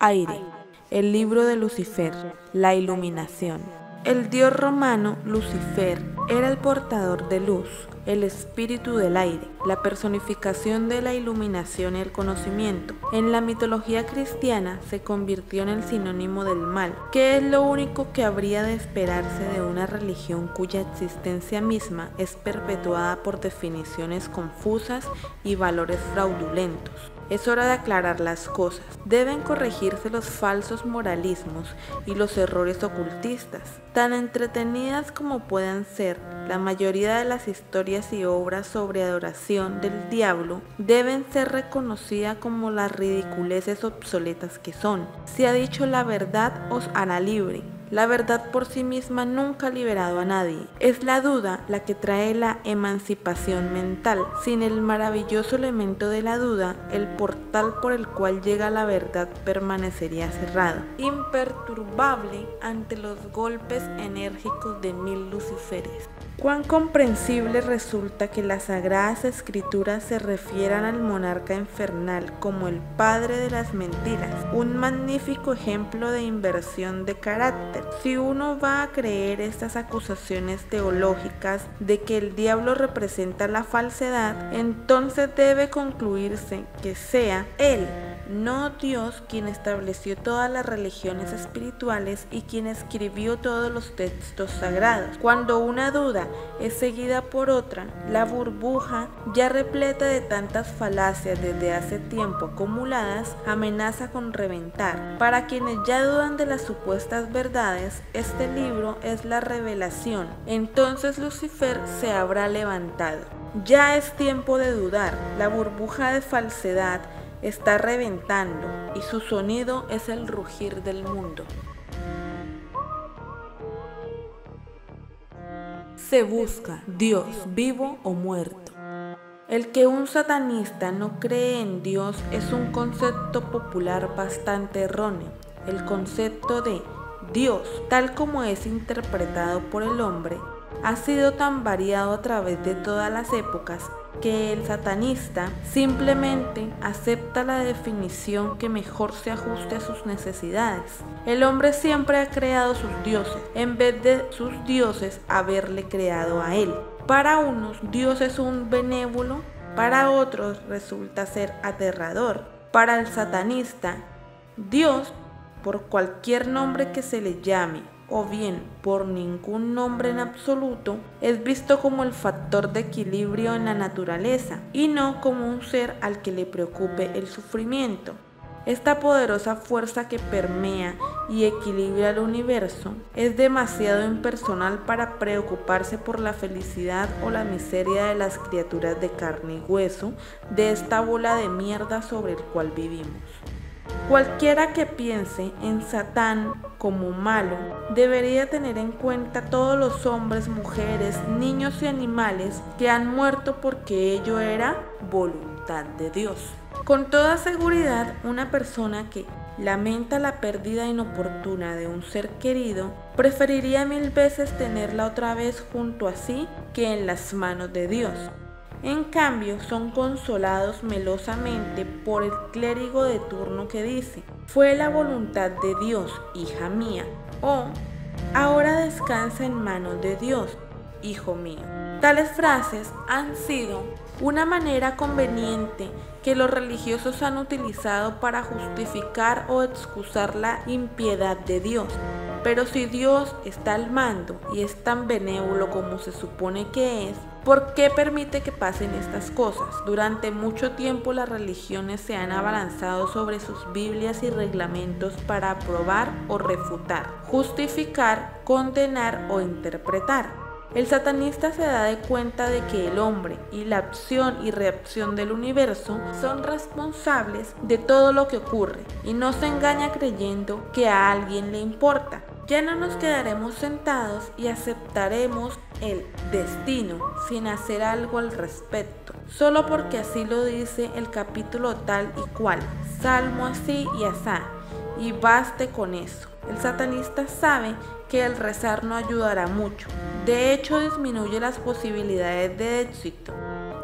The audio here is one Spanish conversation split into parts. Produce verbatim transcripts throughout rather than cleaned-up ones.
Aire, el libro de Lucifer, la iluminación. El dios romano Lucifer era el portador de luz, el espíritu del aire, la personificación de la iluminación y el conocimiento. En la mitología cristiana se convirtió en el sinónimo del mal, que es lo único que habría de esperarse de una religión cuya existencia misma es perpetuada por definiciones confusas y valores fraudulentos. Es hora de aclarar las cosas. Deben corregirse los falsos moralismos y los errores ocultistas. Tan entretenidas como puedan ser, la mayoría de las historias y obras sobre adoración del diablo deben ser reconocidas como las ridiculeces obsoletas que son. Si ha dicho la verdad, os hará libre. La verdad por sí misma nunca ha liberado a nadie. Es la duda la que trae la emancipación mental. Sin el maravilloso elemento de la duda, el portal por el cual llega la verdad permanecería cerrado, imperturbable ante los golpes enérgicos de mil luciferes. Cuán comprensible resulta que las sagradas escrituras se refieran al monarca infernal como el padre de las mentiras, un magnífico ejemplo de inversión de carácter. Si uno va a creer estas acusaciones teológicas de que el diablo representa la falsedad, entonces debe concluirse que sea él, no Dios, quien estableció todas las religiones espirituales y quien escribió todos los textos sagrados. Cuando una duda es seguida por otra, la burbuja, ya repleta de tantas falacias desde hace tiempo acumuladas, amenaza con reventar. Para quienes ya dudan de las supuestas verdades, este libro es la revelación. Entonces Lucifer se habrá levantado. Ya es tiempo de dudar. La burbuja de falsedad está reventando y su sonido es el rugir del mundo. Se busca Dios vivo o muerto. El que un satanista no cree en Dios es un concepto popular bastante erróneo. El concepto de Dios, tal como es interpretado por el hombre, ha sido tan variado a través de todas las épocas que el satanista simplemente acepta la definición que mejor se ajuste a sus necesidades. El hombre siempre ha creado sus dioses, en vez de sus dioses haberle creado a él. Para unos, Dios es un benévolo, para otros resulta ser aterrador. Para el satanista, Dios, por cualquier nombre que se le llame, o bien por ningún nombre en absoluto, es visto como el factor de equilibrio en la naturaleza y no como un ser al que le preocupe el sufrimiento. Esta poderosa fuerza que permea y equilibra el universo es demasiado impersonal para preocuparse por la felicidad o la miseria de las criaturas de carne y hueso de esta bola de mierda sobre el cual vivimos. Cualquiera que piense en Satán como malo debería tener en cuenta todos los hombres, mujeres, niños y animales que han muerto porque ello era voluntad de Dios. Con toda seguridad, una persona que lamenta la pérdida inoportuna de un ser querido preferiría mil veces tenerla otra vez junto a sí que en las manos de Dios. En cambio, son consolados melosamente por el clérigo de turno que dice: fue la voluntad de Dios, hija mía, o ahora descansa en manos de Dios, hijo mío. Tales frases han sido una manera conveniente que los religiosos han utilizado para justificar o excusar la impiedad de Dios. Pero si Dios está al mando y es tan benévolo como se supone que es, ¿por qué permite que pasen estas cosas? Durante mucho tiempo las religiones se han abalanzado sobre sus Biblias y reglamentos para aprobar o refutar, justificar, condenar o interpretar. El satanista se da de cuenta de que el hombre y la acción y reacción del universo son responsables de todo lo que ocurre y no se engaña creyendo que a alguien le importa. Ya no nos quedaremos sentados y aceptaremos el destino sin hacer algo al respecto, solo porque así lo dice el capítulo tal y cual, salmo así y asá, y baste con eso. El satanista sabe que el rezar no ayudará mucho, de hecho disminuye las posibilidades de éxito.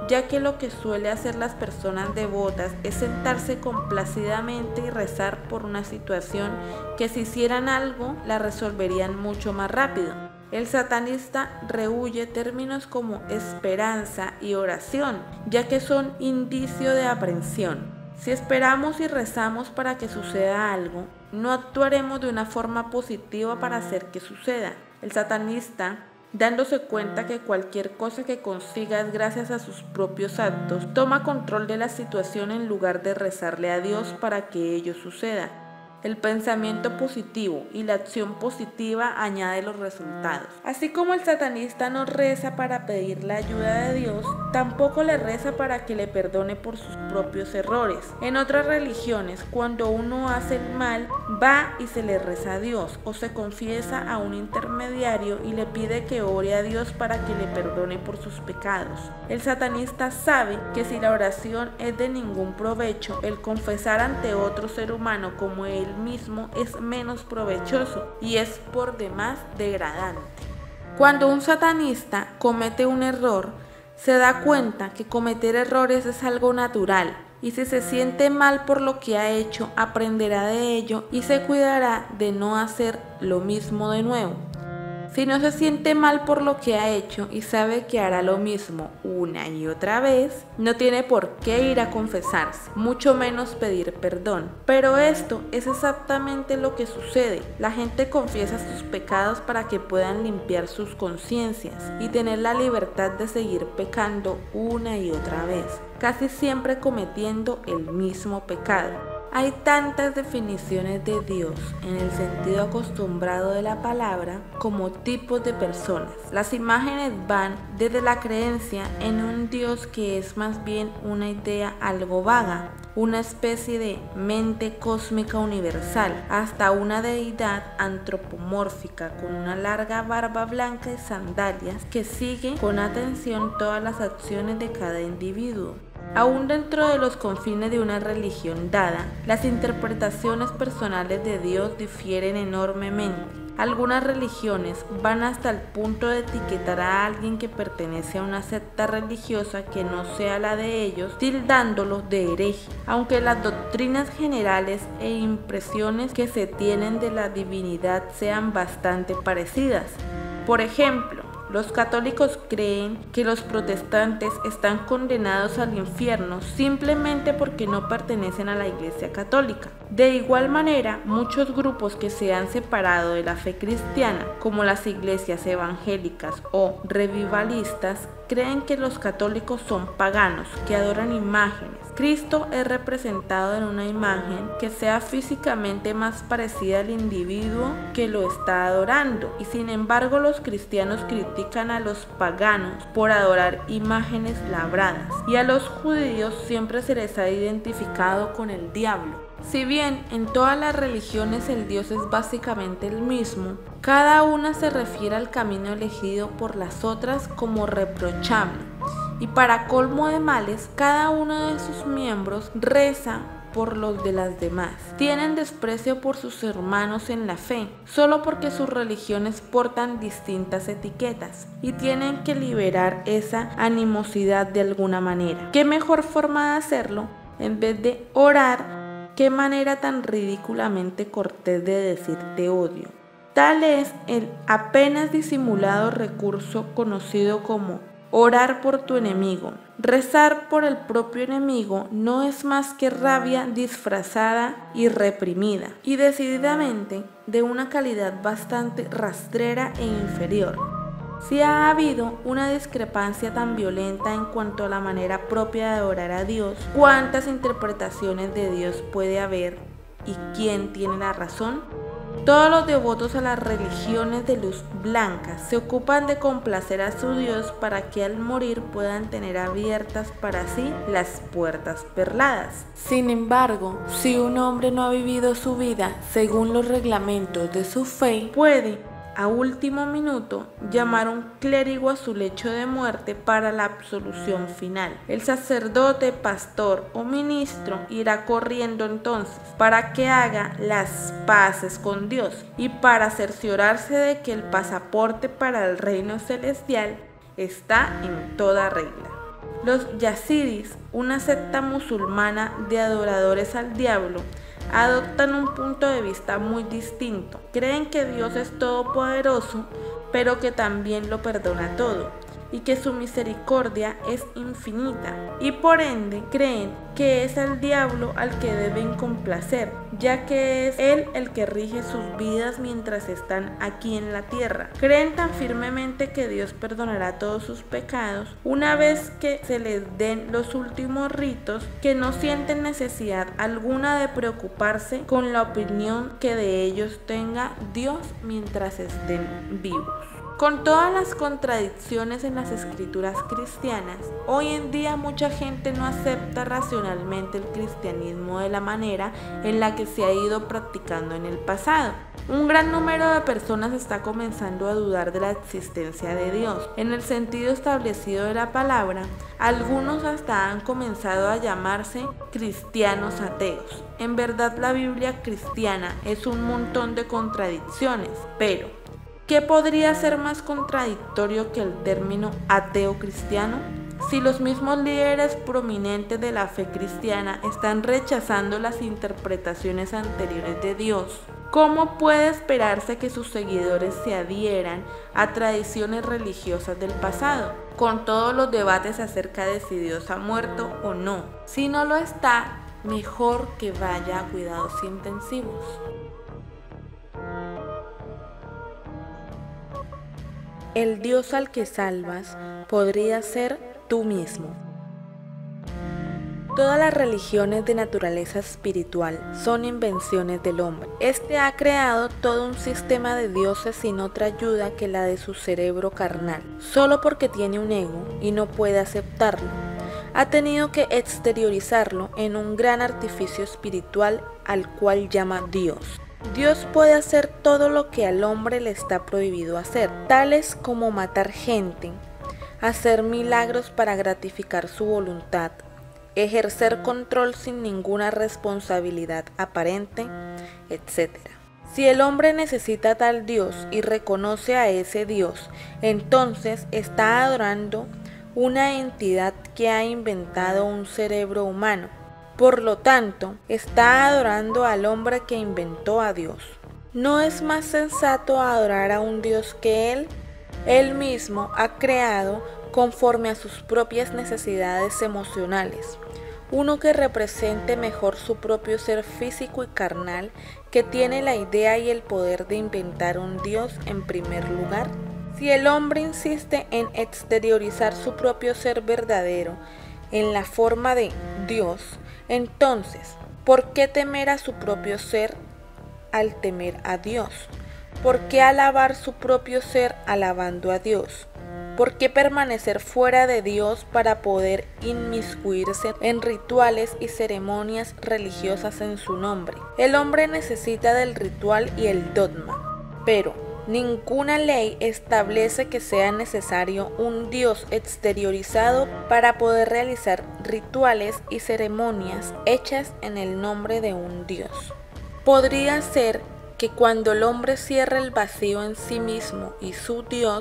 ya que lo que suele hacer las personas devotas es sentarse complacidamente y rezar por una situación que si hicieran algo la resolverían mucho más rápido. El satanista rehúye términos como esperanza y oración, ya que son indicio de aprensión. Si esperamos y rezamos para que suceda algo, no actuaremos de una forma positiva para hacer que suceda. El satanista, dándose cuenta que cualquier cosa que consiga es gracias a sus propios actos, toma control de la situación en lugar de rezarle a Dios para que ello suceda. El pensamiento positivo y la acción positiva añade los resultados. Así como el satanista no reza para pedir la ayuda de Dios, tampoco le reza para que le perdone por sus propios errores. En otras religiones, cuando uno hace el mal, va y se le reza a Dios o se confiesa a un intermediario y le pide que ore a Dios para que le perdone por sus pecados. El satanista sabe que si la oración es de ningún provecho, el confesar ante otro ser humano como él mismo es menos provechoso y es por demás degradante. Cuando un satanista comete un error, se da cuenta que cometer errores es algo natural y si se siente mal por lo que ha hecho, aprenderá de ello y se cuidará de no hacer lo mismo de nuevo. Si no se siente mal por lo que ha hecho y sabe que hará lo mismo una y otra vez, no tiene por qué ir a confesarse, mucho menos pedir perdón. Pero esto es exactamente lo que sucede. La gente confiesa sus pecados para que puedan limpiar sus conciencias y tener la libertad de seguir pecando una y otra vez, casi siempre cometiendo el mismo pecado. Hay tantas definiciones de Dios en el sentido acostumbrado de la palabra como tipos de personas. Las imágenes van desde la creencia en un Dios que es más bien una idea algo vaga, una especie de mente cósmica universal, hasta una deidad antropomórfica con una larga barba blanca y sandalias que sigue con atención todas las acciones de cada individuo. Aún dentro de los confines de una religión dada, las interpretaciones personales de Dios difieren enormemente. Algunas religiones van hasta el punto de etiquetar a alguien que pertenece a una secta religiosa que no sea la de ellos, tildándolos de hereje, aunque las doctrinas generales e impresiones que se tienen de la divinidad sean bastante parecidas. Por ejemplo, los católicos creen que los protestantes están condenados al infierno simplemente porque no pertenecen a la Iglesia Católica. De igual manera, muchos grupos que se han separado de la fe cristiana, como las iglesias evangélicas o revivalistas, creen que los católicos son paganos, que adoran imágenes. Cristo es representado en una imagen que sea físicamente más parecida al individuo que lo está adorando, y sin embargo los cristianos critican a los paganos por adorar imágenes labradas, y a los judíos siempre se les ha identificado con el diablo. Si bien en todas las religiones el Dios es básicamente el mismo, cada una se refiere al camino elegido por las otras como reprochable, y para colmo de males, cada uno de sus miembros reza por los de las demás. Tienen desprecio por sus hermanos en la fe, solo porque sus religiones portan distintas etiquetas y tienen que liberar esa animosidad de alguna manera. ¿Qué mejor forma de hacerlo? En vez de orar, qué manera tan ridículamente cortés de decir te odio. Tal es el apenas disimulado recurso conocido como orar por tu enemigo. Rezar por el propio enemigo no es más que rabia disfrazada y reprimida, y decididamente de una calidad bastante rastrera e inferior. Si ha habido una discrepancia tan violenta en cuanto a la manera propia de orar a Dios, ¿cuántas interpretaciones de Dios puede haber y quién tiene la razón? Todos los devotos a las religiones de luz blanca se ocupan de complacer a su Dios para que al morir puedan tener abiertas para sí las puertas perladas. Sin embargo, si un hombre no ha vivido su vida según los reglamentos de su fe, puede a último minuto llamar a un clérigo a su lecho de muerte para la absolución final. El sacerdote, pastor o ministro irá corriendo entonces para que haga las paces con Dios y para cerciorarse de que el pasaporte para el reino celestial está en toda regla. Los yazidis, una secta musulmana de adoradores al diablo, adoptan un punto de vista muy distinto. Creen que Dios es todopoderoso, pero que también lo perdona todo, y que su misericordia es infinita, y por ende creen que es el diablo al que deben complacer, ya que es él el que rige sus vidas mientras están aquí en la tierra. Creen tan firmemente que Dios perdonará todos sus pecados una vez que se les den los últimos ritos, que no sienten necesidad alguna de preocuparse con la opinión que de ellos tenga Dios mientras estén vivos. Con todas las contradicciones en las escrituras cristianas, hoy en día mucha gente no acepta racionalmente el cristianismo de la manera en la que se ha ido practicando en el pasado. Un gran número de personas está comenzando a dudar de la existencia de Dios. En el sentido establecido de la palabra, algunos hasta han comenzado a llamarse cristianos ateos. En verdad, la Biblia cristiana es un montón de contradicciones, pero ¿qué podría ser más contradictorio que el término ateo cristiano? Si los mismos líderes prominentes de la fe cristiana están rechazando las interpretaciones anteriores de Dios, ¿cómo puede esperarse que sus seguidores se adhieran a tradiciones religiosas del pasado? Con todos los debates acerca de si Dios ha muerto o no. Si no lo está, mejor que vaya a cuidados intensivos. El Dios al que salvas podría ser tú mismo. Todas las religiones de naturaleza espiritual son invenciones del hombre. Este ha creado todo un sistema de dioses sin otra ayuda que la de su cerebro carnal, solo porque tiene un ego y no puede aceptarlo. Ha tenido que exteriorizarlo en un gran artificio espiritual al cual llama Dios. Dios puede hacer todo lo que al hombre le está prohibido hacer, tales como matar gente, hacer milagros para gratificar su voluntad, ejercer control sin ninguna responsabilidad aparente, etcétera. Si el hombre necesita tal Dios y reconoce a ese Dios, entonces está adorando una entidad que ha inventado un cerebro humano. Por lo tanto, está adorando al hombre que inventó a Dios. ¿No es más sensato adorar a un Dios que Él? Él mismo ha creado conforme a sus propias necesidades emocionales. Uno que represente mejor su propio ser físico y carnal, que tiene la idea y el poder de inventar un Dios en primer lugar. Si el hombre insiste en exteriorizar su propio ser verdadero en la forma de Dios, entonces, ¿por qué temer a su propio ser al temer a Dios? ¿Por qué alabar su propio ser alabando a Dios? ¿Por qué permanecer fuera de Dios para poder inmiscuirse en rituales y ceremonias religiosas en su nombre? El hombre necesita del ritual y el dogma, pero ninguna ley establece que sea necesario un Dios exteriorizado para poder realizar rituales y ceremonias hechas en el nombre de un Dios. Podría ser que cuando el hombre cierre el vacío en sí mismo y su Dios,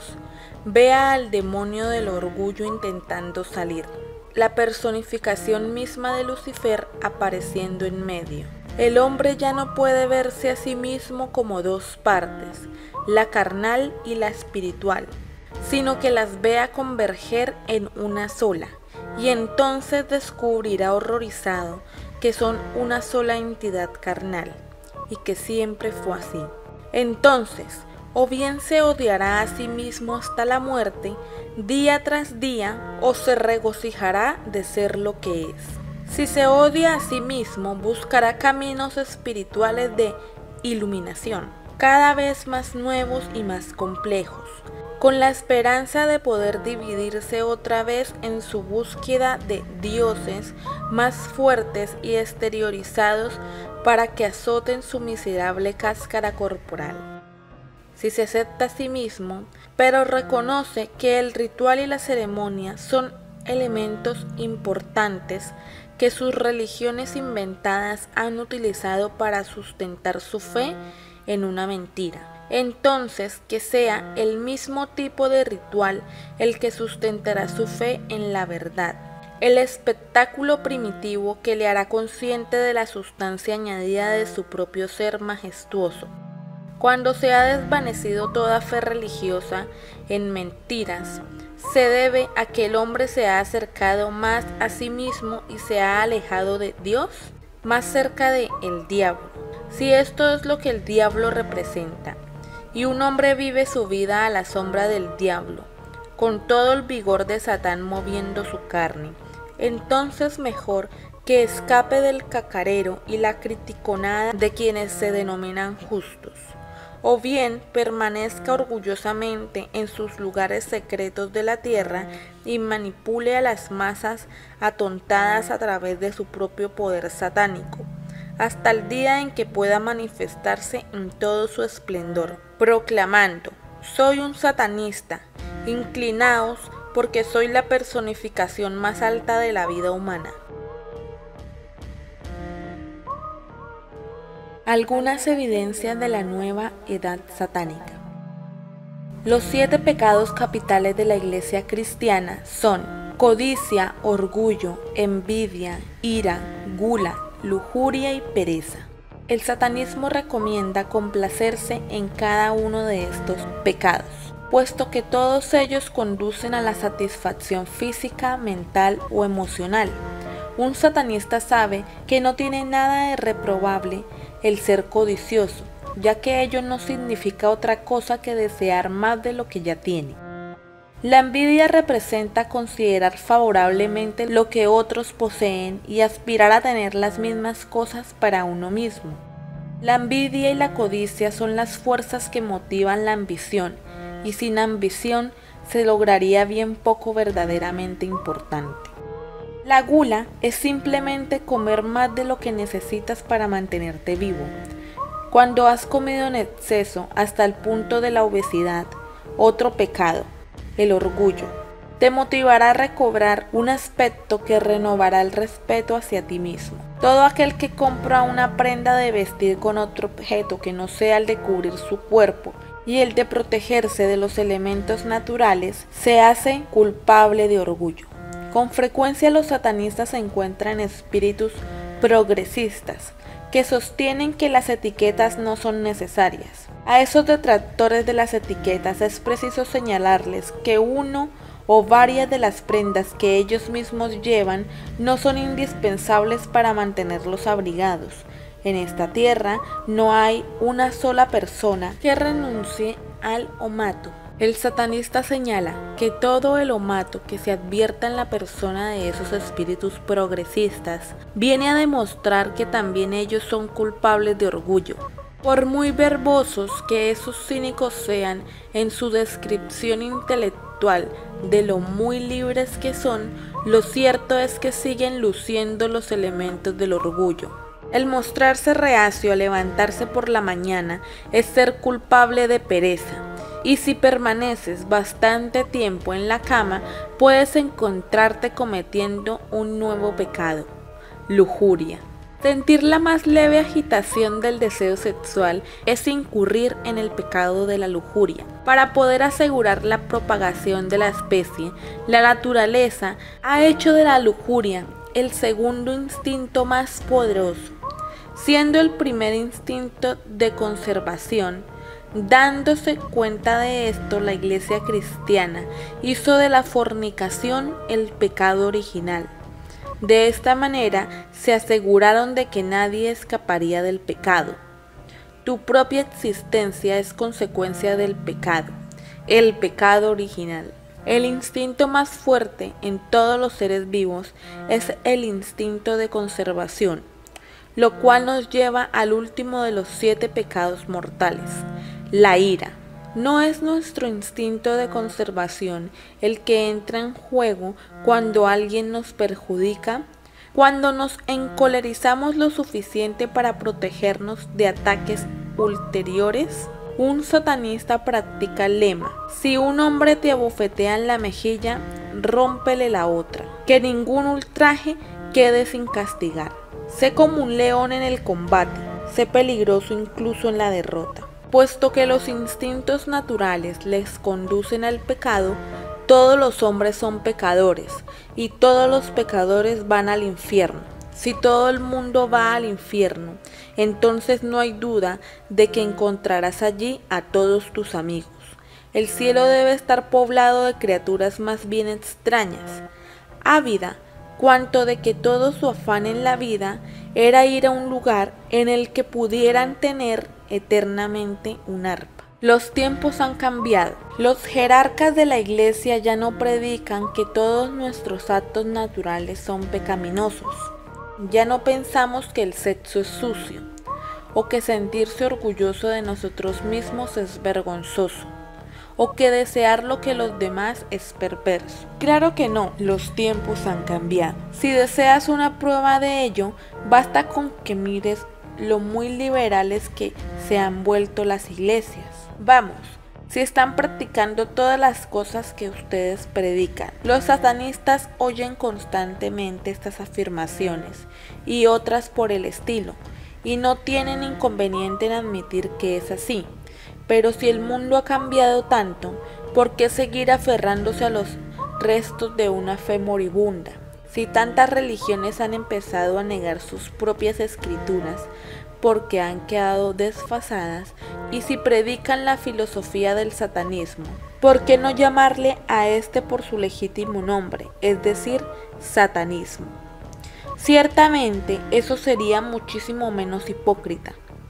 vea al demonio del orgullo intentando salir, la personificación misma de Lucifer apareciendo en medio. El hombre ya no puede verse a sí mismo como dos partes, la carnal y la espiritual, sino que las vea converger en una sola, y entonces descubrirá horrorizado que son una sola entidad carnal, y que siempre fue así. Entonces, o bien se odiará a sí mismo hasta la muerte, día tras día, o se regocijará de ser lo que es. Si se odia a sí mismo, buscará caminos espirituales de iluminación, cada vez más nuevos y más complejos, con la esperanza de poder dividirse otra vez en su búsqueda de dioses más fuertes y exteriorizados para que azoten su miserable cáscara corporal. Si se acepta a sí mismo, pero reconoce que el ritual y la ceremonia son elementos importantes que sus religiones inventadas han utilizado para sustentar su fe en una mentira, entonces que sea el mismo tipo de ritual el que sustentará su fe en la verdad. el espectáculo primitivo que le hará consciente de la sustancia añadida de su propio ser majestuoso. Cuando se ha desvanecido toda fe religiosa en mentiras, se debe a que el hombre se ha acercado más a sí mismo y se ha alejado de Dios, más cerca de el diablo. Si esto es lo que el diablo representa, y un hombre vive su vida a la sombra del diablo, con todo el vigor de Satán moviendo su carne, entonces mejor que escape del cacarero y la criticonada de quienes se denominan justos, o bien permanezca orgullosamente en sus lugares secretos de la tierra y manipule a las masas atontadas a través de su propio poder satánico, hasta el día en que pueda manifestarse en todo su esplendor, proclamando: soy un satanista, inclinaos porque soy la personificación más alta de la vida humana. Algunas evidencias de la nueva edad satánica. Los siete pecados capitales de la Iglesia cristiana son codicia, orgullo, envidia, ira, gula, lujuria y pereza. El satanismo recomienda complacerse en cada uno de estos pecados, puesto que todos ellos conducen a la satisfacción física, mental o emocional. Un satanista sabe que no tiene nada de reprobable el ser codicioso, ya que ello no significa otra cosa que desear más de lo que ya tiene. La envidia representa considerar favorablemente lo que otros poseen y aspirar a tener las mismas cosas para uno mismo. La envidia y la codicia son las fuerzas que motivan la ambición, y sin ambición se lograría bien poco verdaderamente importante. La gula es simplemente comer más de lo que necesitas para mantenerte vivo. Cuando has comido en exceso hasta el punto de la obesidad, otro pecado, el orgullo, te motivará a recobrar un aspecto que renovará el respeto hacia ti mismo. Todo aquel que compra una prenda de vestir con otro objeto que no sea el de cubrir su cuerpo y el de protegerse de los elementos naturales, se hace culpable de orgullo. Con frecuencia los satanistas se encuentran espíritus progresistas que sostienen que las etiquetas no son necesarias. A esos detractores de las etiquetas es preciso señalarles que uno o varias de las prendas que ellos mismos llevan no son indispensables para mantenerlos abrigados. En esta tierra no hay una sola persona que renuncie al omato. El satanista señala que todo el omato que se advierta en la persona de esos espíritus progresistas viene a demostrar que también ellos son culpables de orgullo. Por muy verbosos que esos cínicos sean en su descripción intelectual de lo muy libres que son, lo cierto es que siguen luciendo los elementos del orgullo. El mostrarse reacio a levantarse por la mañana es ser culpable de pereza. Y si permaneces bastante tiempo en la cama, puedes encontrarte cometiendo un nuevo pecado, lujuria. Sentir la más leve agitación del deseo sexual es incurrir en el pecado de la lujuria. Para poder asegurar la propagación de la especie, la naturaleza ha hecho de la lujuria el segundo instinto más poderoso, siendo el primer instinto de conservación. Dándose cuenta de esto, la Iglesia cristiana hizo de la fornicación el pecado original. De esta manera se aseguraron de que nadie escaparía del pecado. Tu propia existencia es consecuencia del pecado, el pecado original. El instinto más fuerte en todos los seres vivos es el instinto de conservación, lo cual nos lleva al último de los siete pecados mortales, la ira. No es nuestro instinto de conservación el que entra en juego cuando alguien nos perjudica, cuando nos encolerizamos lo suficiente para protegernos de ataques ulteriores. Un satanista practica el lema: si un hombre te abofetea en la mejilla, rómpele la otra, que ningún ultraje quede sin castigar. Sé como un león en el combate, sé peligroso incluso en la derrota. Puesto que los instintos naturales les conducen al pecado, todos los hombres son pecadores y todos los pecadores van al infierno. Si todo el mundo va al infierno, entonces no hay duda de que encontrarás allí a todos tus amigos. El cielo debe estar poblado de criaturas más bien extrañas, ávida cuanto de que todo su afán en la vida era ir a un lugar en el que pudieran tener eternamente un arpa. Los tiempos han cambiado. Los jerarcas de la iglesia ya no predican que todos nuestros actos naturales son pecaminosos. Ya no pensamos que el sexo es sucio, o que sentirse orgulloso de nosotros mismos es vergonzoso, o que desear lo que los demás es perverso. Claro que no, los tiempos han cambiado. Si deseas una prueba de ello, basta con que mires lo muy liberales que se han vuelto las iglesias. Vamos, si están practicando todas las cosas que ustedes predican. Los satanistas oyen constantemente estas afirmaciones y otras por el estilo, y no tienen inconveniente en admitir que es así. Pero si el mundo ha cambiado tanto, ¿por qué seguir aferrándose a los restos de una fe moribunda? Si tantas religiones han empezado a negar sus propias escrituras porque han quedado desfasadas, y si predican la filosofía del satanismo, ¿por qué no llamarle a este por su legítimo nombre, es decir, satanismo? Ciertamente eso sería muchísimo menos hipócrita.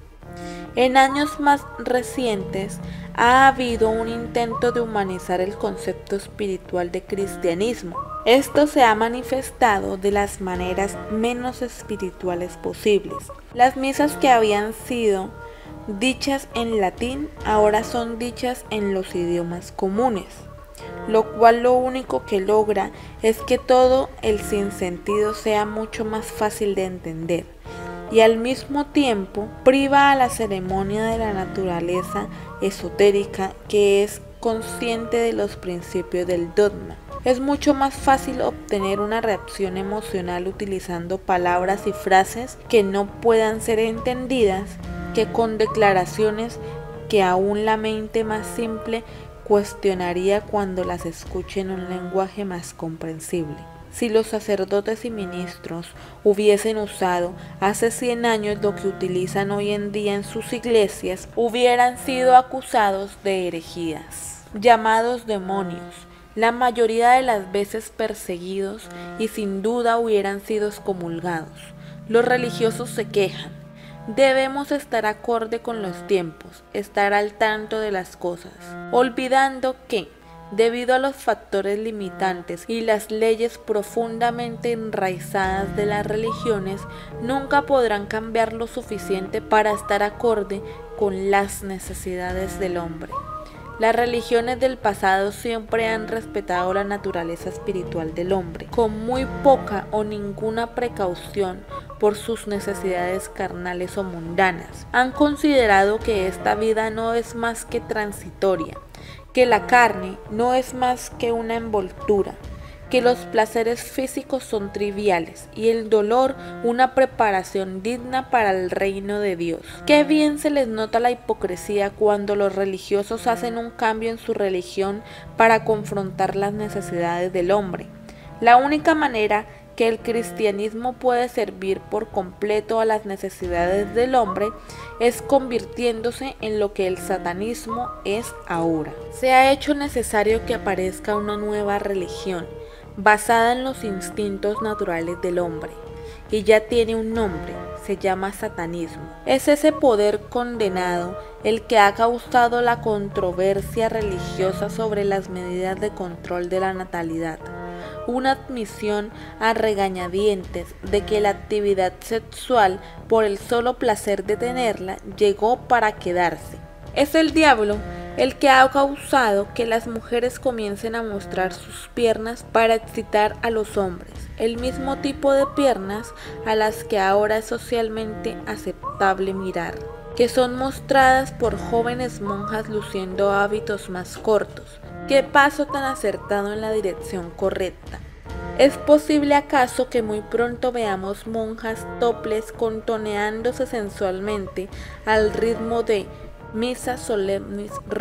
En años más recientes ha habido un intento de humanizar el concepto espiritual de cristianismo. Esto se ha manifestado de las maneras menos espirituales posibles. Las misas que habían sido dichas en latín ahora son dichas en los idiomas comunes, lo cual lo único que logra es que todo el sinsentido sea mucho más fácil de entender, y al mismo tiempo priva a la ceremonia de la naturaleza esotérica que es consciente de los principios del dogma. Es mucho más fácil obtener una reacción emocional utilizando palabras y frases que no puedan ser entendidas que con declaraciones que aún la mente más simple cuestionaría cuando las escuche en un lenguaje más comprensible. Si los sacerdotes y ministros hubiesen usado hace cien años lo que utilizan hoy en día en sus iglesias, hubieran sido acusados de herejías, llamados demonios, la mayoría de las veces perseguidos, y sin duda hubieran sido excomulgados. Los religiosos se quejan. Debemos estar acorde con los tiempos, estar al tanto de las cosas, olvidando que, debido a los factores limitantes y las leyes profundamente enraizadas de las religiones, nunca podrán cambiar lo suficiente para estar acorde con las necesidades del hombre. Las religiones del pasado siempre han respetado la naturaleza espiritual del hombre, con muy poca o ninguna precaución por sus necesidades carnales o mundanas. Han considerado que esta vida no es más que transitoria, que la carne no es más que una envoltura, que los placeres físicos son triviales y el dolor una preparación digna para el reino de Dios. Qué bien se les nota la hipocresía cuando los religiosos hacen un cambio en su religión para confrontar las necesidades del hombre. La única manera que el cristianismo puede servir por completo a las necesidades del hombre es convirtiéndose en lo que el satanismo es ahora. Se ha hecho necesario que aparezca una nueva religión basada en los instintos naturales del hombre, y ya tiene un nombre, se llama satanismo. Es ese poder condenado el que ha causado la controversia religiosa sobre las medidas de control de la natalidad, una admisión a regañadientes de que la actividad sexual, por el solo placer de tenerla, llegó para quedarse. Es el diablo el que ha causado que las mujeres comiencen a mostrar sus piernas para excitar a los hombres, el mismo tipo de piernas a las que ahora es socialmente aceptable mirar, que son mostradas por jóvenes monjas luciendo hábitos más cortos. ¡Qué paso tan acertado en la dirección correcta! ¿Es posible acaso que muy pronto veamos monjas toples contoneándose sensualmente al ritmo de Missa Solemnis Rock?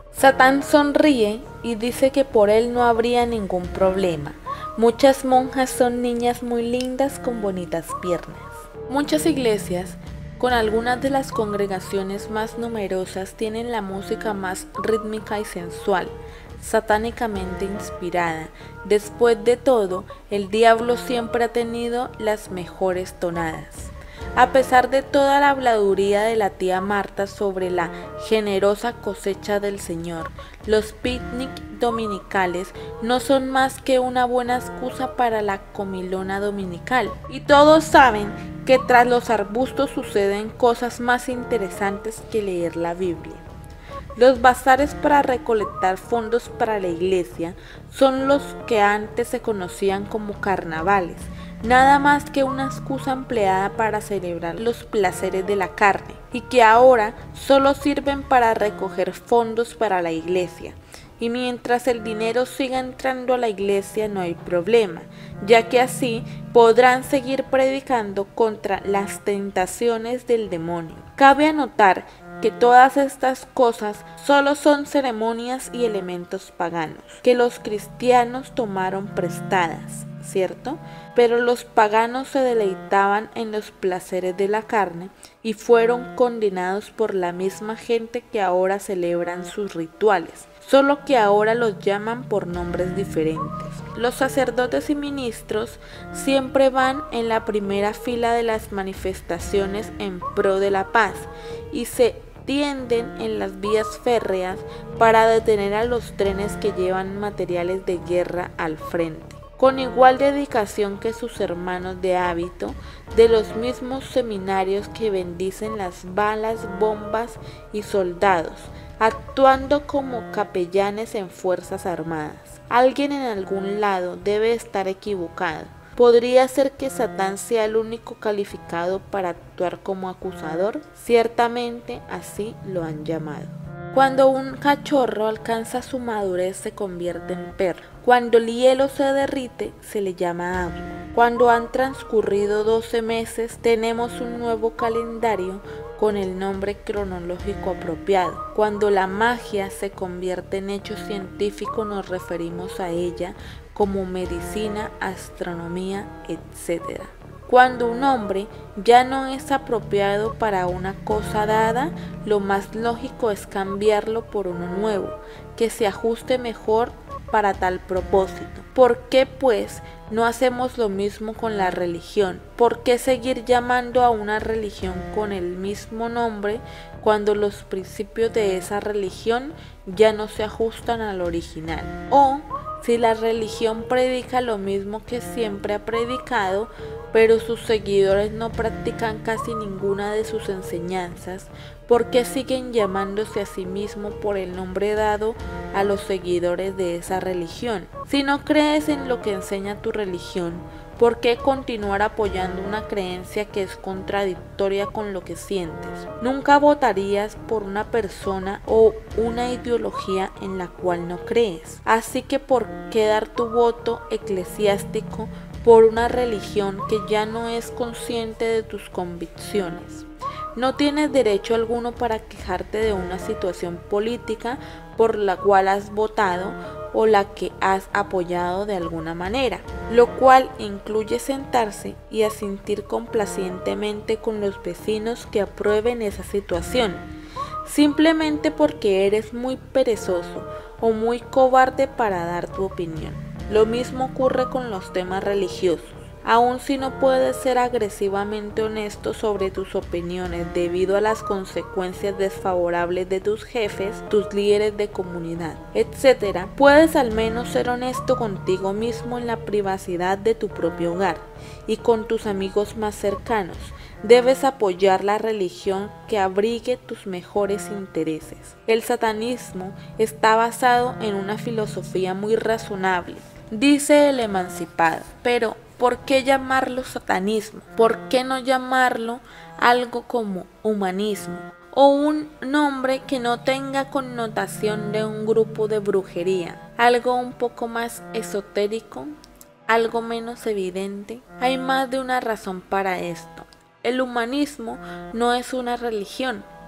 Satán sonríe y dice que por él no habría ningún problema. Muchas monjas son niñas muy lindas con bonitas piernas. Muchas iglesias, con algunas de las congregaciones más numerosas, tienen la música más rítmica y sensual, satánicamente inspirada. Después de todo, el diablo siempre ha tenido las mejores tonadas. A pesar de toda la habladuría de la tía Marta sobre la generosa cosecha del Señor, los picnic dominicales no son más que una buena excusa para la comilona dominical. Y todos saben que tras los arbustos suceden cosas más interesantes que leer la Biblia. Los bazares para recolectar fondos para la iglesia son los que antes se conocían como carnavales, nada más que una excusa empleada para celebrar los placeres de la carne, y que ahora solo sirven para recoger fondos para la iglesia. Y mientras el dinero siga entrando a la iglesia no hay problema, ya que así podrán seguir predicando contra las tentaciones del demonio. Cabe anotar que todas estas cosas solo son ceremonias y elementos paganos, que los cristianos tomaron prestadas, ¿cierto? Pero los paganos se deleitaban en los placeres de la carne y fueron condenados por la misma gente que ahora celebran sus rituales, solo que ahora los llaman por nombres diferentes. Los sacerdotes y ministros siempre van en la primera fila de las manifestaciones en pro de la paz y se tienden en las vías férreas para detener a los trenes que llevan materiales de guerra al frente, con igual dedicación que sus hermanos de hábito de los mismos seminarios que bendicen las balas, bombas y soldados, actuando como capellanes en fuerzas armadas. Alguien en algún lado debe estar equivocado. ¿Podría ser que Satán sea el único calificado para actuar como acusador? Ciertamente así lo han llamado. Cuando un cachorro alcanza su madurez se convierte en perro. Cuando el hielo se derrite se le llama agua. Cuando han transcurrido doce meses tenemos un nuevo calendario con el nombre cronológico apropiado. Cuando la magia se convierte en hecho científico nos referimos a ella como medicina, astronomía, etcétera. Cuando un nombre ya no es apropiado para una cosa dada, lo más lógico es cambiarlo por uno nuevo, que se ajuste mejor para tal propósito. ¿Por qué, pues, no hacemos lo mismo con la religión? ¿Por qué seguir llamando a una religión con el mismo nombre cuando los principios de esa religión ya no se ajustan al original? O, si la religión predica lo mismo que siempre ha predicado, pero sus seguidores no practican casi ninguna de sus enseñanzas, ¿por qué siguen llamándose a sí mismos por el nombre dado a los seguidores de esa religión? Si no crees en lo que enseña tu religión, ¿por qué continuar apoyando una creencia que es contradictoria con lo que sientes? Nunca votarías por una persona o una ideología en la cual no crees. Así que ¿por qué dar tu voto eclesiástico por una religión que ya no es consciente de tus convicciones? No tienes derecho alguno para quejarte de una situación política por la cual has votado o la que has apoyado de alguna manera, lo cual incluye sentarse y asentir complacientemente con los vecinos que aprueben esa situación, simplemente porque eres muy perezoso o muy cobarde para dar tu opinión. Lo mismo ocurre con los temas religiosos. Aun si no puedes ser agresivamente honesto sobre tus opiniones debido a las consecuencias desfavorables de tus jefes, tus líderes de comunidad, etcétera, puedes al menos ser honesto contigo mismo en la privacidad de tu propio hogar y con tus amigos más cercanos. Debes apoyar la religión que abrigue tus mejores intereses. El satanismo está basado en una filosofía muy razonable, dice el emancipado, pero ¿por qué llamarlo satanismo? ¿Por qué no llamarlo algo como humanismo? O un nombre que no tenga connotación de un grupo de brujería, algo un poco más esotérico, algo menos evidente. Hay más de una razón para esto. El humanismo no es una religión,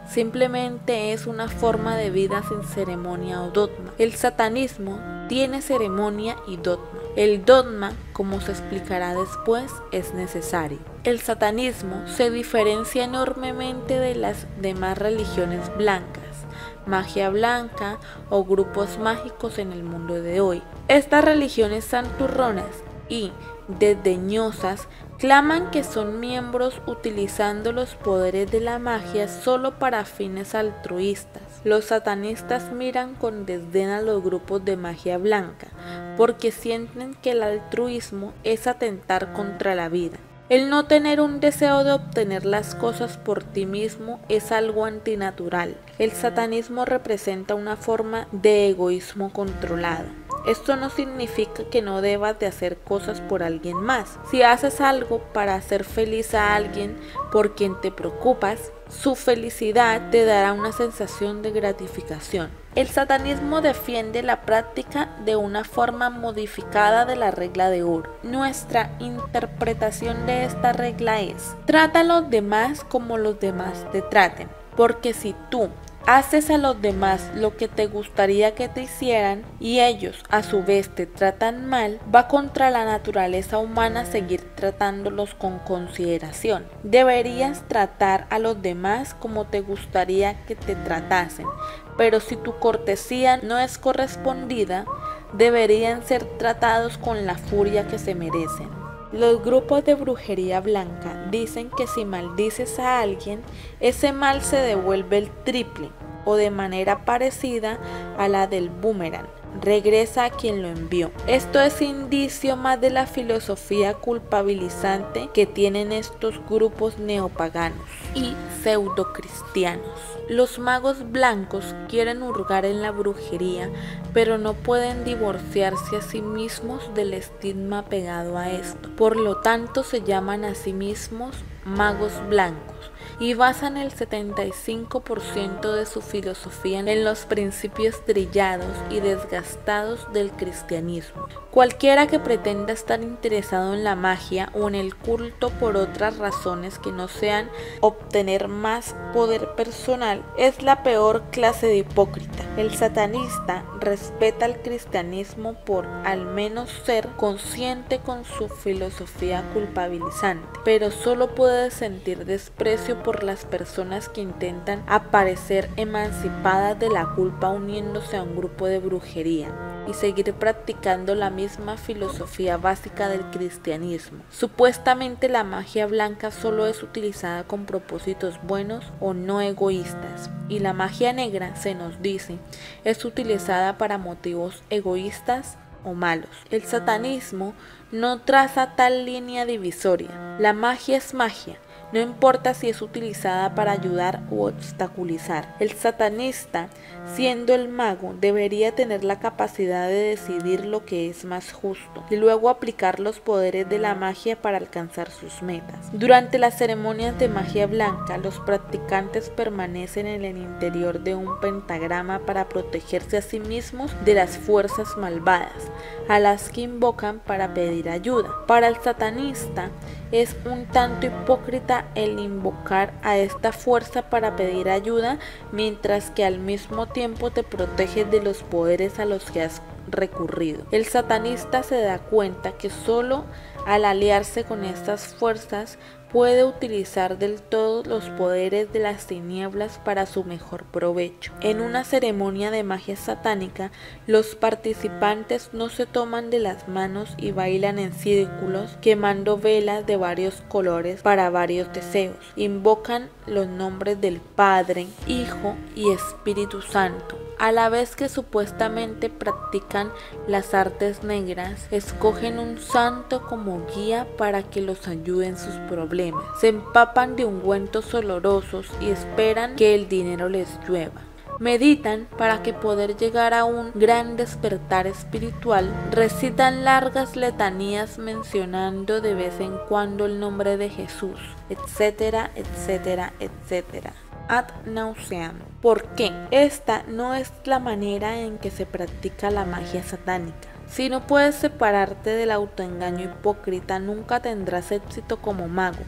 simplemente es una forma de vida sin ceremonia o dogma. El satanismo tiene ceremonia y dogma. El dogma, como se explicará después, es necesario. El satanismo se diferencia enormemente de las demás religiones blancas, magia blanca o grupos mágicos en el mundo de hoy. Estas religiones santurronas y desdeñosas claman que son miembros utilizando los poderes de la magia solo para fines altruistas. Los satanistas miran con desdén a los grupos de magia blanca porque sienten que el altruismo es atentar contra la vida. El no tener un deseo de obtener las cosas por ti mismo es algo antinatural. El satanismo representa una forma de egoísmo controlado. Esto no significa que no debas de hacer cosas por alguien más. Si haces algo para hacer feliz a alguien por quien te preocupas, su felicidad te dará una sensación de gratificación. El satanismo defiende la práctica de una forma modificada de la regla de oro. Nuestra interpretación de esta regla es: trata a los demás como los demás te traten, porque si tú haces a los demás lo que te gustaría que te hicieran y ellos a su vez te tratan mal, va contra la naturaleza humana seguir tratándolos con consideración. Deberías tratar a los demás como te gustaría que te tratasen, pero si tu cortesía no es correspondida, deberían ser tratados con la furia que se merecen. Los grupos de brujería blanca dicen que si maldices a alguien, ese mal se devuelve el triple o de manera parecida a la del boomerang. Regresa a quien lo envió. Esto es indicio más de la filosofía culpabilizante que tienen estos grupos neopaganos y pseudocristianos. Los magos blancos quieren hurgar en la brujería, pero no pueden divorciarse a sí mismos del estigma pegado a esto. Por lo tanto, se llaman a sí mismos magos blancos y basan el setenta y cinco por ciento de su filosofía en los principios trillados y desgastados del cristianismo. Cualquiera que pretenda estar interesado en la magia o en el culto por otras razones que no sean obtener más poder personal es la peor clase de hipócrita. El satanista respeta al cristianismo por al menos ser consciente con su filosofía culpabilizante, pero solo puede sentir desprecio por las personas que intentan aparecer emancipadas de la culpa uniéndose a un grupo de brujería y seguir practicando la misma filosofía básica del cristianismo. Supuestamente la magia blanca solo es utilizada con propósitos buenos o no egoístas, y la magia negra, se nos dice, es utilizada para motivos egoístas o malos. El satanismo no traza tal línea divisoria. La magia es magia, no importa si es utilizada para ayudar u obstaculizar. El satanista, siendo el mago, debería tener la capacidad de decidir lo que es más justo y luego aplicar los poderes de la magia para alcanzar sus metas. Durante las ceremonias de magia blanca, los practicantes permanecen en el interior de un pentagrama para protegerse a sí mismos de las fuerzas malvadas, a las que invocan para pedir ayuda. Para el satanista, es un tanto hipócrita el invocar a esta fuerza para pedir ayuda, mientras que al mismo tiempo te proteges de los poderes a los que has recurrido. El satanista se da cuenta que solo al aliarse con estas fuerzas puede utilizar del todo los poderes de las tinieblas para su mejor provecho. En una ceremonia de magia satánica, los participantes no se toman de las manos y bailan en círculos, quemando velas de varios colores para varios deseos. Invocan los nombres del Padre, Hijo y Espíritu Santo. A la vez que supuestamente practican las artes negras, escogen un santo como guía para que los ayude en sus problemas. Se empapan de ungüentos olorosos y esperan que el dinero les llueva. Meditan para que poder llegar a un gran despertar espiritual. Recitan largas letanías mencionando de vez en cuando el nombre de Jesús, etcétera, etcétera, etcétera. Ad nauseam. ¿Por qué? Esta no es la manera en que se practica la magia satánica. Si no puedes separarte del autoengaño hipócrita, nunca tendrás éxito como mago.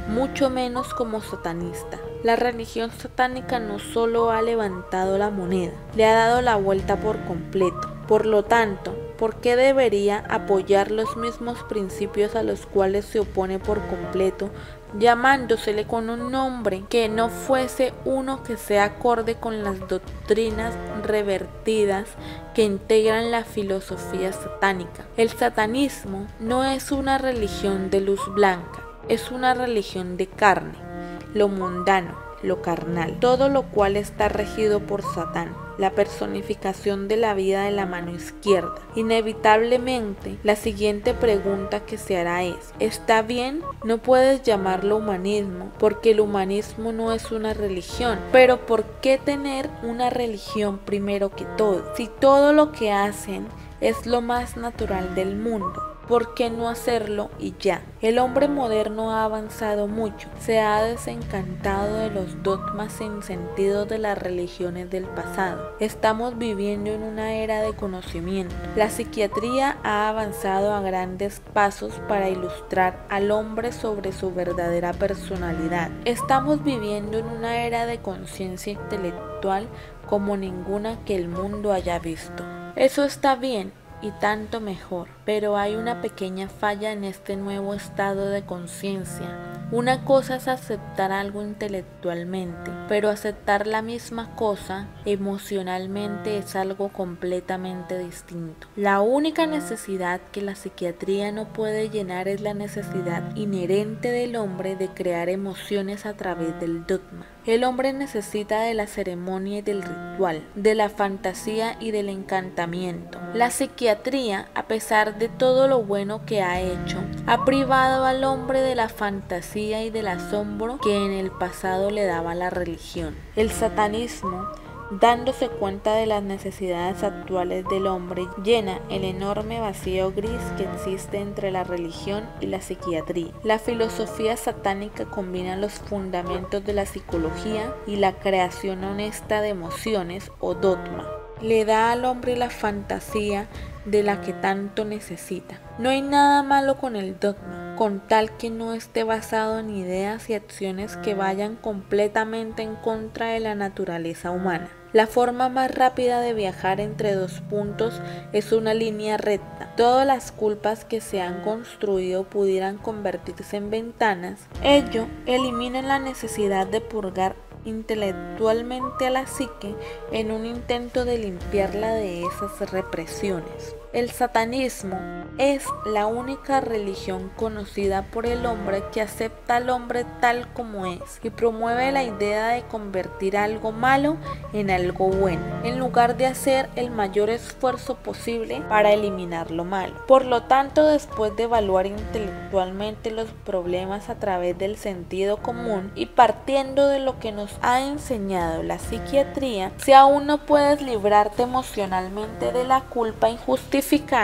mucho menos como satanista. La religión satánica no solo ha levantado la moneda, le ha dado la vuelta por completo. Por lo tanto, ¿por qué debería apoyar los mismos principios a los cuales se opone por completo, llamándosele con un nombre que no fuese uno que sea acorde con las doctrinas revertidas que integran la filosofía satánica? El satanismo no es una religión de luz blanca, es una religión de carne, lo mundano, lo carnal, todo lo cual está regido por Satán, la personificación de la vida de la mano izquierda. Inevitablemente, la siguiente pregunta que se hará es: ¿está bien? No puedes llamarlo humanismo, porque el humanismo no es una religión. Pero ¿por qué tener una religión primero que todo? Si todo lo que hacen es lo más natural del mundo, ¿por qué no hacerlo y ya? El hombre moderno ha avanzado mucho, se ha desencantado de los dogmas sin sentido de las religiones del pasado. Estamos viviendo en una era de conocimiento. La psiquiatría ha avanzado a grandes pasos para ilustrar al hombre sobre su verdadera personalidad. Estamos viviendo en una era de conciencia intelectual como ninguna que el mundo haya visto. Eso está bien y tanto mejor, pero hay una pequeña falla en este nuevo estado de conciencia. Una cosa es aceptar algo intelectualmente, pero aceptar la misma cosa emocionalmente es algo completamente distinto. La única necesidad que la psiquiatría no puede llenar es la necesidad inherente del hombre de crear emociones a través del dogma. El hombre necesita de la ceremonia y del ritual, de la fantasía y del encantamiento. La psiquiatría, a pesar de todo lo bueno que ha hecho, ha privado al hombre de la fantasía y del asombro que en el pasado le daba la religión. El satanismo, dándose cuenta de las necesidades actuales del hombre, llena el enorme vacío gris que existe entre la religión y la psiquiatría. La filosofía satánica combina los fundamentos de la psicología y la creación honesta de emociones o dogma. Le da al hombre la fantasía de la que tanto necesita. No hay nada malo con el dogma, con tal que no esté basado en ideas y acciones que vayan completamente en contra de la naturaleza humana. La forma más rápida de viajar entre dos puntos es una línea recta. Todas las culpas que se han construido pudieran convertirse en ventanas. Ello elimina la necesidad de purgar intelectualmente a la psique en un intento de limpiarla de esas represiones. El satanismo es la única religión conocida por el hombre que acepta al hombre tal como es y promueve la idea de convertir algo malo en algo bueno, en lugar de hacer el mayor esfuerzo posible para eliminar lo malo. Por lo tanto, después de evaluar intelectualmente los problemas a través del sentido común y partiendo de lo que nos ha enseñado la psiquiatría, si aún no puedes librarte emocionalmente de la culpa injustificada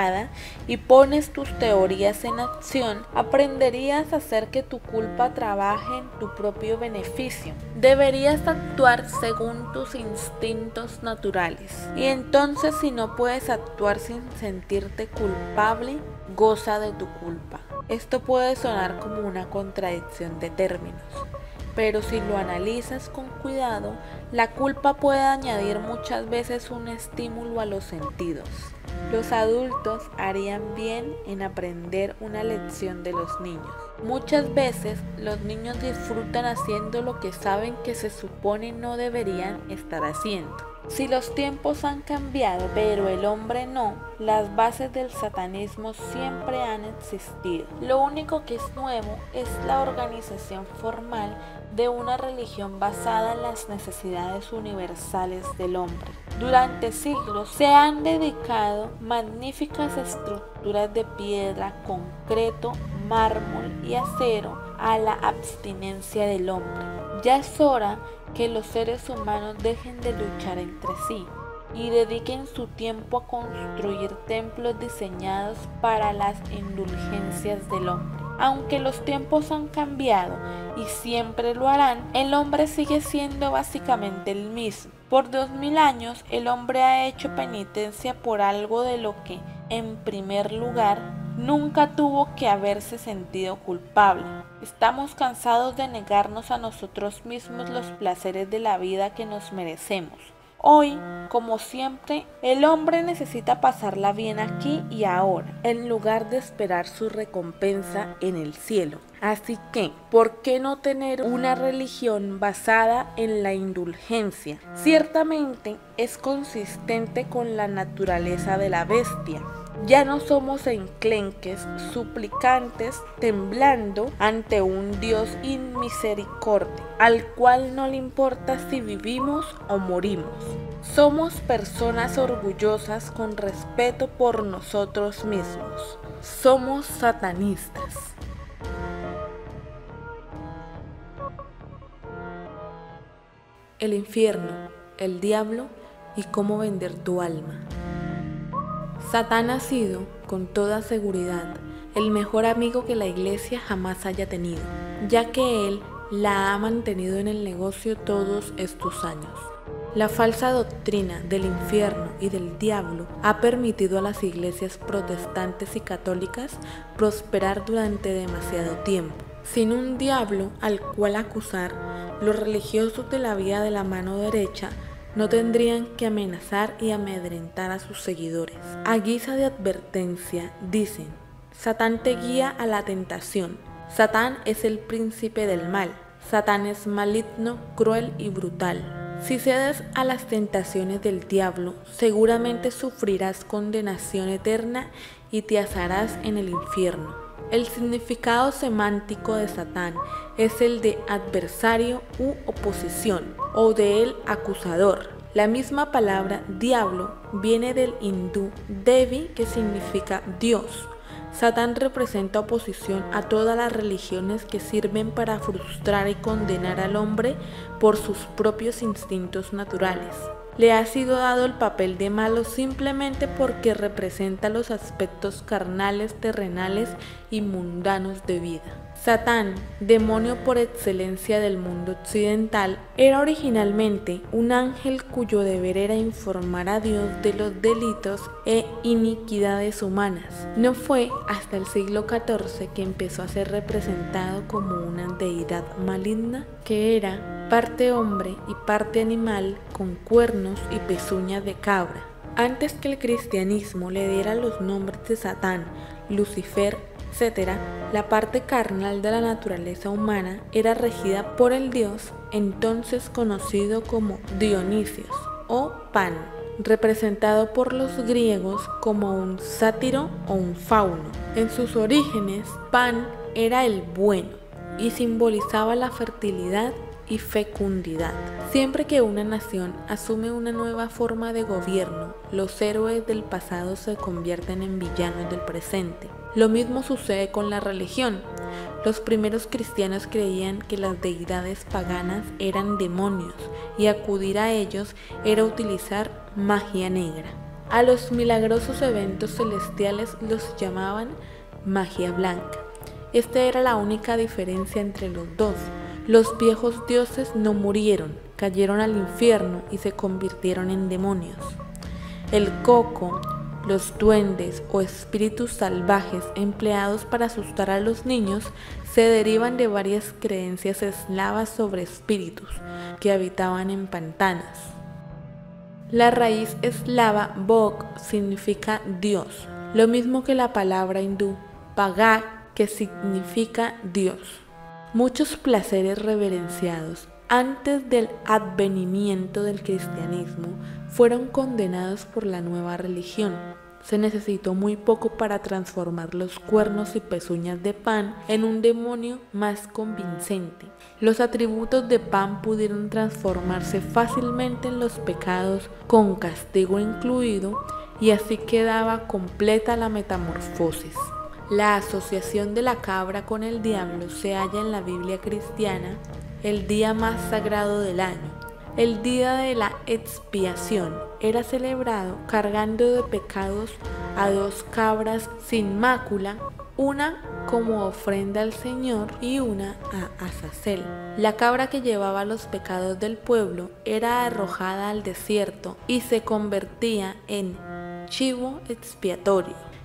y pones tus teorías en acción, aprenderías a hacer que tu culpa trabaje en tu propio beneficio. Deberías actuar según tus instintos naturales. Y entonces, si no puedes actuar sin sentirte culpable, goza de tu culpa. Esto puede sonar como una contradicción de términos, pero si lo analizas con cuidado, la culpa puede añadir muchas veces un estímulo a los sentidos. Los adultos harían bien en aprender una lección de los niños. Muchas veces los niños disfrutan haciendo lo que saben que se supone no deberían estar haciendo. Si los tiempos han cambiado, pero el hombre no, las bases del satanismo siempre han existido. Lo único que es nuevo es la organización formal de una religión basada en las necesidades universales del hombre. Durante siglos se han dedicado magníficas estructuras de piedra, concreto, mármol y acero a la abstinencia del hombre. Ya es hora que los seres humanos dejen de luchar entre sí y dediquen su tiempo a construir templos diseñados para las indulgencias del hombre. Aunque los tiempos han cambiado y siempre lo harán, el hombre sigue siendo básicamente el mismo. Por dos mil años el hombre ha hecho penitencia por algo de lo que, en primer lugar, nunca tuvo que haberse sentido culpable. Estamos cansados de negarnos a nosotros mismos los placeres de la vida que nos merecemos. Hoy, como siempre, el hombre necesita pasarla bien aquí y ahora, en lugar de esperar su recompensa en el cielo. Así que, ¿por qué no tener una religión basada en la indulgencia? Ciertamente es consistente con la naturaleza de la bestia. Ya no somos enclenques, suplicantes, temblando ante un Dios inmisericordia, al cual no le importa si vivimos o morimos. Somos personas orgullosas con respeto por nosotros mismos. Somos satanistas. El infierno, el diablo y cómo vender tu alma. Satán ha sido, con toda seguridad, el mejor amigo que la iglesia jamás haya tenido, ya que él la ha mantenido en el negocio todos estos años. La falsa doctrina del infierno y del diablo ha permitido a las iglesias protestantes y católicas prosperar durante demasiado tiempo. Sin un diablo al cual acusar, los religiosos de la vía de la mano derecha no tendrían que amenazar y amedrentar a sus seguidores. A guisa de advertencia, dicen: Satán te guía a la tentación. Satán es el príncipe del mal. Satán es maligno, cruel y brutal. Si cedes a las tentaciones del diablo, seguramente sufrirás condenación eterna y te asarás en el infierno. El significado semántico de Satán es el de adversario u oposición, o de el acusador. La misma palabra diablo viene del hindú Devi, que significa Dios. Satán representa oposición a todas las religiones que sirven para frustrar y condenar al hombre por sus propios instintos naturales. Le ha sido dado el papel de malo simplemente porque representa los aspectos carnales, terrenales y mundanos de vida. Satán, demonio por excelencia del mundo occidental, era originalmente un ángel cuyo deber era informar a Dios de los delitos e iniquidades humanas. No fue hasta el siglo catorce que empezó a ser representado como una deidad maligna que era parte hombre y parte animal, con cuernos y pezuñas de cabra. Antes que el cristianismo le diera los nombres de Satán, Lucifer, etcétera, la parte carnal de la naturaleza humana era regida por el dios entonces conocido como Dionisios o Pan, representado por los griegos como un sátiro o un fauno. En sus orígenes, Pan era el bueno y simbolizaba la fertilidad y fecundidad. Siempre que una nación asume una nueva forma de gobierno, los héroes del pasado se convierten en villanos del presente. Lo mismo sucede con la religión. Los primeros cristianos creían que las deidades paganas eran demonios y acudir a ellos era utilizar magia negra. A los milagrosos eventos celestiales los llamaban magia blanca. Esta era la única diferencia entre los dos. Los viejos dioses no murieron, cayeron al infierno y se convirtieron en demonios. El coco, los duendes o espíritus salvajes empleados para asustar a los niños se derivan de varias creencias eslavas sobre espíritus que habitaban en pantanos. La raíz eslava Bog significa Dios, lo mismo que la palabra hindú Bhagat, que significa Dios. Muchos placeres reverenciados antes del advenimiento del cristianismo fueron condenados por la nueva religión. Se necesitó muy poco para transformar los cuernos y pezuñas de Pan en un demonio más convincente. Los atributos de Pan pudieron transformarse fácilmente en los pecados con castigo incluido, y así quedaba completa la metamorfosis. La asociación de la cabra con el diablo se halla en la Biblia cristiana, el día más sagrado del año. El día de la expiación era celebrado cargando de pecados a dos cabras sin mácula, una como ofrenda al Señor y una a Azazel. La cabra que llevaba los pecados del pueblo era arrojada al desierto y se convertía en chivo expiatorio.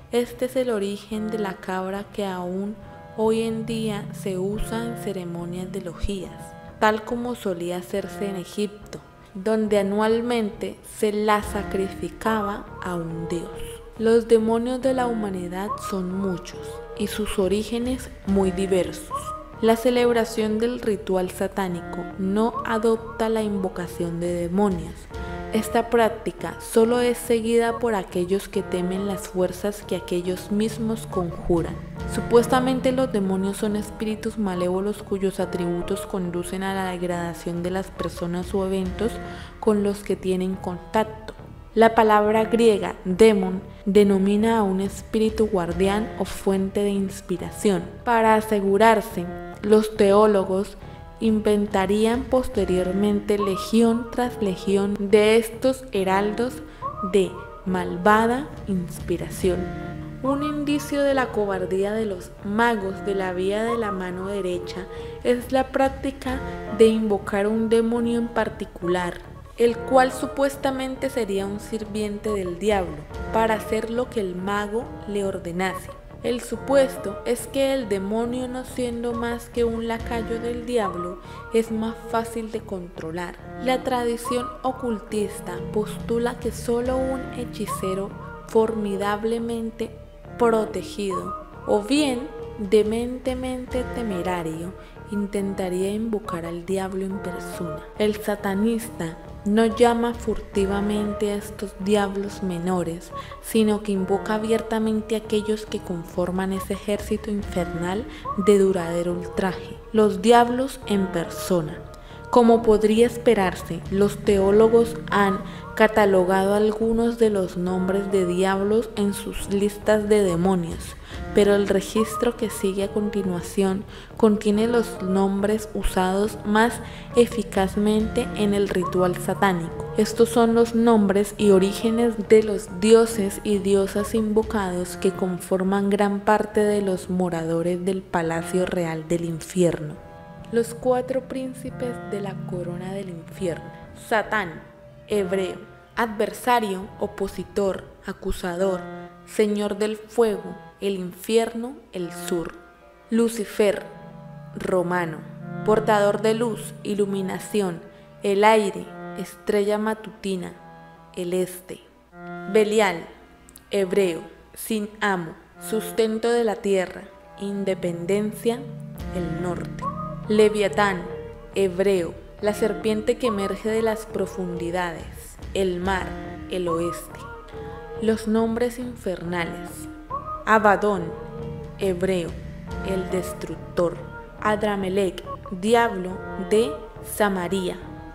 Este es el origen de la cabra que aún hoy en día se usa en ceremonias de logías, tal como solía hacerse en Egipto, donde anualmente se la sacrificaba a un dios. Los demonios de la humanidad son muchos y sus orígenes muy diversos. La celebración del ritual satánico no adopta la invocación de demonios. Esta práctica solo es seguida por aquellos que temen las fuerzas que aquellos mismos conjuran. Supuestamente los demonios son espíritus malévolos cuyos atributos conducen a la degradación de las personas o eventos con los que tienen contacto. La palabra griega demon denomina a un espíritu guardián o fuente de inspiración. Para asegurarse, los teólogos inventarían posteriormente legión tras legión de estos heraldos de malvada inspiración. Un indicio de la cobardía de los magos de la vía de la mano derecha es la práctica de invocar un demonio en particular, el cual supuestamente sería un sirviente del diablo, para hacer lo que el mago le ordenase. El supuesto es que el demonio, no siendo más que un lacayo del diablo, es más fácil de controlar. La tradición ocultista postula que solo un hechicero formidablemente protegido, o bien dementemente temerario, intentaría invocar al diablo en persona. El satanista no llama furtivamente a estos diablos menores, sino que invoca abiertamente a aquellos que conforman ese ejército infernal de duradero ultraje, los diablos en persona. Como podría esperarse, los teólogos han catalogado algunos de los nombres de diablos en sus listas de demonios, pero el registro que sigue a continuación contiene los nombres usados más eficazmente en el ritual satánico. Estos son los nombres y orígenes de los dioses y diosas invocados que conforman gran parte de los moradores del Palacio Real del Infierno. Los cuatro príncipes de la corona del infierno. Satán, hebreo, adversario, opositor, acusador, señor del fuego, el infierno, el sur. Lucifer, romano, portador de luz, iluminación, el aire, estrella matutina, el este. Belial, hebreo, sin amo, sustento de la tierra, independencia, el norte. Leviatán, hebreo, la serpiente que emerge de las profundidades, el mar, el oeste. Los nombres infernales. Abadón, hebreo, el destructor. Adramelech, diablo de Samaria.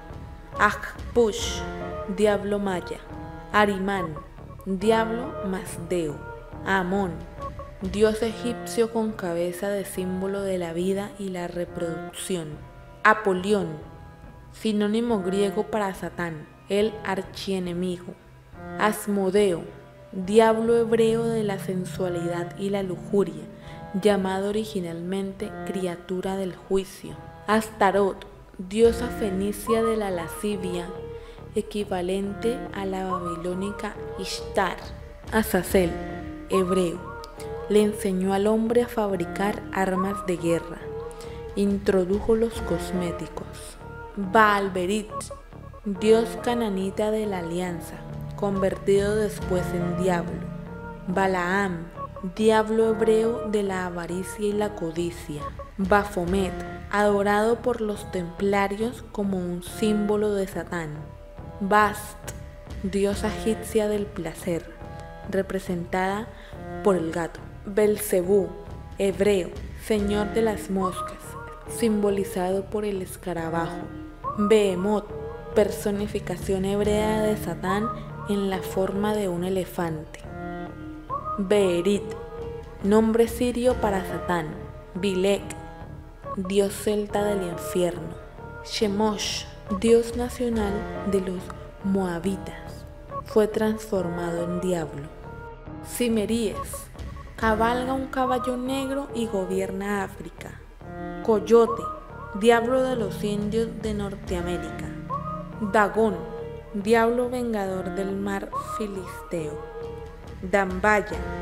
Ajpush, diablo maya. Arimán, diablo masdeo. Amón, dios egipcio con cabeza de símbolo de la vida y la reproducción. Apolión, sinónimo griego para Satán, el archienemigo. Asmodeo, diablo hebreo de la sensualidad y la lujuria, llamado originalmente criatura del juicio. Astarot, diosa fenicia de la lascivia, equivalente a la babilónica Ishtar. Azazel, hebreo, le enseñó al hombre a fabricar armas de guerra. Introdujo los cosméticos. Baalberith, dios cananita de la alianza, convertido después en diablo. Balaam, diablo hebreo de la avaricia y la codicia. Baphomet, adorado por los templarios como un símbolo de Satán. Bast, diosa egipcia del placer, representada por el gato. Belcebú, hebreo, señor de las moscas, simbolizado por el escarabajo. Behemoth, personificación hebrea de Satán en la forma de un elefante. Beherit, nombre sirio para Satán. Bilek, dios celta del infierno. Shemosh, dios nacional de los moabitas, fue transformado en diablo. Cimeríes, cabalga un caballo negro y gobierna África. Coyote, diablo de los indios de Norteamérica. Dagón, diablo vengador del mar filisteo. Dambaya,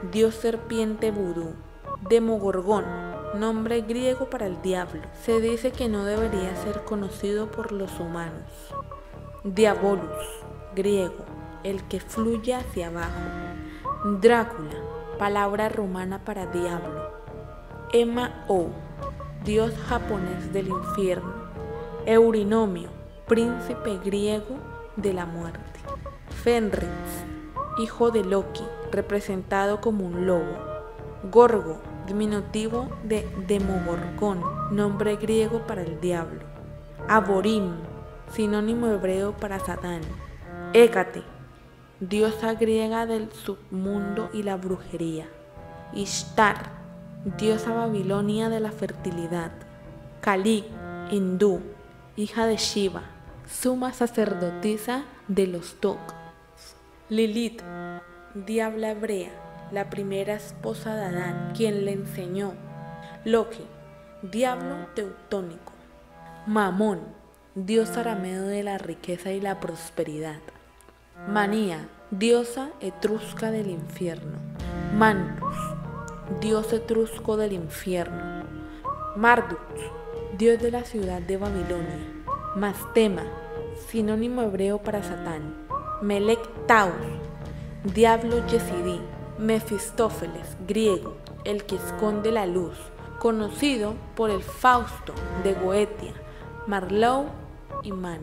dios serpiente vudú. Demogorgón, nombre griego para el diablo. Se dice que no debería ser conocido por los humanos. Diabolus, griego, el que fluye hacia abajo. Drácula, palabra romana para diablo. Ema-O, dios japonés del infierno. Eurinomio, príncipe griego de la muerte. Fenris, hijo de Loki, representado como un lobo. Gorgo, diminutivo de Demogorgón, nombre griego para el diablo. Aborim, sinónimo hebreo para Satán. Hécate, diosa griega del submundo y la brujería. Ishtar, diosa babilonia de la fertilidad. Kali, hindú, hija de Shiva, suma sacerdotisa de los Tok. Lilith, diabla hebrea, la primera esposa de Adán, quien le enseñó. Loki, diablo teutónico. Mamón, dios arameo de la riqueza y la prosperidad. Manía, diosa etrusca del infierno. Mantus, dios etrusco del infierno. Marduk, dios de la ciudad de Babilonia. Mastema, sinónimo hebreo para Satán. Melek Taus, diablo Yesidí. Mefistófeles, griego, el que esconde la luz, conocido por el Fausto de Goetia. Marlowe y Mann.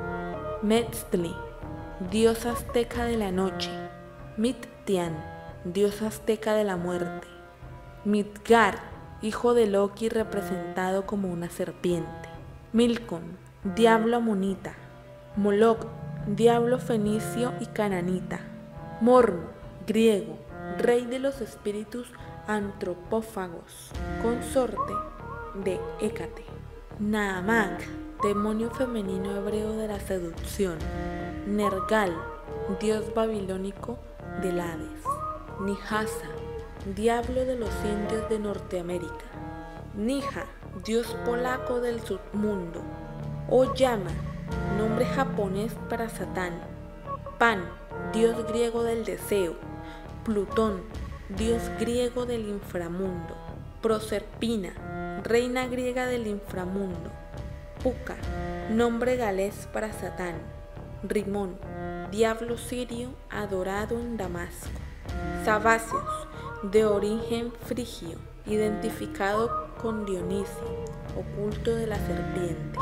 Metzli, dios azteca de la noche. Mittian, dios azteca de la muerte. Midgard, hijo de Loki representado como una serpiente. Milcon, diablo amonita. Moloch, diablo fenicio y cananita. Mormo, griego, rey de los espíritus antropófagos, consorte de Hécate. Naamak, demonio femenino hebreo de la seducción. Nergal, dios babilónico del Hades. Nihasa, diablo de los indios de Norteamérica. Nija, dios polaco del submundo. Oyama, nombre japonés para Satán. Pan, dios griego del deseo. Plutón, dios griego del inframundo. Proserpina, reina griega del inframundo. Puca, nombre galés para Satán. Rimón, diablo sirio adorado en Damasco. Sabacios, de origen frigio, identificado con Dionisio, oculto de la serpiente.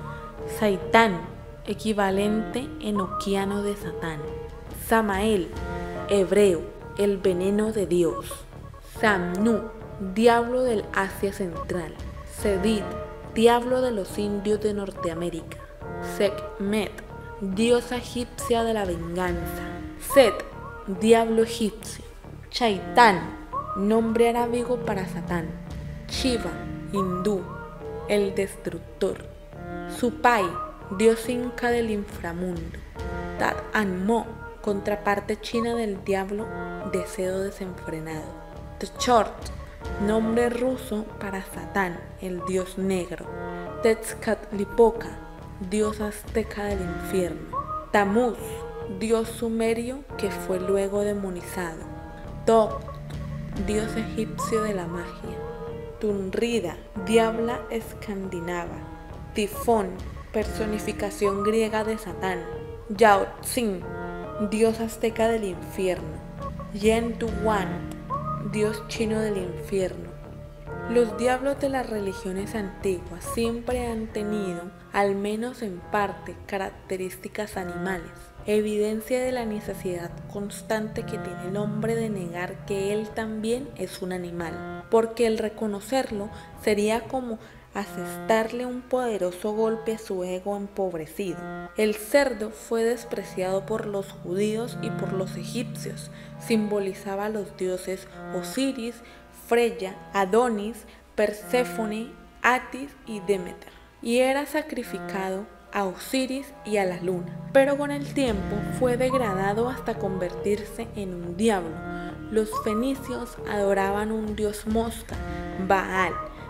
Saitán, equivalente enoquiano de Satán. Samael, hebreo, el veneno de Dios. Samnu, diablo del Asia Central. Sedit, diablo de los indios de Norteamérica. Sekhmet, diosa egipcia de la venganza. Set, diablo egipcio. Chaitán, nombre arábigo para Satán. Shiva, hindú, el destructor. Supai, dios inca del inframundo. Tat-Anmo, contraparte china del diablo, deseo desenfrenado. Tchort, nombre ruso para Satán, el dios negro. Tezcatlipoca, dios azteca del infierno. Tamuz, dios sumerio que fue luego demonizado. Thoth, dios egipcio de la magia. Tunrida, diabla escandinava. Tifón, personificación griega de Satán. Yaotzin, dios azteca del infierno. Yentuwan, dios chino del infierno. Los diablos de las religiones antiguas siempre han tenido, al menos en parte, características animales, evidencia de la necesidad constante que tiene el hombre de negar que él también es un animal, porque el reconocerlo sería como asestarle un poderoso golpe a su ego empobrecido. El cerdo fue despreciado por los judíos y por los egipcios. Simbolizaba a los dioses Osiris, Freya, Adonis, Perséfone, Atis y Demeter, y era sacrificado a Osiris y a la luna, pero con el tiempo fue degradado hasta convertirse en un diablo. Los fenicios adoraban un dios mosca, Baal,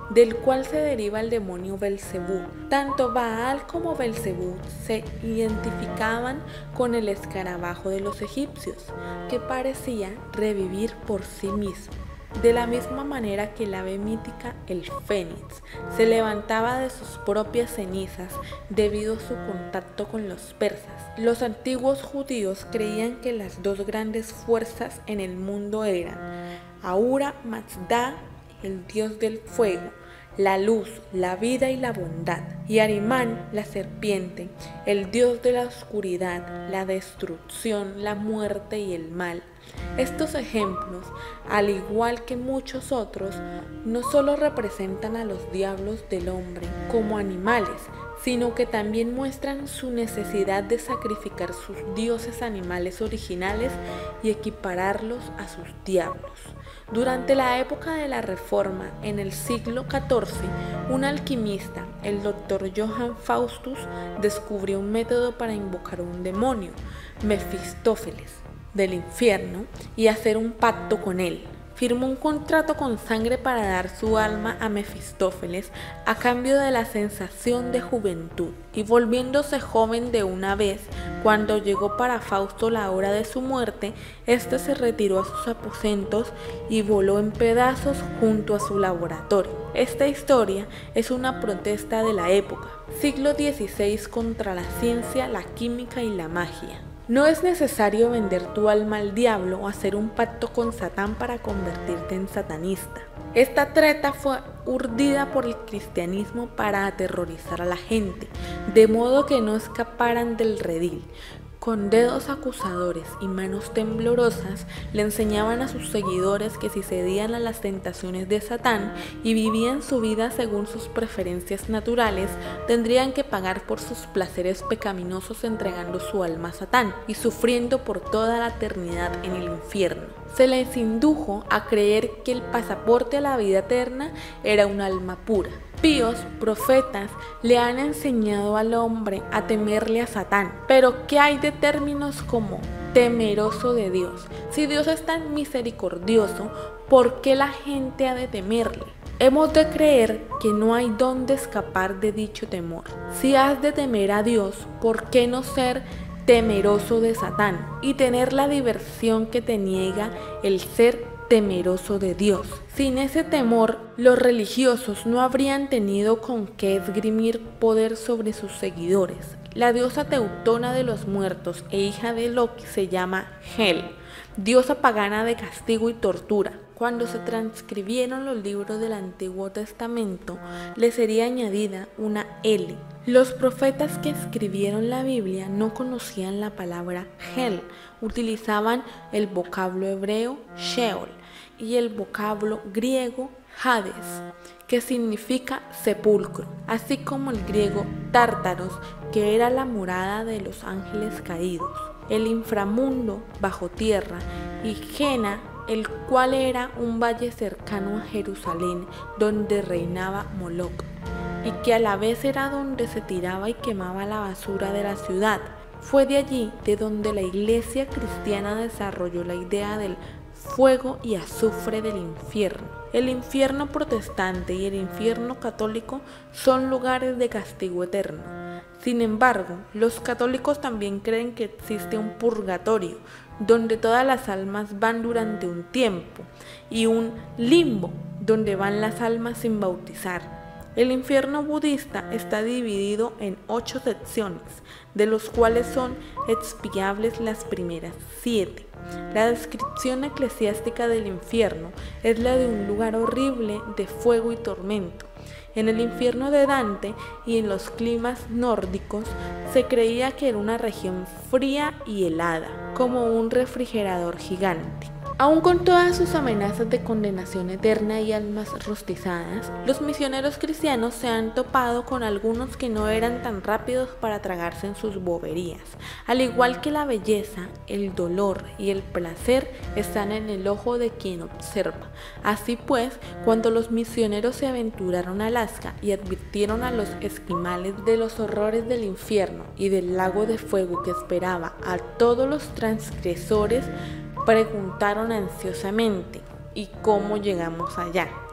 del cual se deriva el demonio Belcebú. Tanto Baal como Belcebú se identificaban con el escarabajo de los egipcios, que parecía revivir por sí mismo. De la misma manera que el ave mítica, el fénix, se levantaba de sus propias cenizas debido a su contacto con los persas. Los antiguos judíos creían que las dos grandes fuerzas en el mundo eran Ahura Mazda, el dios del fuego, la luz, la vida y la bondad, y Arimán, la serpiente, el dios de la oscuridad, la destrucción, la muerte y el mal. Estos ejemplos, al igual que muchos otros, no solo representan a los diablos del hombre como animales, sino que también muestran su necesidad de sacrificar sus dioses animales originales y equipararlos a sus diablos. Durante la época de la Reforma, en el siglo catorce, un alquimista, el doctor Johann Faustus, descubrió un método para invocar un demonio, Mefistófeles, del infierno, y hacer un pacto con él. Firmó un contrato con sangre para dar su alma a Mefistófeles a cambio de la sensación de juventud, y volviéndose joven de una vez, cuando llegó para Fausto la hora de su muerte, éste se retiró a sus aposentos y voló en pedazos junto a su laboratorio. Esta historia es una protesta de la época, siglo dieciséis, contra la ciencia, la química y la magia. No es necesario vender tu alma al diablo o hacer un pacto con Satán para convertirte en satanista. Esta treta fue urdida por el cristianismo para aterrorizar a la gente, de modo que no escaparan del redil. Con dedos acusadores y manos temblorosas le enseñaban a sus seguidores que si cedían a las tentaciones de Satán y vivían su vida según sus preferencias naturales, tendrían que pagar por sus placeres pecaminosos entregando su alma a Satán y sufriendo por toda la eternidad en el infierno. Se les indujo a creer que el pasaporte a la vida eterna era un alma pura. Píos, profetas, le han enseñado al hombre a temerle a Satán. Pero ¿qué hay de términos como temeroso de Dios? Si Dios es tan misericordioso, ¿por qué la gente ha de temerle? Hemos de creer que no hay dónde escapar de dicho temor. Si has de temer a Dios, ¿por qué no ser temeroso de Satán y tener la diversión que te niega el ser temeroso de Dios? Sin ese temor, los religiosos no habrían tenido con qué esgrimir poder sobre sus seguidores. La diosa teutona de los muertos e hija de Loki se llama Hel, diosa pagana de castigo y tortura. Cuando se transcribieron los libros del Antiguo Testamento, le sería añadida una L. Los profetas que escribieron la Biblia no conocían la palabra Hel, utilizaban el vocablo hebreo Sheol y el vocablo griego Hades, que significa sepulcro, así como el griego Tártaros, que era la morada de los ángeles caídos, el inframundo bajo tierra, y Gena, el cual era un valle cercano a Jerusalén donde reinaba Moloc, y que a la vez era donde se tiraba y quemaba la basura de la ciudad. Fue de allí de donde la iglesia cristiana desarrolló la idea del fuego y azufre del infierno. El infierno protestante y el infierno católico son lugares de castigo eterno. Sin embargo, los católicos también creen que existe un purgatorio, donde todas las almas van durante un tiempo, y un limbo, donde van las almas sin bautizar. El infierno budista está dividido en ocho secciones, de los cuales son expiables las primeras siete. La descripción eclesiástica del infierno es la de un lugar horrible de fuego y tormento. En el infierno de Dante y en los climas nórdicos se creía que era una región fría y helada, como un refrigerador gigante. Aún con todas sus amenazas de condenación eterna y almas rostizadas, los misioneros cristianos se han topado con algunos que no eran tan rápidos para tragarse en sus boberías. Al igual que la belleza, el dolor y el placer están en el ojo de quien observa. Así pues, cuando los misioneros se aventuraron a Alaska y advirtieron a los esquimales de los horrores del infierno y del lago de fuego que esperaba a todos los transgresores, preguntaron ansiosamente: ¿y cómo llegamos allá?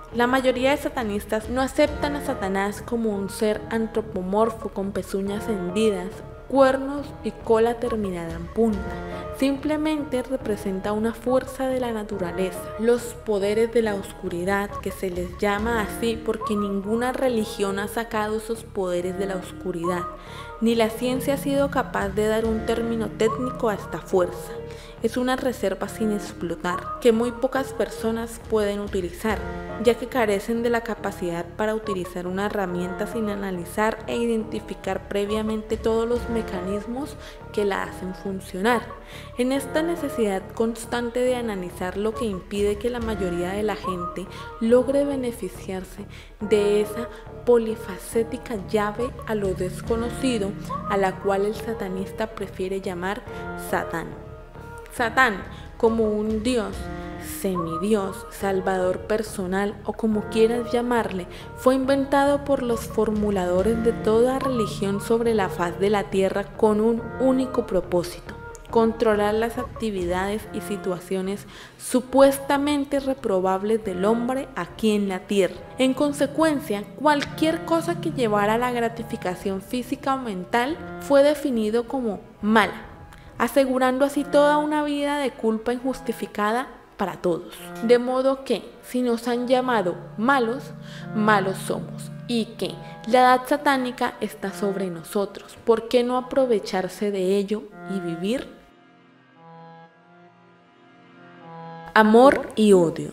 La mayoría de satanistas no aceptan a Satanás como un ser antropomorfo con pezuñas hendidas, cuernos y cola terminada en punta. Simplemente representa una fuerza de la naturaleza, los poderes de la oscuridad, que se les llama así porque ninguna religión ha sacado esos poderes de la oscuridad, ni la ciencia ha sido capaz de dar un término técnico a esta fuerza. Es una reserva sin explotar, que muy pocas personas pueden utilizar, ya que carecen de la capacidad para utilizar una herramienta sin analizar e identificar previamente todos los mecanismos que la hacen funcionar. En esta necesidad constante de analizar lo que impide que la mayoría de la gente logre beneficiarse de esa polifacética llave a lo desconocido, a la cual el satanista prefiere llamar Satán. Satán, como un dios, semidios, salvador personal o como quieras llamarle, fue inventado por los formuladores de toda religión sobre la faz de la tierra con un único propósito: controlar las actividades y situaciones supuestamente reprobables del hombre aquí en la tierra. En consecuencia, cualquier cosa que llevara a la gratificación física o mental fue definido como mala, asegurando así toda una vida de culpa injustificada para todos. De modo que, si nos han llamado malos, malos somos, y que la edad satánica está sobre nosotros. ¿Por qué no aprovecharse de ello y vivir? Amor y odio.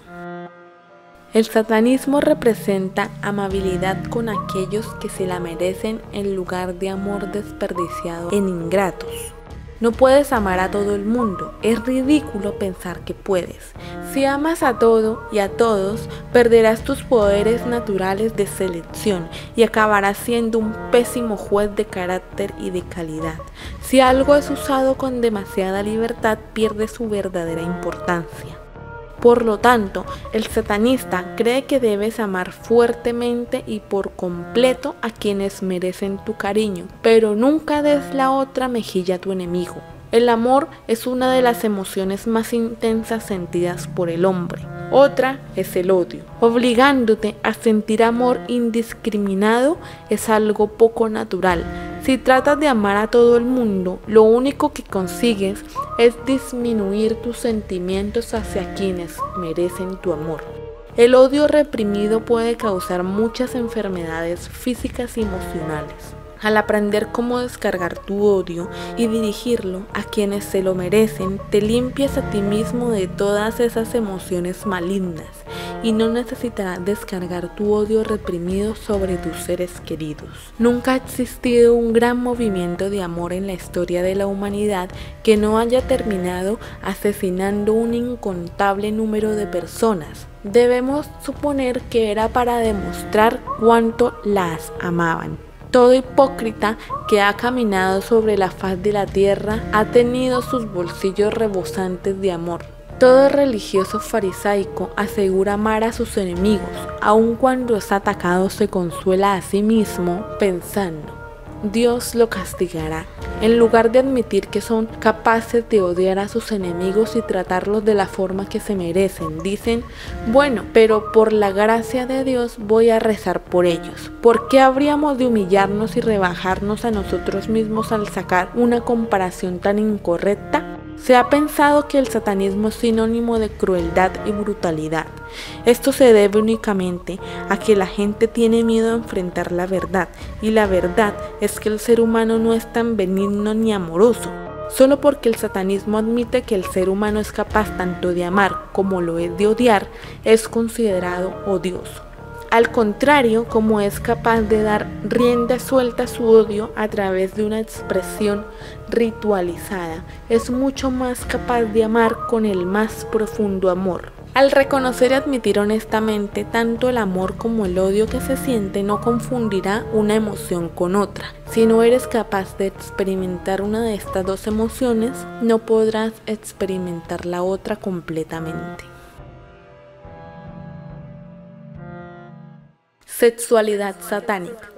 El satanismo representa amabilidad con aquellos que se la merecen en lugar de amor desperdiciado en ingratos. No puedes amar a todo el mundo, es ridículo pensar que puedes. Si amas a todo y a todos, perderás tus poderes naturales de selección y acabarás siendo un pésimo juez de carácter y de calidad. Si algo es usado con demasiada libertad, pierde su verdadera importancia. Por lo tanto, el satanista cree que debes amar fuertemente y por completo a quienes merecen tu cariño, pero nunca des la otra mejilla a tu enemigo. El amor es una de las emociones más intensas sentidas por el hombre. Otra es el odio. Obligándote a sentir amor indiscriminado es algo poco natural. Si tratas de amar a todo el mundo, lo único que consigues es disminuir tus sentimientos hacia quienes merecen tu amor. El odio reprimido puede causar muchas enfermedades físicas y emocionales. Al aprender cómo descargar tu odio y dirigirlo a quienes se lo merecen, te limpias a ti mismo de todas esas emociones malignas y no necesitarás descargar tu odio reprimido sobre tus seres queridos. Nunca ha existido un gran movimiento de amor en la historia de la humanidad que no haya terminado asesinando un incontable número de personas. Debemos suponer que era para demostrar cuánto las amaban. Todo hipócrita que ha caminado sobre la faz de la tierra ha tenido sus bolsillos rebosantes de amor. Todo religioso farisaico asegura amar a sus enemigos, aun cuando es atacado se consuela a sí mismo pensando: Dios lo castigará, en lugar de admitir que son capaces de odiar a sus enemigos y tratarlos de la forma que se merecen. Dicen: bueno, pero por la gracia de Dios voy a rezar por ellos. ¿Por qué habríamos de humillarnos y rebajarnos a nosotros mismos al sacar una comparación tan incorrecta? Se ha pensado que el satanismo es sinónimo de crueldad y brutalidad. Esto se debe únicamente a que la gente tiene miedo a enfrentar la verdad, y la verdad es que el ser humano no es tan benigno ni amoroso. Solo porque el satanismo admite que el ser humano es capaz tanto de amar como lo es de odiar, es considerado odioso. Al contrario, como es capaz de dar rienda suelta a su odio a través de una expresión ritualizada, es mucho más capaz de amar con el más profundo amor. Al reconocer y admitir honestamente tanto el amor como el odio que se siente, no confundirá una emoción con otra. Si no eres capaz de experimentar una de estas dos emociones, no podrás experimentar la otra completamente. Sexualidad satánica.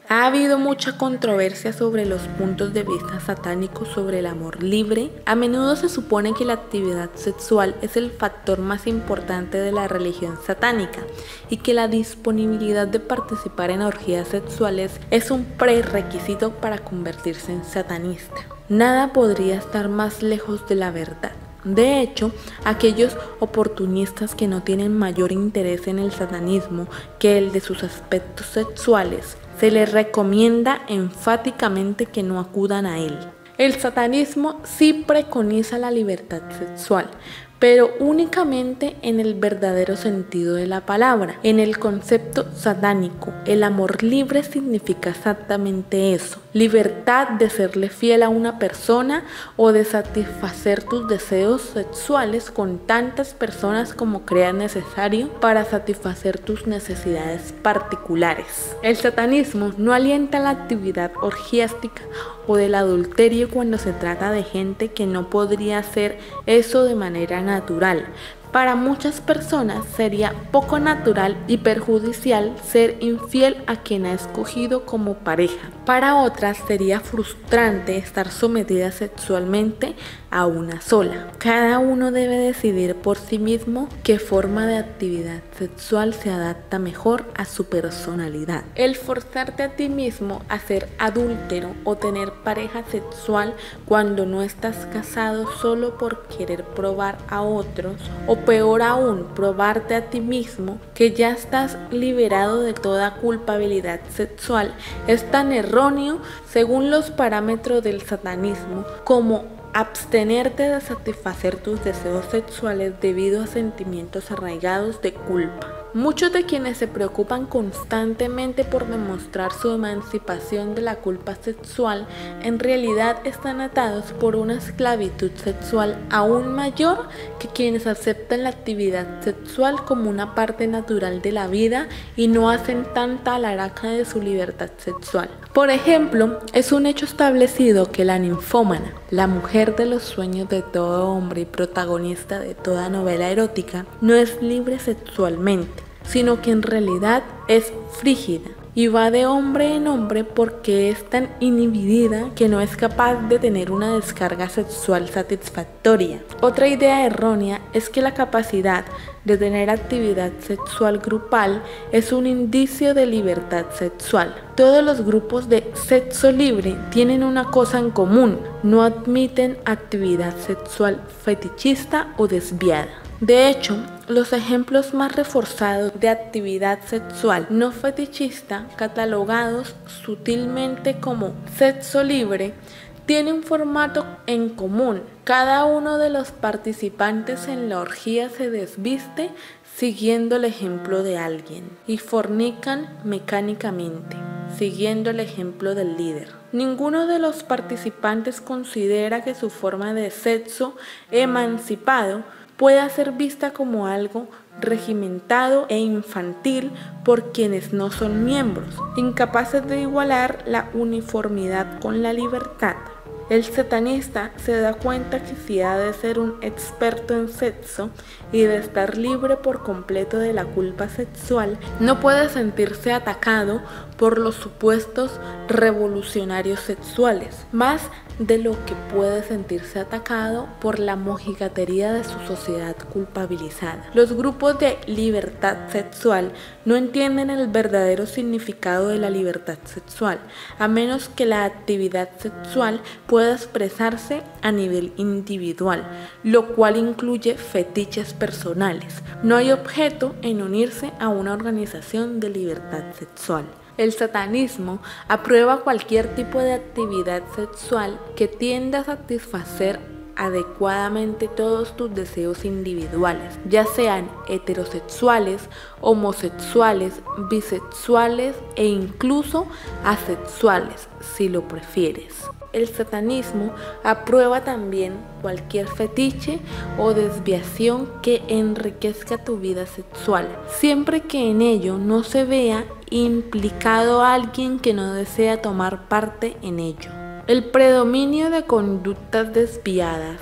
Ha habido mucha controversia sobre los puntos de vista satánicos sobre el amor libre. A menudo se supone que la actividad sexual es el factor más importante de la religión satánica y que la disponibilidad de participar en orgías sexuales es un prerequisito para convertirse en satanista. Nada podría estar más lejos de la verdad. De hecho, aquellos oportunistas que no tienen mayor interés en el satanismo que el de sus aspectos sexuales, se les recomienda enfáticamente que no acudan a él. El satanismo sí preconiza la libertad sexual, pero únicamente en el verdadero sentido de la palabra. En el concepto satánico, el amor libre significa exactamente eso: libertad de serle fiel a una persona o de satisfacer tus deseos sexuales con tantas personas como creas necesario para satisfacer tus necesidades particulares. El satanismo no alienta la actividad orgiástica o del adulterio cuando se trata de gente que no podría hacer eso de manera natural. Para muchas personas sería poco natural y perjudicial ser infiel a quien ha escogido como pareja. Para otras sería frustrante estar sometida sexualmente a una sola. Cada uno debe decidir por sí mismo qué forma de actividad sexual se adapta mejor a su personalidad. El forzarte a ti mismo a ser adúltero o tener pareja sexual cuando no estás casado solo por querer probar a otros, o peor aún, probarte a ti mismo que ya estás liberado de toda culpabilidad sexual, es tan erróneo según los parámetros del satanismo como abstenerte de satisfacer tus deseos sexuales debido a sentimientos arraigados de culpa. Muchos de quienes se preocupan constantemente por demostrar su emancipación de la culpa sexual, en realidad están atados por una esclavitud sexual aún mayor que quienes aceptan la actividad sexual como una parte natural de la vida y no hacen tanta alaraca de su libertad sexual. Por ejemplo, es un hecho establecido que la ninfómana, la mujer de los sueños de todo hombre y protagonista de toda novela erótica, no es libre sexualmente, sino que en realidad es frígida y va de hombre en hombre porque es tan inhibida que no es capaz de tener una descarga sexual satisfactoria. Otra idea errónea es que la capacidad de tener actividad sexual grupal es un indicio de libertad sexual. Todos los grupos de sexo libre tienen una cosa en común: no admiten actividad sexual fetichista o desviada. De hecho, los ejemplos más reforzados de actividad sexual no fetichista, catalogados sutilmente como sexo libre, tienen un formato en común. Cada uno de los participantes en la orgía se desviste siguiendo el ejemplo de alguien y fornican mecánicamente, siguiendo el ejemplo del líder. Ninguno de los participantes considera que su forma de sexo emancipado pueda ser vista como algo regimentado e infantil por quienes no son miembros, incapaces de igualar la uniformidad con la libertad. El satanista se da cuenta que si ha de ser un experto en sexo y de estar libre por completo de la culpa sexual, no puede sentirse atacado por los supuestos revolucionarios sexuales, más de lo que puede sentirse atacado por la mojigatería de su sociedad culpabilizada. Los grupos de libertad sexual no entienden el verdadero significado de la libertad sexual, a menos que la actividad sexual pueda expresarse a nivel individual, lo cual incluye fetiches personales. No hay objeto en unirse a una organización de libertad sexual. El satanismo aprueba cualquier tipo de actividad sexual que tienda a satisfacer adecuadamente todos tus deseos individuales, ya sean heterosexuales, homosexuales, bisexuales e incluso asexuales, si lo prefieres. El satanismo aprueba también cualquier fetiche o desviación que enriquezca tu vida sexual, siempre que en ello no se vea implicado a alguien que no desea tomar parte en ello. El predominio de conductas desviadas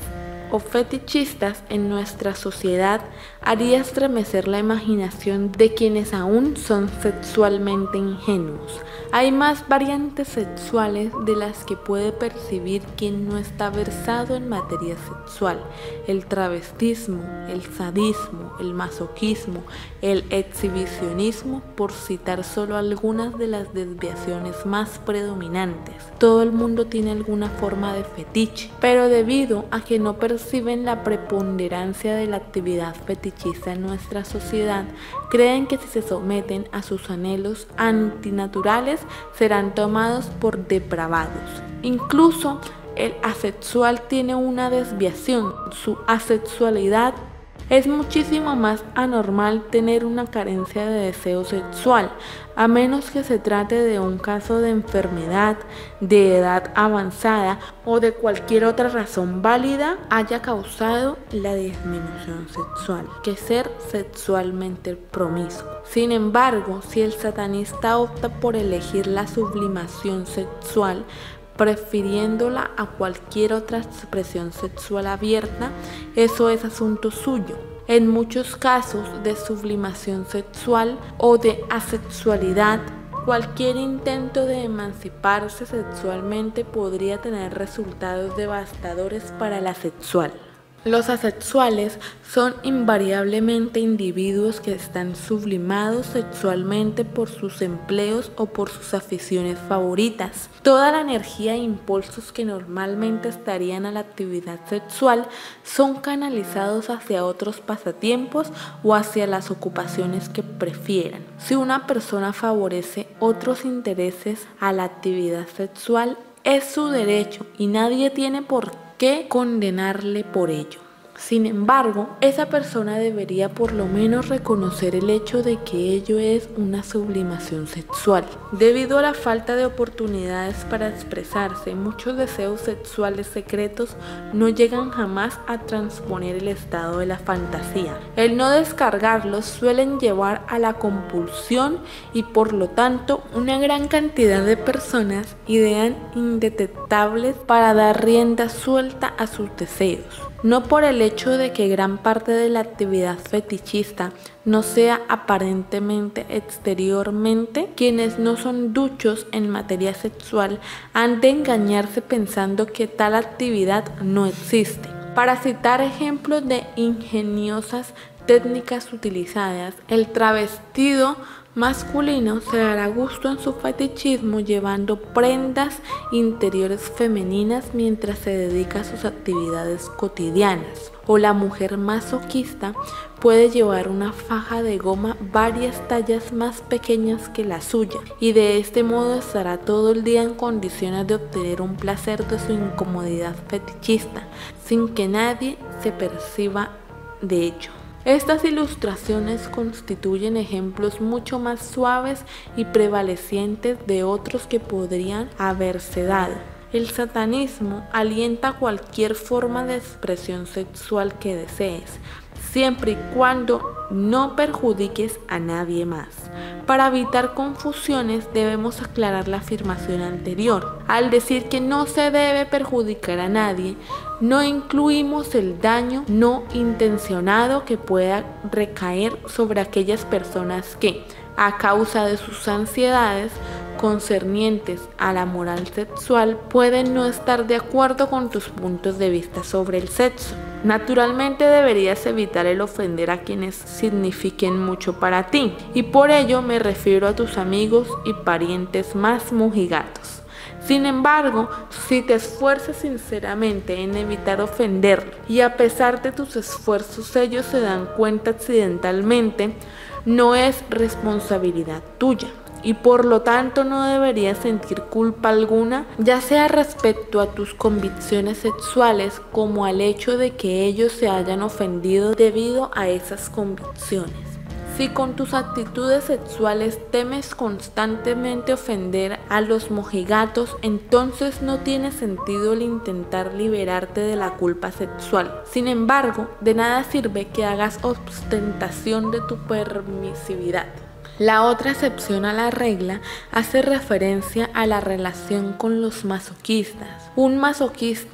o fetichistas en nuestra sociedad haría estremecer la imaginación de quienes aún son sexualmente ingenuos. Hay más variantes sexuales de las que puede percibir quien no está versado en materia sexual: el travestismo, el sadismo, el masoquismo, el exhibicionismo, por citar solo algunas de las desviaciones más predominantes. Todo el mundo tiene alguna forma de fetiche, pero debido a que no perciben la preponderancia de la actividad fetichista en nuestra sociedad, creen que si se someten a sus anhelos antinaturales serán tomados por depravados. Incluso el asexual tiene una desviación: su asexualidad. Es muchísimo más anormal tener una carencia de deseo sexual, a menos que se trate de un caso de enfermedad, de edad avanzada o de cualquier otra razón válida haya causado la disminución sexual, que ser sexualmente promiscuo. Sin embargo, si el satanista opta por elegir la sublimación sexual, prefiriéndola a cualquier otra expresión sexual abierta, eso es asunto suyo. En muchos casos de sublimación sexual o de asexualidad, cualquier intento de emanciparse sexualmente podría tener resultados devastadores para la sexual. Los asexuales son invariablemente individuos que están sublimados sexualmente por sus empleos o por sus aficiones favoritas. Toda la energía e impulsos que normalmente estarían a la actividad sexual son canalizados hacia otros pasatiempos o hacia las ocupaciones que prefieran. Si una persona favorece otros intereses a la actividad sexual, es su derecho y nadie tiene por qué que condenarle por ello. Sin embargo, esa persona debería por lo menos reconocer el hecho de que ello es una sublimación sexual. Debido a la falta de oportunidades para expresarse, muchos deseos sexuales secretos no llegan jamás a transponer el estado de la fantasía. El no descargarlos suelen llevar a la compulsión y por lo tanto una gran cantidad de personas idean indetectables para dar rienda suelta a sus deseos. No por el hecho de que gran parte de la actividad fetichista no sea aparentemente exteriormente, quienes no son duchos en materia sexual han de engañarse pensando que tal actividad no existe. Para citar ejemplos de ingeniosas técnicas utilizadas, el travestido masculino se dará gusto en su fetichismo llevando prendas interiores femeninas mientras se dedica a sus actividades cotidianas, o la mujer masoquista puede llevar una faja de goma varias tallas más pequeñas que la suya y de este modo estará todo el día en condiciones de obtener un placer de su incomodidad fetichista sin que nadie se perciba de ello. Estas ilustraciones constituyen ejemplos mucho más suaves y prevalecientes de otros que podrían haberse dado. El satanismo alienta cualquier forma de expresión sexual que desees, siempre y cuando no perjudiques a nadie más. Para evitar confusiones debemos aclarar la afirmación anterior. Al decir que no se debe perjudicar a nadie, no incluimos el daño no intencionado que pueda recaer sobre aquellas personas que, a causa de sus ansiedades concernientes a la moral sexual, pueden no estar de acuerdo con tus puntos de vista sobre el sexo. Naturalmente deberías evitar el ofender a quienes signifiquen mucho para ti, y por ello me refiero a tus amigos y parientes más mojigatos. Sin embargo, si te esfuerzas sinceramente en evitar ofenderlo y a pesar de tus esfuerzos ellos se dan cuenta accidentalmente, no es responsabilidad tuya y por lo tanto no deberías sentir culpa alguna, ya sea respecto a tus convicciones sexuales como al hecho de que ellos se hayan ofendido debido a esas convicciones. Si con tus actitudes sexuales temes constantemente ofender a los mojigatos, entonces no tiene sentido el intentar liberarte de la culpa sexual. Sin embargo, de nada sirve que hagas ostentación de tu permisividad. La otra excepción a la regla hace referencia a la relación con los masoquistas. Un masoquista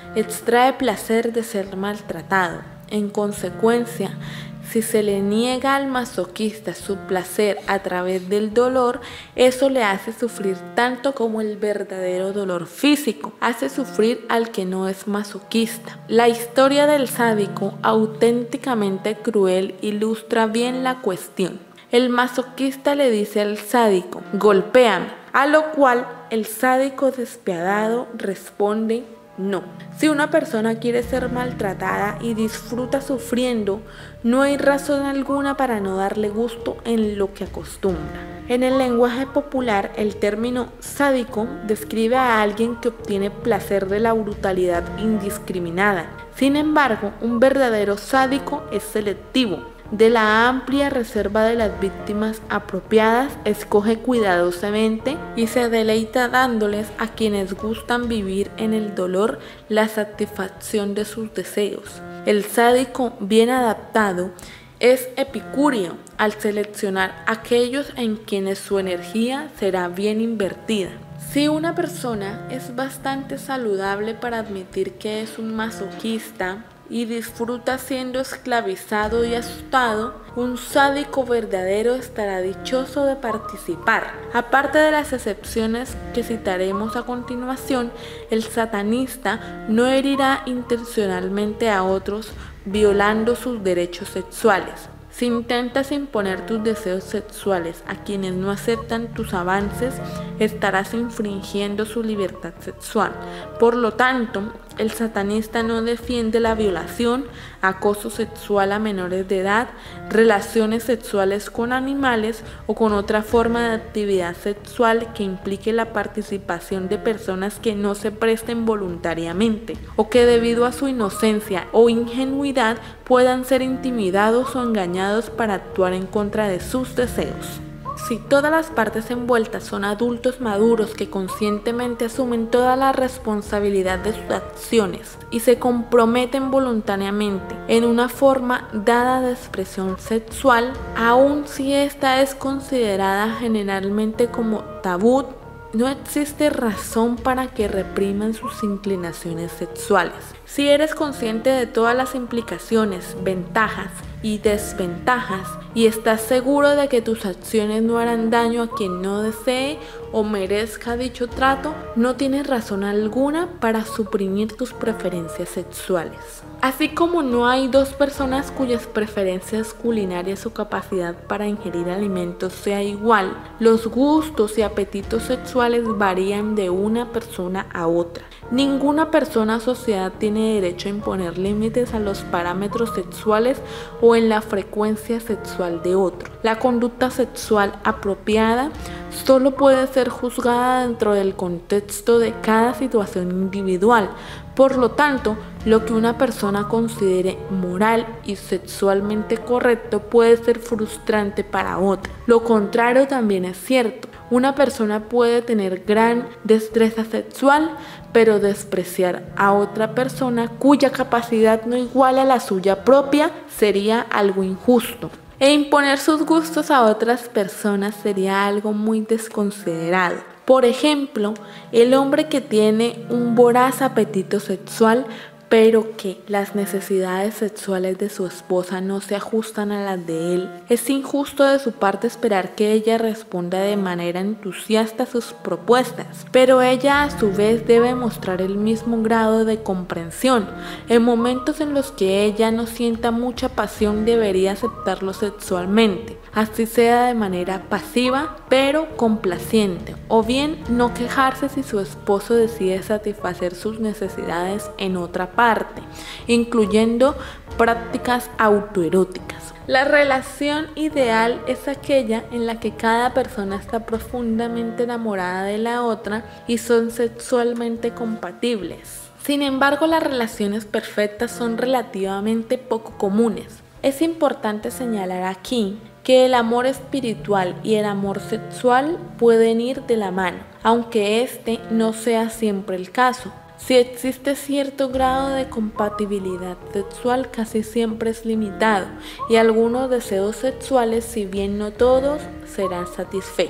extrae placer de ser maltratado. En consecuencia, si se le niega al masoquista su placer a través del dolor, eso le hace sufrir tanto como el verdadero dolor físico hace sufrir al que no es masoquista. La historia del sádico, auténticamente cruel, ilustra bien la cuestión. El masoquista le dice al sádico: golpéame, a lo cual el sádico despiadado responde: no. Si una persona quiere ser maltratada y disfruta sufriendo, no hay razón alguna para no darle gusto en lo que acostumbra. En el lenguaje popular, el término sádico describe a alguien que obtiene placer de la brutalidad indiscriminada. Sin embargo, un verdadero sádico es selectivo. De la amplia reserva de las víctimas apropiadas, escoge cuidadosamente y se deleita dándoles a quienes gustan vivir en el dolor la satisfacción de sus deseos. El sádico bien adaptado es epicúreo al seleccionar aquellos en quienes su energía será bien invertida. Si una persona es bastante saludable para admitir que es un masoquista y disfruta siendo esclavizado y asustado, un sádico verdadero estará dichoso de participar. Aparte de las excepciones que citaremos a continuación, el satanista no herirá intencionalmente a otros violando sus derechos sexuales. Si intentas imponer tus deseos sexuales a quienes no aceptan tus avances, estarás infringiendo su libertad sexual. Por lo tanto, el satanista no defiende la violación, acoso sexual a menores de edad, relaciones sexuales con animales o con otra forma de actividad sexual que implique la participación de personas que no se presten voluntariamente o que debido a su inocencia o ingenuidad puedan ser intimidados o engañados para actuar en contra de sus deseos. Si todas las partes envueltas son adultos maduros que conscientemente asumen toda la responsabilidad de sus acciones y se comprometen voluntariamente en una forma dada de expresión sexual, aun si esta es considerada generalmente como tabú, no existe razón para que repriman sus inclinaciones sexuales. Si eres consciente de todas las implicaciones, ventajas y desventajas y estás seguro de que tus acciones no harán daño a quien no desee o merezca dicho trato, no tienes razón alguna para suprimir tus preferencias sexuales. Así como no hay dos personas cuyas preferencias culinarias o capacidad para ingerir alimentos sea igual, los gustos y apetitos sexuales varían de una persona a otra. Ninguna persona o sociedad tiene derecho a imponer límites a los parámetros sexuales o en la frecuencia sexual de otro. La conducta sexual apropiada solo puede ser juzgada dentro del contexto de cada situación individual. Por lo tanto, lo que una persona considere moral y sexualmente correcto puede ser frustrante para otra. Lo contrario también es cierto. Una persona puede tener gran destreza sexual, pero despreciar a otra persona cuya capacidad no iguala a la suya propia sería algo injusto. E imponer sus gustos a otras personas sería algo muy desconsiderado. Por ejemplo, el hombre que tiene un voraz apetito sexual, pero que las necesidades sexuales de su esposa no se ajustan a las de él. Es injusto de su parte esperar que ella responda de manera entusiasta a sus propuestas, pero ella a su vez debe mostrar el mismo grado de comprensión. En momentos en los que ella no sienta mucha pasión debería aceptarlo sexualmente, así sea de manera pasiva pero complaciente, o bien no quejarse si su esposo decide satisfacer sus necesidades en otra parte. parte, incluyendo prácticas autoeróticas. La relación ideal es aquella en la que cada persona está profundamente enamorada de la otra y son sexualmente compatibles. Sin embargo, las relaciones perfectas son relativamente poco comunes. Es importante señalar aquí que el amor espiritual y el amor sexual pueden ir de la mano, aunque este no sea siempre el caso. Si existe cierto grado de compatibilidad sexual, casi siempre es limitado y algunos deseos sexuales, si bien no todos, serán satisfechos.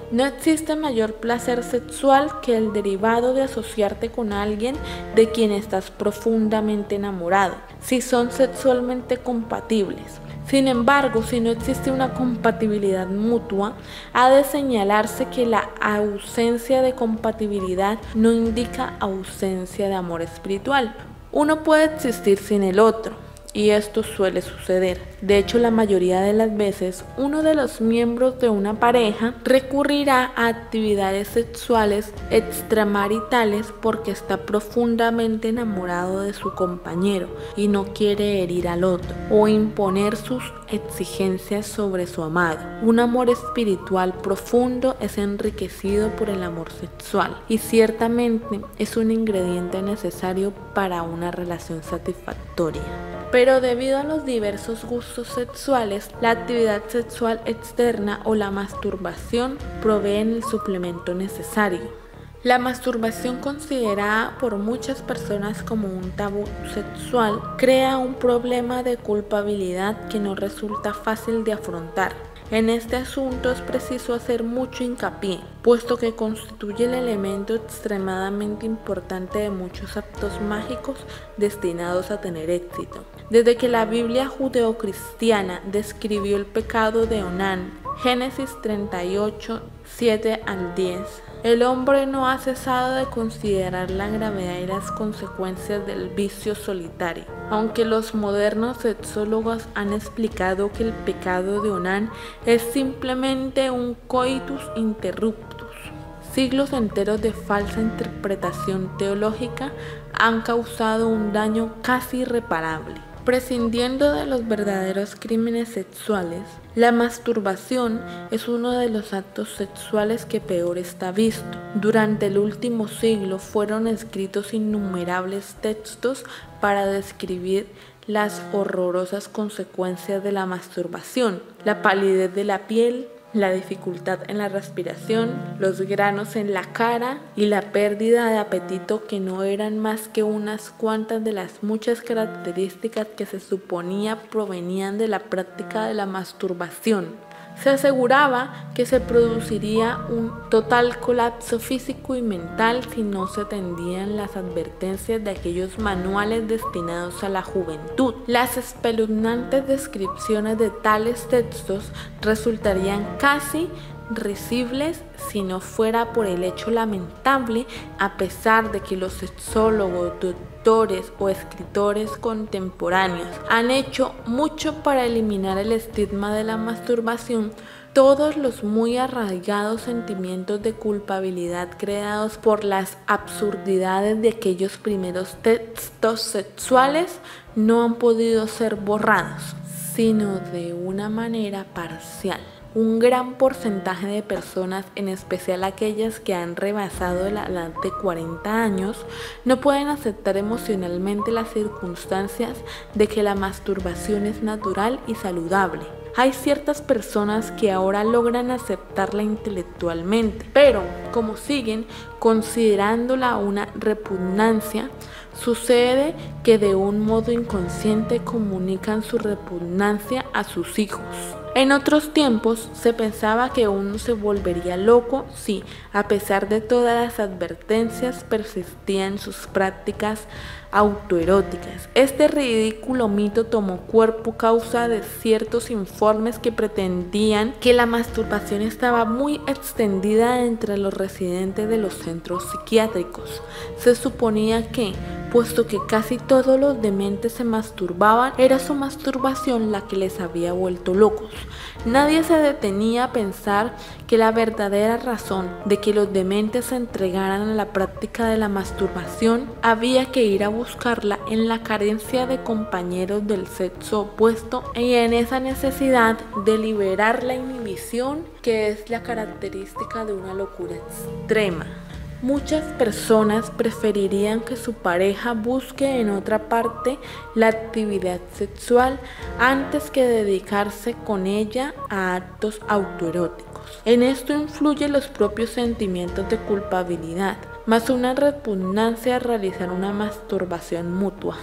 No existe mayor placer sexual que el derivado de asociarte con alguien de quien estás profundamente enamorado, si son sexualmente compatibles. Sin embargo, si no existe una compatibilidad mutua, ha de señalarse que la ausencia de compatibilidad no indica ausencia de amor espiritual. Uno puede existir sin el otro. Y esto suele suceder. De hecho, la mayoría de las veces, uno de los miembros de una pareja recurrirá a actividades sexuales extramaritales porque está profundamente enamorado de su compañero y no quiere herir al otro o imponer sus exigencias sobre su amado. Un amor espiritual profundo es enriquecido por el amor sexual y ciertamente es un ingrediente necesario para una relación satisfactoria. Pero debido a los diversos gustos sexuales, la actividad sexual externa o la masturbación proveen el suplemento necesario. La masturbación, considerada por muchas personas como un tabú sexual, crea un problema de culpabilidad que no resulta fácil de afrontar. En este asunto es preciso hacer mucho hincapié, puesto que constituye el elemento extremadamente importante de muchos actos mágicos destinados a tener éxito. Desde que la Biblia judeocristiana describió el pecado de Onán, Génesis treinta y ocho, siete al diez, el hombre no ha cesado de considerar la gravedad y las consecuencias del vicio solitario. Aunque los modernos sexólogos han explicado que el pecado de Onán es simplemente un coitus interruptus, siglos enteros de falsa interpretación teológica han causado un daño casi irreparable. Prescindiendo de los verdaderos crímenes sexuales, la masturbación es uno de los actos sexuales que peor está visto. Durante el último siglo fueron escritos innumerables textos para describir las horrorosas consecuencias de la masturbación, la palidez de la piel, la dificultad en la respiración, los granos en la cara y la pérdida de apetito, que no eran más que unas cuantas de las muchas características que se suponía provenían de la práctica de la masturbación. Se aseguraba que se produciría un total colapso físico y mental si no se atendían las advertencias de aquellos manuales destinados a la juventud. Las espeluznantes descripciones de tales textos resultarían casi risibles si no fuera por el hecho lamentable, a pesar de que los sexólogos, doctores o escritores contemporáneos han hecho mucho para eliminar el estigma de la masturbación, todos los muy arraigados sentimientos de culpabilidad creados por las absurdidades de aquellos primeros textos sexuales no han podido ser borrados, sino de una manera parcial. Un gran porcentaje de personas, en especial aquellas que han rebasado la edad de cuarenta años, no pueden aceptar emocionalmente las circunstancias de que la masturbación es natural y saludable. Hay ciertas personas que ahora logran aceptarla intelectualmente, pero como siguen considerándola una repugnancia, sucede que de un modo inconsciente comunican su repugnancia a sus hijos. En otros tiempos se pensaba que uno se volvería loco si, a pesar de todas las advertencias, persistía en sus prácticas autoeróticas. Este ridículo mito tomó cuerpo a causa de ciertos informes que pretendían que la masturbación estaba muy extendida entre los residentes de los centros psiquiátricos. Se suponía que, puesto que casi todos los dementes se masturbaban, era su masturbación la que les había vuelto locos. Nadie se detenía a pensar que la verdadera razón de que los dementes se entregaran a la práctica de la masturbación había que ir a buscarla en la carencia de compañeros del sexo opuesto y en esa necesidad de liberar la inhibición que es la característica de una locura extrema. Muchas personas preferirían que su pareja busque en otra parte la actividad sexual antes que dedicarse con ella a actos autoeróticos. En esto influyen los propios sentimientos de culpabilidad, más una repugnancia a realizar una masturbación mutua.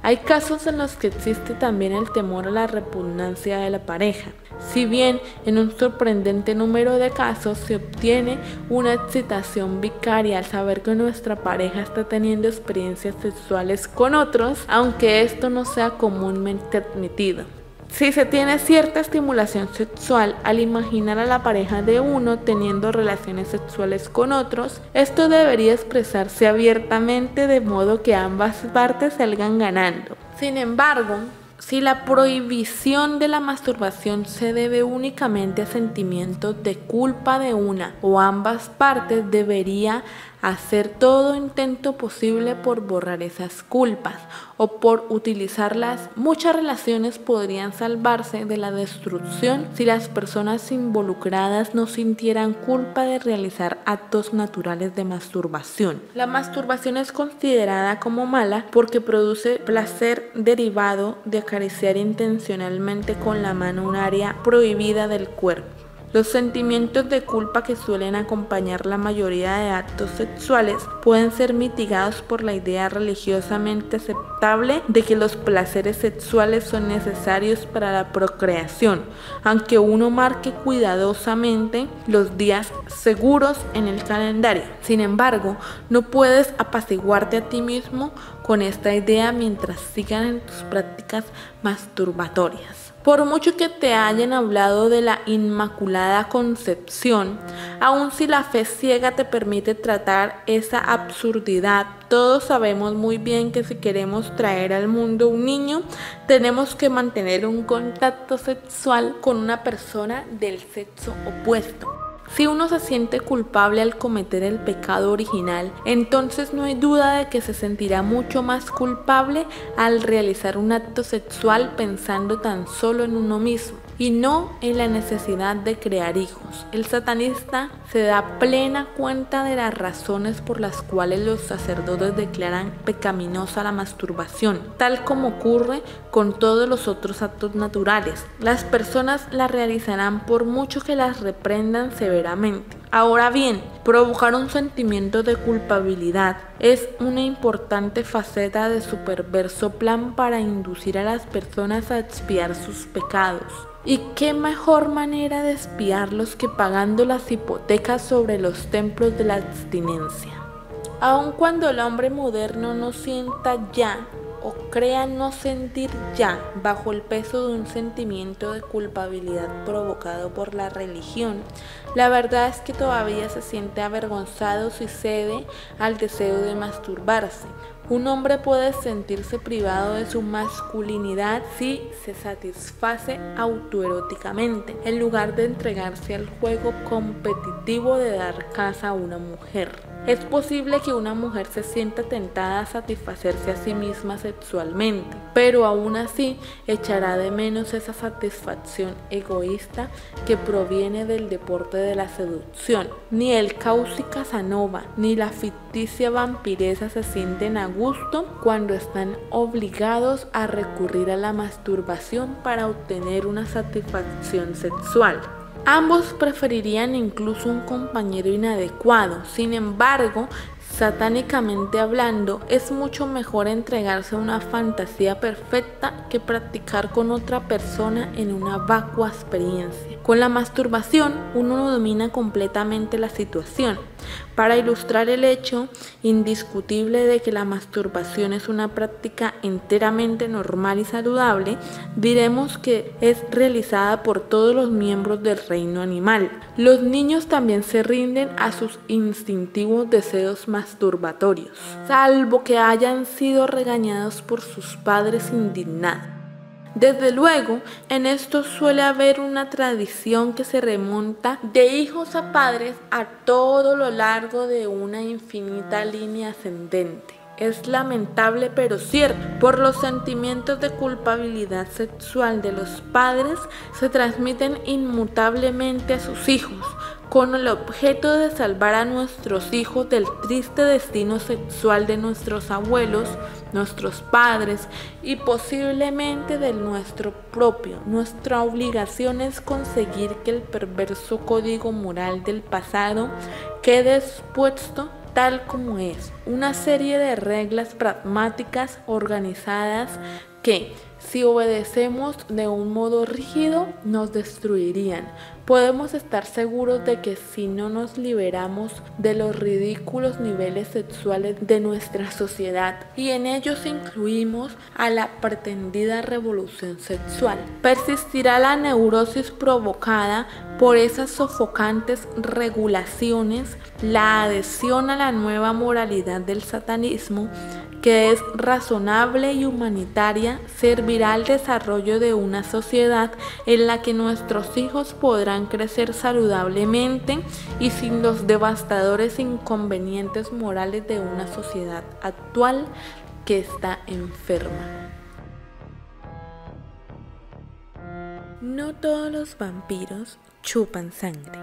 Hay casos en los que existe también el temor a la repugnancia de la pareja. Si bien en un sorprendente número de casos se obtiene una excitación vicaria al saber que nuestra pareja está teniendo experiencias sexuales con otros, aunque esto no sea comúnmente admitido. Si se tiene cierta estimulación sexual al imaginar a la pareja de uno teniendo relaciones sexuales con otros, esto debería expresarse abiertamente de modo que ambas partes salgan ganando. Sin embargo, si la prohibición de la masturbación se debe únicamente a sentimientos de culpa de una o ambas partes, debería hacer todo intento posible por borrar esas culpas o por utilizarlas. Muchas relaciones podrían salvarse de la destrucción si las personas involucradas no sintieran culpa de realizar actos naturales de masturbación. La masturbación es considerada como mala porque produce placer derivado de acariciar intencionalmente con la mano un área prohibida del cuerpo. Los sentimientos de culpa que suelen acompañar la mayoría de actos sexuales pueden ser mitigados por la idea religiosamente aceptable de que los placeres sexuales son necesarios para la procreación, aunque uno marque cuidadosamente los días seguros en el calendario. Sin embargo, no puedes apaciguarte a ti mismo con esta idea mientras sigan en tus prácticas masturbatorias. Por mucho que te hayan hablado de la Inmaculada Concepción, aun si la fe ciega te permite tratar esa absurdidad, todos sabemos muy bien que si queremos traer al mundo un niño, tenemos que mantener un contacto sexual con una persona del sexo opuesto. Si uno se siente culpable al cometer el pecado original, entonces no hay duda de que se sentirá mucho más culpable al realizar un acto sexual pensando tan solo en uno mismo y no en la necesidad de crear hijos. El satanista se da plena cuenta de las razones por las cuales los sacerdotes declaran pecaminosa la masturbación, tal como ocurre con todos los otros actos naturales. Las personas la realizarán por mucho que las reprendan severamente. Ahora bien, provocar un sentimiento de culpabilidad es una importante faceta de su perverso plan para inducir a las personas a expiar sus pecados. ¿Y qué mejor manera de expiarlos que pagando las hipotecas sobre los templos de la abstinencia? Aun cuando el hombre moderno no sienta ya o crea no sentir ya bajo el peso de un sentimiento de culpabilidad provocado por la religión, la verdad es que todavía se siente avergonzado si cede al deseo de masturbarse. Un hombre puede sentirse privado de su masculinidad si se satisface autoeróticamente, en lugar de entregarse al juego competitivo de dar caza a una mujer. Es posible que una mujer se sienta tentada a satisfacerse a sí misma sexualmente, pero aún así echará de menos esa satisfacción egoísta que proviene del deporte de la seducción. Ni el Causi Casanova ni la ficticia vampiresa se sienten a gusto cuando están obligados a recurrir a la masturbación para obtener una satisfacción sexual. Ambos preferirían incluso un compañero inadecuado. Sin embargo, satánicamente hablando, es mucho mejor entregarse a una fantasía perfecta que practicar con otra persona en una vacua experiencia. Con la masturbación, uno no domina completamente la situación. Para ilustrar el hecho indiscutible de que la masturbación es una práctica enteramente normal y saludable, diremos que es realizada por todos los miembros del reino animal. Los niños también se rinden a sus instintivos deseos masturbatorios, salvo que hayan sido regañados por sus padres indignados. Desde luego, en esto suele haber una tradición que se remonta de hijos a padres a todo lo largo de una infinita línea ascendente. Es lamentable pero cierto. Por los sentimientos de culpabilidad sexual de los padres se transmiten inmutablemente a sus hijos, con el objeto de salvar a nuestros hijos del triste destino sexual de nuestros abuelos, nuestros padres y posiblemente del nuestro propio. Nuestra obligación es conseguir que el perverso código moral del pasado quede expuesto tal como es, una serie de reglas pragmáticas organizadas que, si obedecemos de un modo rígido, nos destruirían. Podemos estar seguros de que si no nos liberamos de los ridículos niveles sexuales de nuestra sociedad, y en ellos incluimos a la pretendida revolución sexual, persistirá la neurosis provocada por esas sofocantes regulaciones, la adhesión a la nueva moralidad del satanismo, que es razonable y humanitaria, servirá al desarrollo de una sociedad en la que nuestros hijos podrán crecer saludablemente y sin los devastadores inconvenientes morales de una sociedad actual que está enferma. No todos los vampiros chupan sangre.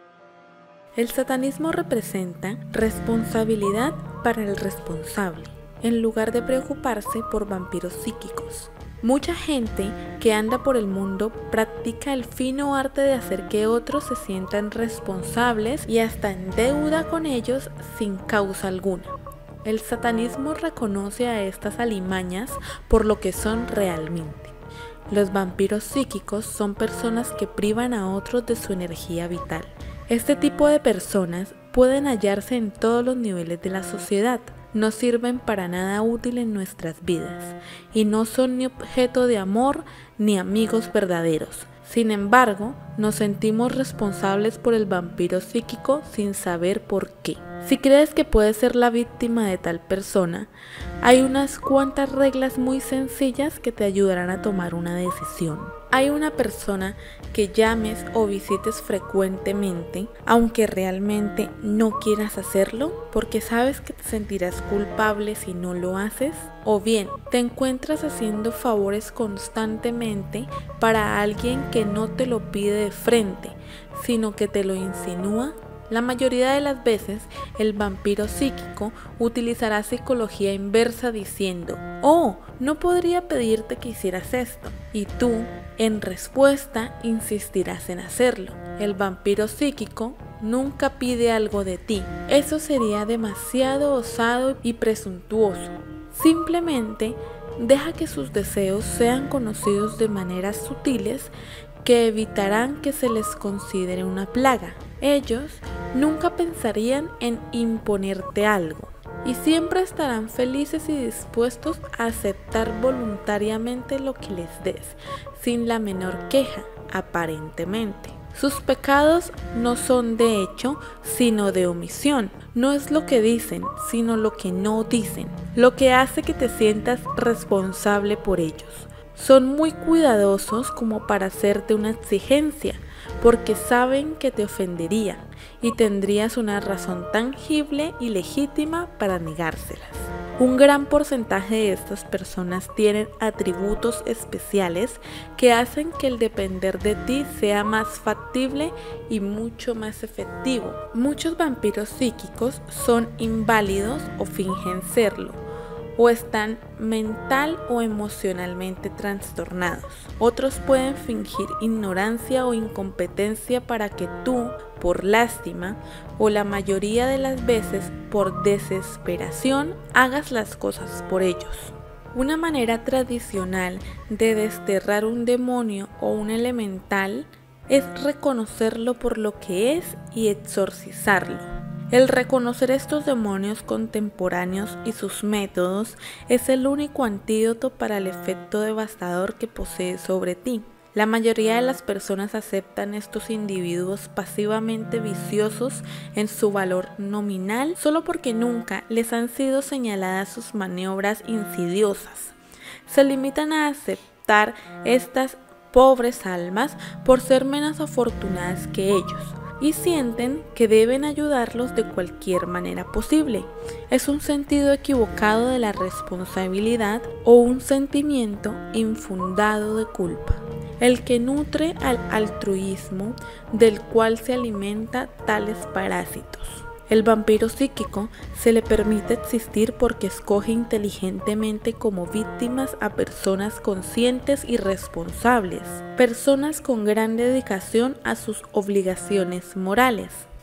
El satanismo representa responsabilidad para el responsable, en lugar de preocuparse por vampiros psíquicos. Mucha gente que anda por el mundo practica el fino arte de hacer que otros se sientan responsables y hasta en deuda con ellos sin causa alguna. El satanismo reconoce a estas alimañas por lo que son realmente. Los vampiros psíquicos son personas que privan a otros de su energía vital. Este tipo de personas pueden hallarse en todos los niveles de la sociedad. No sirven para nada útil en nuestras vidas y no son ni objeto de amor ni amigos verdaderos. Sin embargo, nos sentimos responsables por el vampiro psíquico sin saber por qué. Si crees que puedes ser la víctima de tal persona, hay unas cuantas reglas muy sencillas que te ayudarán a tomar una decisión. Hay una persona que llames o visites frecuentemente, aunque realmente no quieras hacerlo, porque sabes que te sentirás culpable si no lo haces. O bien, te encuentras haciendo favores constantemente para alguien que no te lo pide de frente, sino que te lo insinúa. La mayoría de las veces, el vampiro psíquico utilizará psicología inversa diciendo: «Oh, no podría pedirte que hicieras esto», y tú, en respuesta, insistirás en hacerlo. El vampiro psíquico nunca pide algo de ti. Eso sería demasiado osado y presuntuoso. Simplemente deja que sus deseos sean conocidos de maneras sutiles que evitarán que se les considere una plaga. Ellos nunca pensarían en imponerte algo y siempre estarán felices y dispuestos a aceptar voluntariamente lo que les des, sin la menor queja, aparentemente. Sus pecados no son de hecho, sino de omisión. No es lo que dicen, sino lo que no dicen, lo que hace que te sientas responsable por ellos. Son muy cuidadosos como para hacerte una exigencia, porque saben que te ofendería y tendrías una razón tangible y legítima para negárselas. Un gran porcentaje de estas personas tienen atributos especiales que hacen que el depender de ti sea más factible y mucho más efectivo. Muchos vampiros psíquicos son inválidos o fingen serlo, o están mental o emocionalmente trastornados. Otros pueden fingir ignorancia o incompetencia para que tú, por lástima, o la mayoría de las veces por desesperación, hagas las cosas por ellos. Una manera tradicional de desterrar un demonio o un elemental es reconocerlo por lo que es y exorcizarlo. El reconocer estos demonios contemporáneos y sus métodos es el único antídoto para el efecto devastador que posee sobre ti. La mayoría de las personas aceptan estos individuos pasivamente viciosos en su valor nominal solo porque nunca les han sido señaladas sus maniobras insidiosas. Se limitan a aceptar estas pobres almas por ser menos afortunadas que ellos, y sienten que deben ayudarlos de cualquier manera posible. Es un sentido equivocado de la responsabilidad o un sentimiento infundado de culpa, el que nutre al altruismo del cual se alimenta tales parásitos. El vampiro psíquico se le permite existir porque escoge inteligentemente como víctimas a personas conscientes y responsables, personas con gran dedicación a sus obligaciones morales.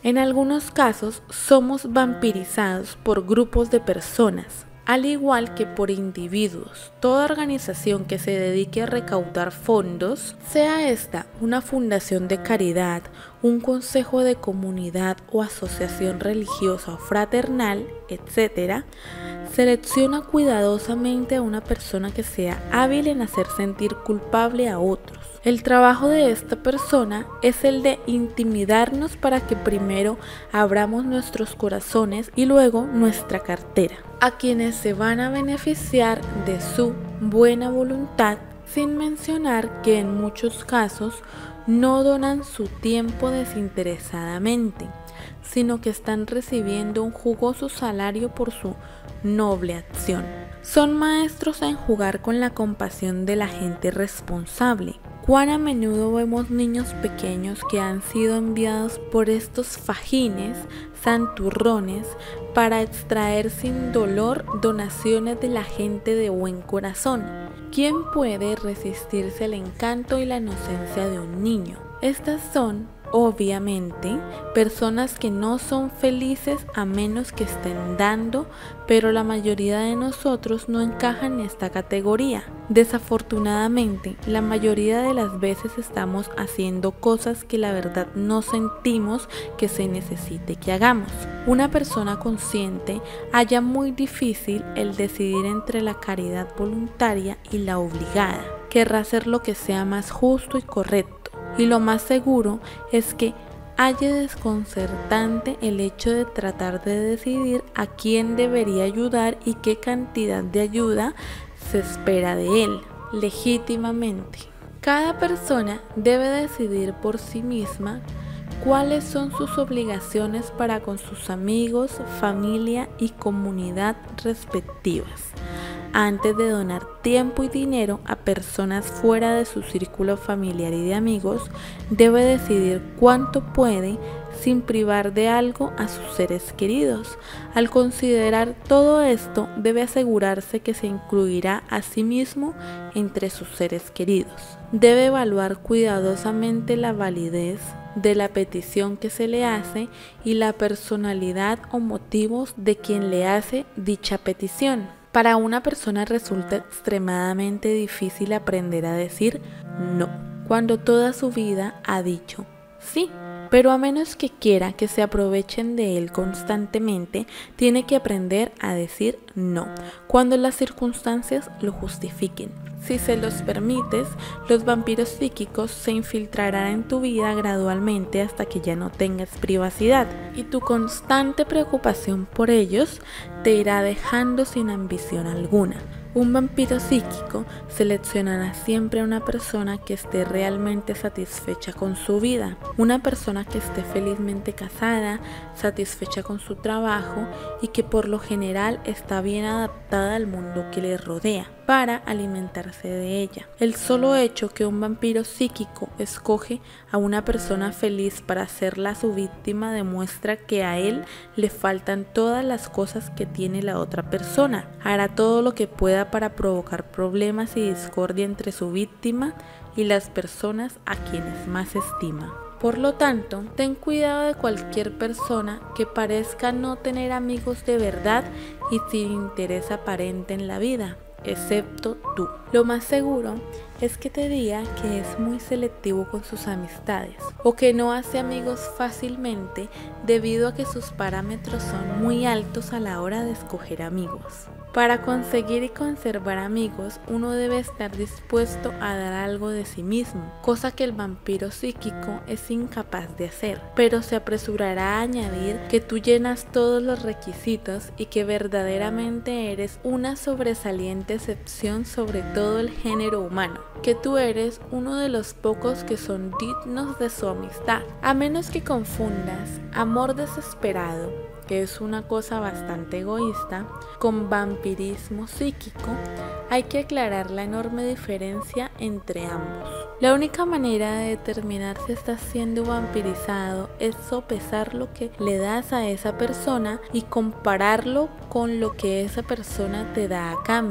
En algunos casos somos vampirizados por grupos de personas, al igual que por individuos. Toda organización que se dedique a recaudar fondos, sea esta una fundación de caridad, un consejo de comunidad o asociación religiosa o fraternal, etcétera, selecciona cuidadosamente a una persona que sea hábil en hacer sentir culpable a otros. El trabajo de esta persona es el de intimidarnos para que primero abramos nuestros corazones y luego nuestra cartera a quienes se van a beneficiar de su buena voluntad, sin mencionar que en muchos casos no donan su tiempo desinteresadamente, sino que están recibiendo un jugoso salario por su noble acción. Son maestros en jugar con la compasión de la gente responsable. Cuán a menudo vemos niños pequeños que han sido enviados por estos fajines santurrones para extraer sin dolor donaciones de la gente de buen corazón. ¿Quién puede resistirse al encanto y la inocencia de un niño? Estas son, obviamente, personas que no son felices a menos que estén dando, pero la mayoría de nosotros no encajan en esta categoría. Desafortunadamente, la mayoría de las veces estamos haciendo cosas que la verdad no sentimos que se necesite que hagamos. Una persona consciente halla muy difícil el decidir entre la caridad voluntaria y la obligada. Querrá hacer lo que sea más justo y correcto. Y lo más seguro es que halle desconcertante el hecho de tratar de decidir a quién debería ayudar y qué cantidad de ayuda se espera de él, legítimamente. Cada persona debe decidir por sí misma cuáles son sus obligaciones para con sus amigos, familia y comunidad respectivas, antes de donar tiempo y dinero a personas fuera de su círculo familiar y de amigos. Debe decidir cuánto puede sin privar de algo a sus seres queridos. Al considerar todo esto, debe asegurarse que se incluirá a sí mismo entre sus seres queridos. Debe evaluar cuidadosamente la validez de la petición que se le hace y la personalidad o motivos de quien le hace dicha petición. Para una persona resulta extremadamente difícil aprender a decir no, cuando toda su vida ha dicho sí, pero a menos que quiera que se aprovechen de él constantemente, tiene que aprender a decir no, cuando las circunstancias lo justifiquen. Si se los permites, los vampiros psíquicos se infiltrarán en tu vida gradualmente hasta que ya no tengas privacidad, y tu constante preocupación por ellos te irá dejando sin ambición alguna. Un vampiro psíquico seleccionará siempre a una persona que esté realmente satisfecha con su vida, una persona que esté felizmente casada, satisfecha con su trabajo y que por lo general está bien adaptada al mundo que le rodea para alimentarse de ella. El solo hecho que un vampiro psíquico escoge a una persona feliz para hacerla su víctima demuestra que a él le faltan todas las cosas que tiene la otra persona. Hará todo lo que pueda para provocar problemas y discordia entre su víctima y las personas a quienes más estima. Por lo tanto, ten cuidado de cualquier persona que parezca no tener amigos de verdad y sin interés aparente en la vida, excepto tú. Lo más seguro es que te diga que es muy selectivo con sus amistades o que no hace amigos fácilmente debido a que sus parámetros son muy altos a la hora de escoger amigos. Para conseguir y conservar amigos, uno debe estar dispuesto a dar algo de sí mismo, cosa que el vampiro psíquico es incapaz de hacer, pero se apresurará a añadir que tú llenas todos los requisitos y que verdaderamente eres una sobresaliente excepción sobre todo el género humano, que tú eres uno de los pocos que son dignos de su amistad, a menos que confundas amor desesperado, que es una cosa bastante egoísta, con vampirismo psíquico. Hay que aclarar la enorme diferencia entre ambos. La única manera de determinar si estás siendo vampirizado es sopesar lo que le das a esa persona y compararlo con lo que esa persona te da a cambio.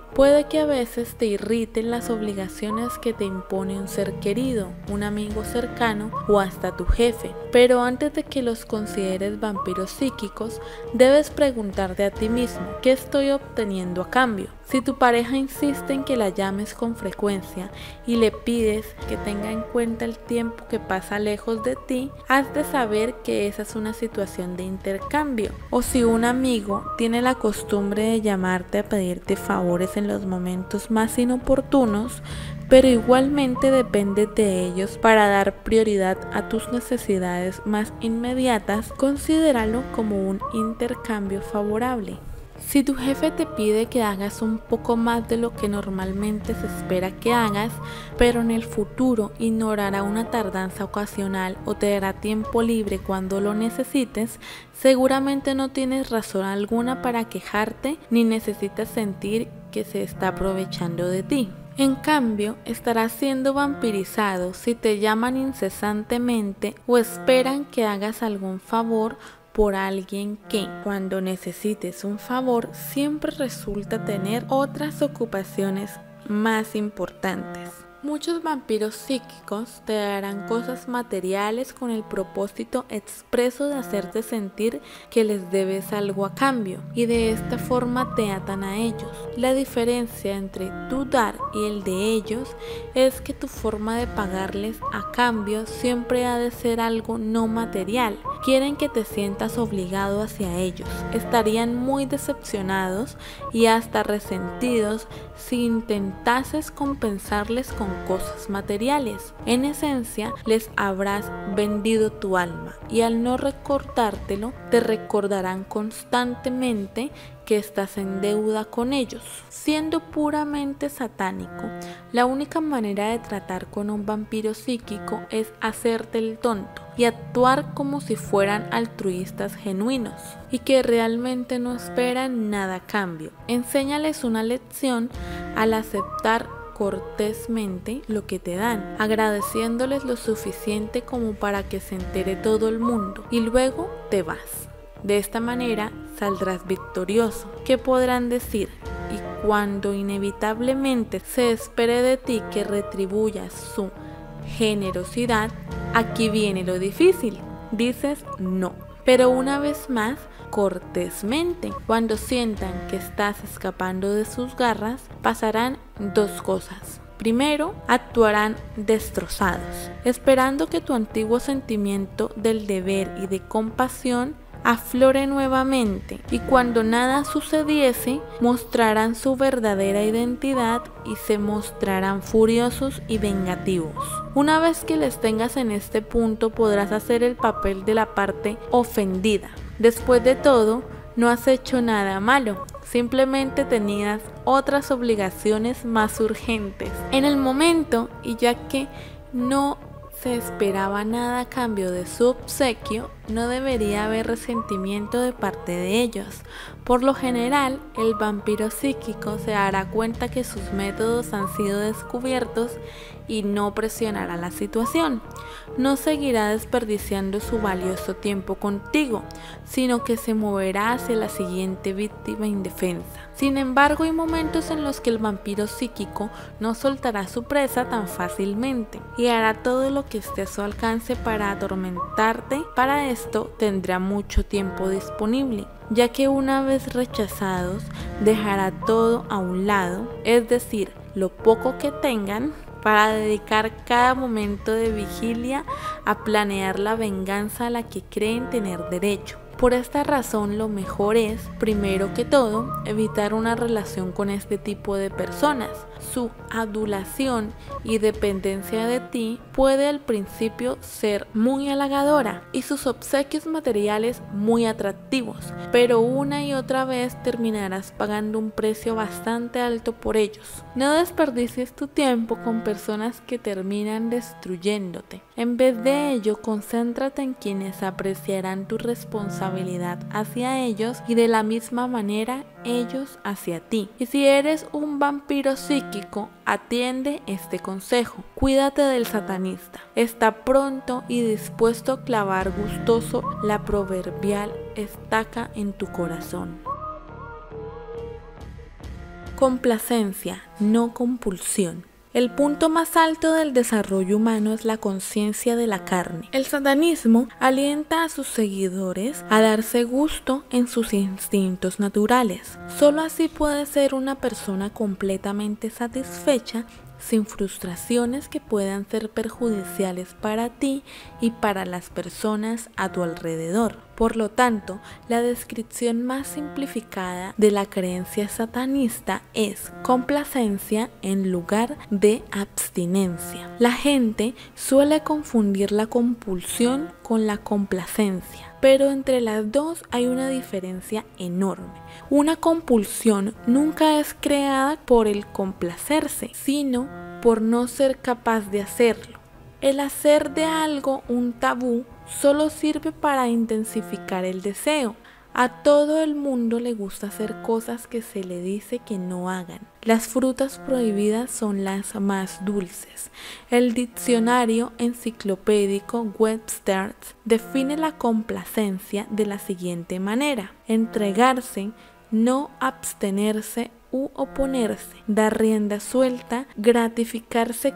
Puede que a veces te irriten las obligaciones que te impone un ser querido, un amigo cercano o hasta tu jefe, pero antes de que los consideres vampiros psíquicos, debes preguntarte a ti mismo, ¿qué estoy obteniendo a cambio? Si tu pareja insiste en que la llames con frecuencia y le pides que tenga en cuenta el tiempo que pasa lejos de ti, has de saber que esa es una situación de intercambio. O si un amigo tiene la costumbre de llamarte a pedirte favores en los momentos más inoportunos, pero igualmente dependes de ellos para dar prioridad a tus necesidades más inmediatas, considéralo como un intercambio favorable. Si tu jefe te pide que hagas un poco más de lo que normalmente se espera que hagas, pero en el futuro ignorará una tardanza ocasional o te dará tiempo libre cuando lo necesites, seguramente no tienes razón alguna para quejarte ni necesitas sentir que se está aprovechando de ti. En cambio, estarás siendo vampirizado si te llaman incesantemente o esperan que hagas algún favor por alguien que, cuando necesites un favor, siempre resulta tener otras ocupaciones más importantes. Muchos vampiros psíquicos te darán cosas materiales con el propósito expreso de hacerte sentir que les debes algo a cambio, y de esta forma te atan a ellos. La diferencia entre tu dar y el de ellos es que tu forma de pagarles a cambio siempre ha de ser algo no material. Quieren que te sientas obligado hacia ellos. Estarían muy decepcionados y hasta resentidos si intentases compensarles con cosas materiales. En esencia, les habrás vendido tu alma y al no recordártelo, te recordarán constantemente que estás en deuda con ellos. Siendo puramente satánico, la única manera de tratar con un vampiro psíquico es hacerte el tonto y actuar como si fueran altruistas genuinos y que realmente no esperan nada a cambio. Enséñales una lección al aceptar cortésmente lo que te dan, agradeciéndoles lo suficiente como para que se entere todo el mundo y luego te vas. De esta manera saldrás victorioso. ¿Qué podrán decir? Y cuando inevitablemente se espere de ti que retribuyas su generosidad, aquí viene lo difícil. Dices no, pero una vez más, cortésmente. Cuando sientan que estás escapando de sus garras, pasarán dos cosas. Primero, actuarán destrozados, esperando que tu antiguo sentimiento del deber y de compasión aflore nuevamente, y cuando nada sucediese, mostrarán su verdadera identidad y se mostrarán furiosos y vengativos. Una vez que les tengas en este punto, podrás hacer el papel de la parte ofendida. Después de todo, no has hecho nada malo, simplemente tenías otras obligaciones más urgentes. En el momento, y ya que no se esperaba nada a cambio de su obsequio, no debería haber resentimiento de parte de ellos. Por lo general, el vampiro psíquico se dará cuenta que sus métodos han sido descubiertos y no presionará la situación. No seguirá desperdiciando su valioso tiempo contigo, sino que se moverá hacia la siguiente víctima indefensa. Sin embargo, hay momentos en los que el vampiro psíquico no soltará su presa tan fácilmente y hará todo lo que esté a su alcance para atormentarte. Para esto tendrá mucho tiempo disponible, ya que una vez rechazados dejará todo a un lado, es decir, lo poco que tengan, para dedicar cada momento de vigilia a planear la venganza a la que creen tener derecho. Por esta razón, lo mejor es, primero que todo, evitar una relación con este tipo de personas. Su adulación y dependencia de ti puede al principio ser muy halagadora y sus obsequios materiales muy atractivos, pero una y otra vez terminarás pagando un precio bastante alto por ellos. No desperdicies tu tiempo con personas que terminan destruyéndote. En vez de ello, concéntrate en quienes apreciarán tu responsabilidad hacia ellos y de la misma manera ellos hacia ti. Y si eres un vampiro psíquico, atiende este consejo. Cuídate del satanista. Está pronto y dispuesto a clavar gustoso la proverbial estaca en tu corazón. Complacencia, no compulsión. El punto más alto del desarrollo humano es la conciencia de la carne. El satanismo alienta a sus seguidores a darse gusto en sus instintos naturales. Solo así puede ser una persona completamente satisfecha, sin frustraciones que puedan ser perjudiciales para ti y para las personas a tu alrededor. Por lo tanto, la descripción más simplificada de la creencia satanista es complacencia en lugar de abstinencia. La gente suele confundir la compulsión con la complacencia, pero entre las dos hay una diferencia enorme. Una compulsión nunca es creada por el complacerse, sino por no ser capaz de hacerlo. El hacer de algo un tabú solo sirve para intensificar el deseo. A todo el mundo le gusta hacer cosas que se le dice que no hagan. Las frutas prohibidas son las más dulces. El diccionario enciclopédico Webster define la complacencia de la siguiente manera: entregarse, no abstenerse u oponerse, dar rienda suelta, gratificarse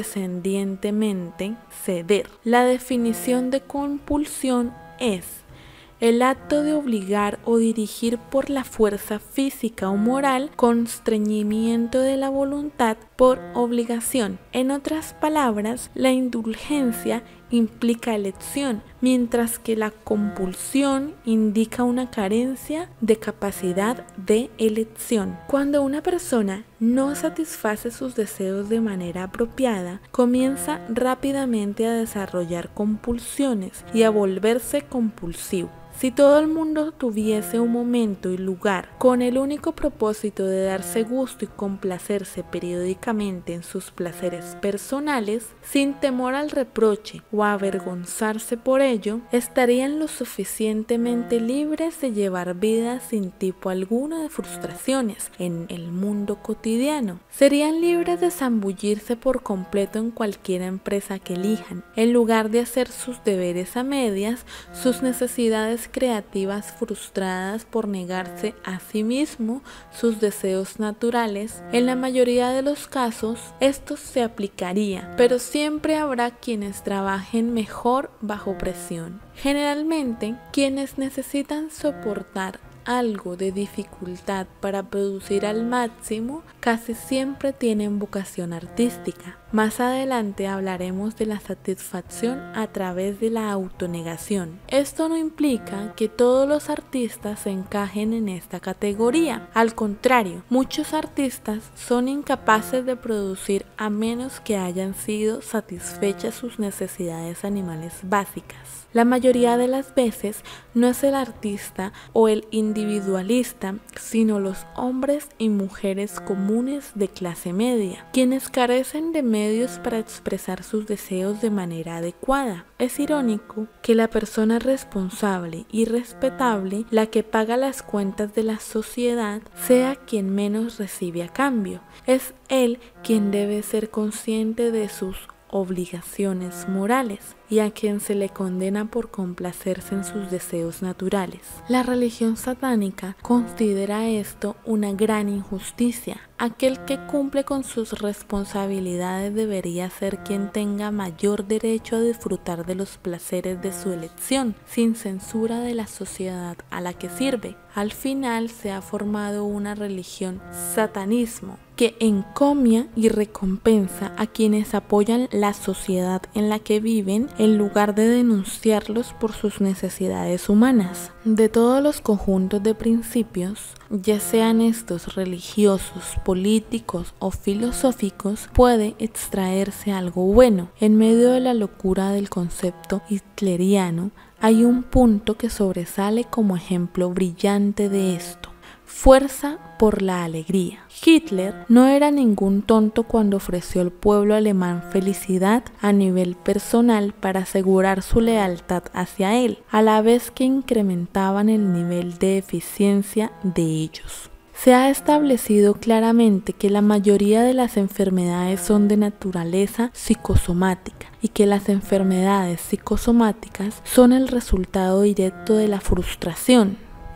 condescendientemente, ceder. La definición de compulsión es el acto de obligar o dirigir por la fuerza física o moral, constreñimiento de la voluntad por obligación. En otras palabras, la indulgencia implica elección, mientras que la compulsión indica una carencia de capacidad de elección. Cuando una persona no satisface sus deseos de manera apropiada, comienza rápidamente a desarrollar compulsiones y a volverse compulsivo. Si todo el mundo tuviese un momento y lugar con el único propósito de darse gusto y complacerse periódicamente en sus placeres personales, sin temor al reproche o a avergonzarse por ello, estarían lo suficientemente libres de llevar vidas sin tipo alguno de frustraciones en el mundo cotidiano. Serían libres de zambullirse por completo en cualquier empresa que elijan, en lugar de hacer sus deberes a medias, sus necesidades creativas frustradas por negarse a sí mismo sus deseos naturales. En la mayoría de los casos esto se aplicaría, pero siempre habrá quienes trabajen mejor bajo presión. Generalmente, quienes necesitan soportar algo de dificultad para producir al máximo casi siempre tienen vocación artística. Más adelante hablaremos de la satisfacción a través de la autonegación. Esto no implica que todos los artistas se encajen en esta categoría. Al contrario, muchos artistas son incapaces de producir a menos que hayan sido satisfechas sus necesidades animales básicas. La mayoría de las veces no es el artista o el individualista, sino los hombres y mujeres comunes de clase media, quienes carecen de medios para expresar sus deseos de manera adecuada. Es irónico que la persona responsable y respetable, la que paga las cuentas de la sociedad, sea quien menos recibe a cambio. Es él quien debe ser consciente de sus obligaciones morales y a quien se le condena por complacerse en sus deseos naturales. La religión satánica considera esto una gran injusticia. Aquel que cumple con sus responsabilidades debería ser quien tenga mayor derecho a disfrutar de los placeres de su elección, sin censura de la sociedad a la que sirve. Al final se ha formado una religión satanismo que encomia y recompensa a quienes apoyan la sociedad en la que viven en lugar de denunciarlos por sus necesidades humanas. De todos los conjuntos de principios, ya sean estos religiosos, políticos o filosóficos, puede extraerse algo bueno. En medio de la locura del concepto hitleriano, hay un punto que sobresale como ejemplo brillante de esto: fuerza por la alegría. Hitler no era ningún tonto cuando ofreció al pueblo alemán felicidad a nivel personal para asegurar su lealtad hacia él, a la vez que incrementaban el nivel de eficiencia de ellos. Se ha establecido claramente que la mayoría de las enfermedades son de naturaleza psicosomática y que las enfermedades psicosomáticas son el resultado directo de la frustración.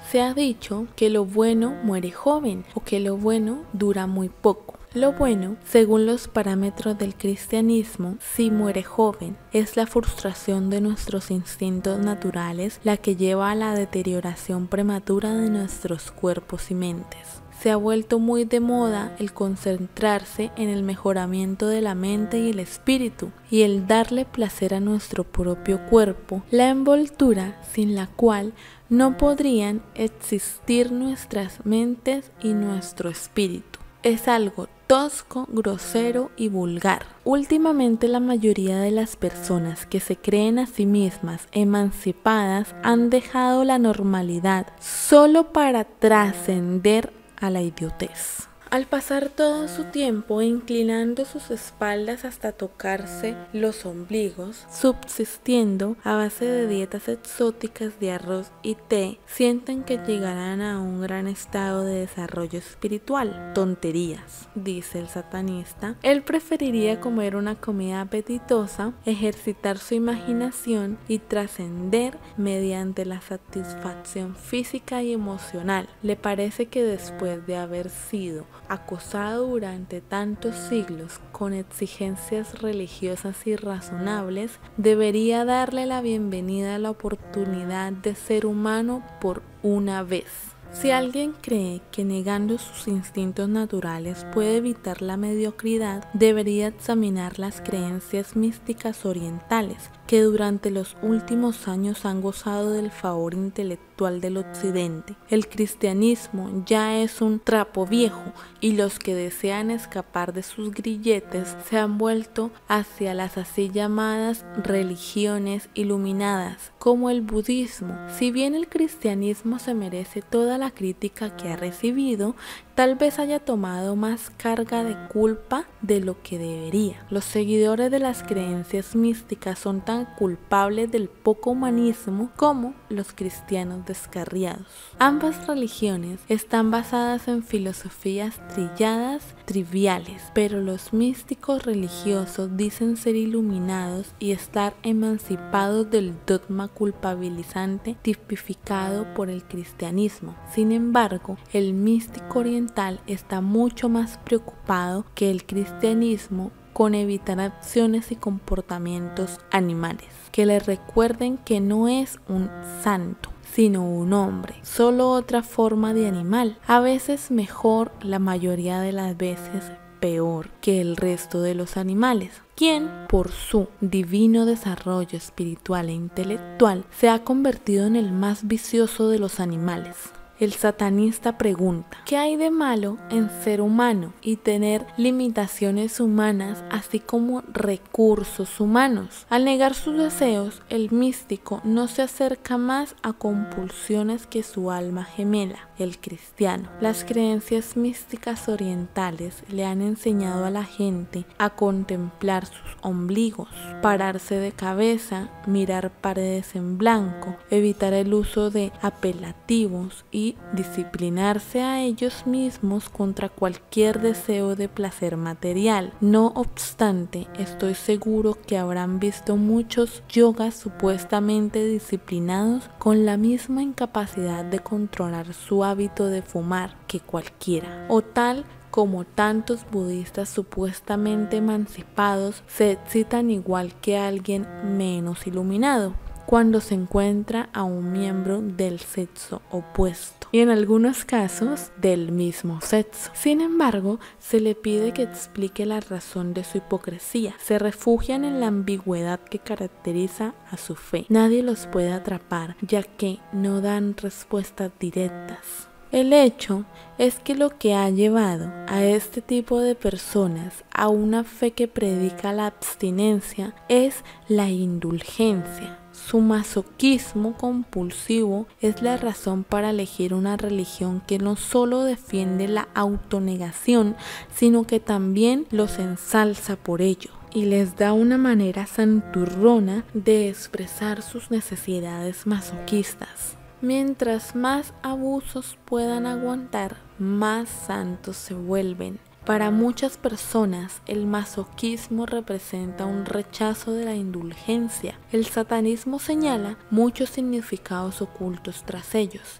Se ha dicho que lo bueno muere joven o que lo bueno dura muy poco. Lo bueno, según los parámetros del cristianismo, sí muere joven. Es la frustración de nuestros instintos naturales la que lleva a la deterioración prematura de nuestros cuerpos y mentes. Se ha vuelto muy de moda el concentrarse en el mejoramiento de la mente y el espíritu y el darle placer a nuestro propio cuerpo, la envoltura sin la cual no podrían existir nuestras mentes y nuestro espíritu. Es algo tosco, grosero y vulgar. Últimamente la mayoría de las personas que se creen a sí mismas emancipadas han dejado la normalidad solo para trascender a la idiotez. Al pasar todo su tiempo inclinando sus espaldas hasta tocarse los ombligos, subsistiendo a base de dietas exóticas de arroz y té, sienten que llegarán a un gran estado de desarrollo espiritual. Tonterías, dice el satanista. Él preferiría comer una comida apetitosa, ejercitar su imaginación y trascender mediante la satisfacción física y emocional. Le parece que después de haber sido acosado durante tantos siglos con exigencias religiosas irrazonables, debería darle la bienvenida a la oportunidad de ser humano por una vez. Si alguien cree que negando sus instintos naturales puede evitar la mediocridad, debería examinar las creencias místicas orientales, que durante los últimos años han gozado del favor intelectual del occidente. El cristianismo ya es un trapo viejo y los que desean escapar de sus grilletes se han vuelto hacia las así llamadas religiones iluminadas, como el budismo. Si bien el cristianismo se merece toda la crítica que ha recibido, tal vez haya tomado más carga de culpa de lo que debería. Los seguidores de las creencias místicas son tan culpables del poco humanismo como los cristianos descarriados. Ambas religiones están basadas en filosofías trilladas, triviales, pero los místicos religiosos dicen ser iluminados y estar emancipados del dogma culpabilizante tipificado por el cristianismo. Sin embargo, el místico oriental está mucho más preocupado que el cristianismo con evitar acciones y comportamientos animales, que le recuerden que no es un santo, sino un hombre, solo otra forma de animal, a veces mejor, la mayoría de las veces peor que el resto de los animales, quien por su divino desarrollo espiritual e intelectual se ha convertido en el más vicioso de los animales. El satanista pregunta, ¿qué hay de malo en ser humano y tener limitaciones humanas así como recursos humanos? Al negar sus deseos, el místico no se acerca más a compulsiones que su alma gemela, el cristiano. Las creencias místicas orientales le han enseñado a la gente a contemplar sus ombligos, pararse de cabeza, mirar paredes en blanco, evitar el uso de apelativos y disciplinarse a ellos mismos contra cualquier deseo de placer material. No obstante, estoy seguro que habrán visto muchos yogas supuestamente disciplinados con la misma incapacidad de controlar su hábito de fumar que cualquiera, o tal como tantos budistas supuestamente emancipados se excitan igual que alguien menos iluminado cuando se encuentra a un miembro del sexo opuesto y en algunos casos del mismo sexo. Sin embargo, se le pide que explique la razón de su hipocresía. Se refugian en la ambigüedad que caracteriza a su fe. Nadie los puede atrapar, ya que no dan respuestas directas. El hecho es que lo que ha llevado a este tipo de personas a una fe que predica la abstinencia es la indulgencia. Su masoquismo compulsivo es la razón para elegir una religión que no solo defiende la autonegación, sino que también los ensalza por ello y les da una manera santurrona de expresar sus necesidades masoquistas. Mientras más abusos puedan aguantar, más santos se vuelven. Para muchas personas, el masoquismo representa un rechazo de la indulgencia. El satanismo señala muchos significados ocultos tras ellos,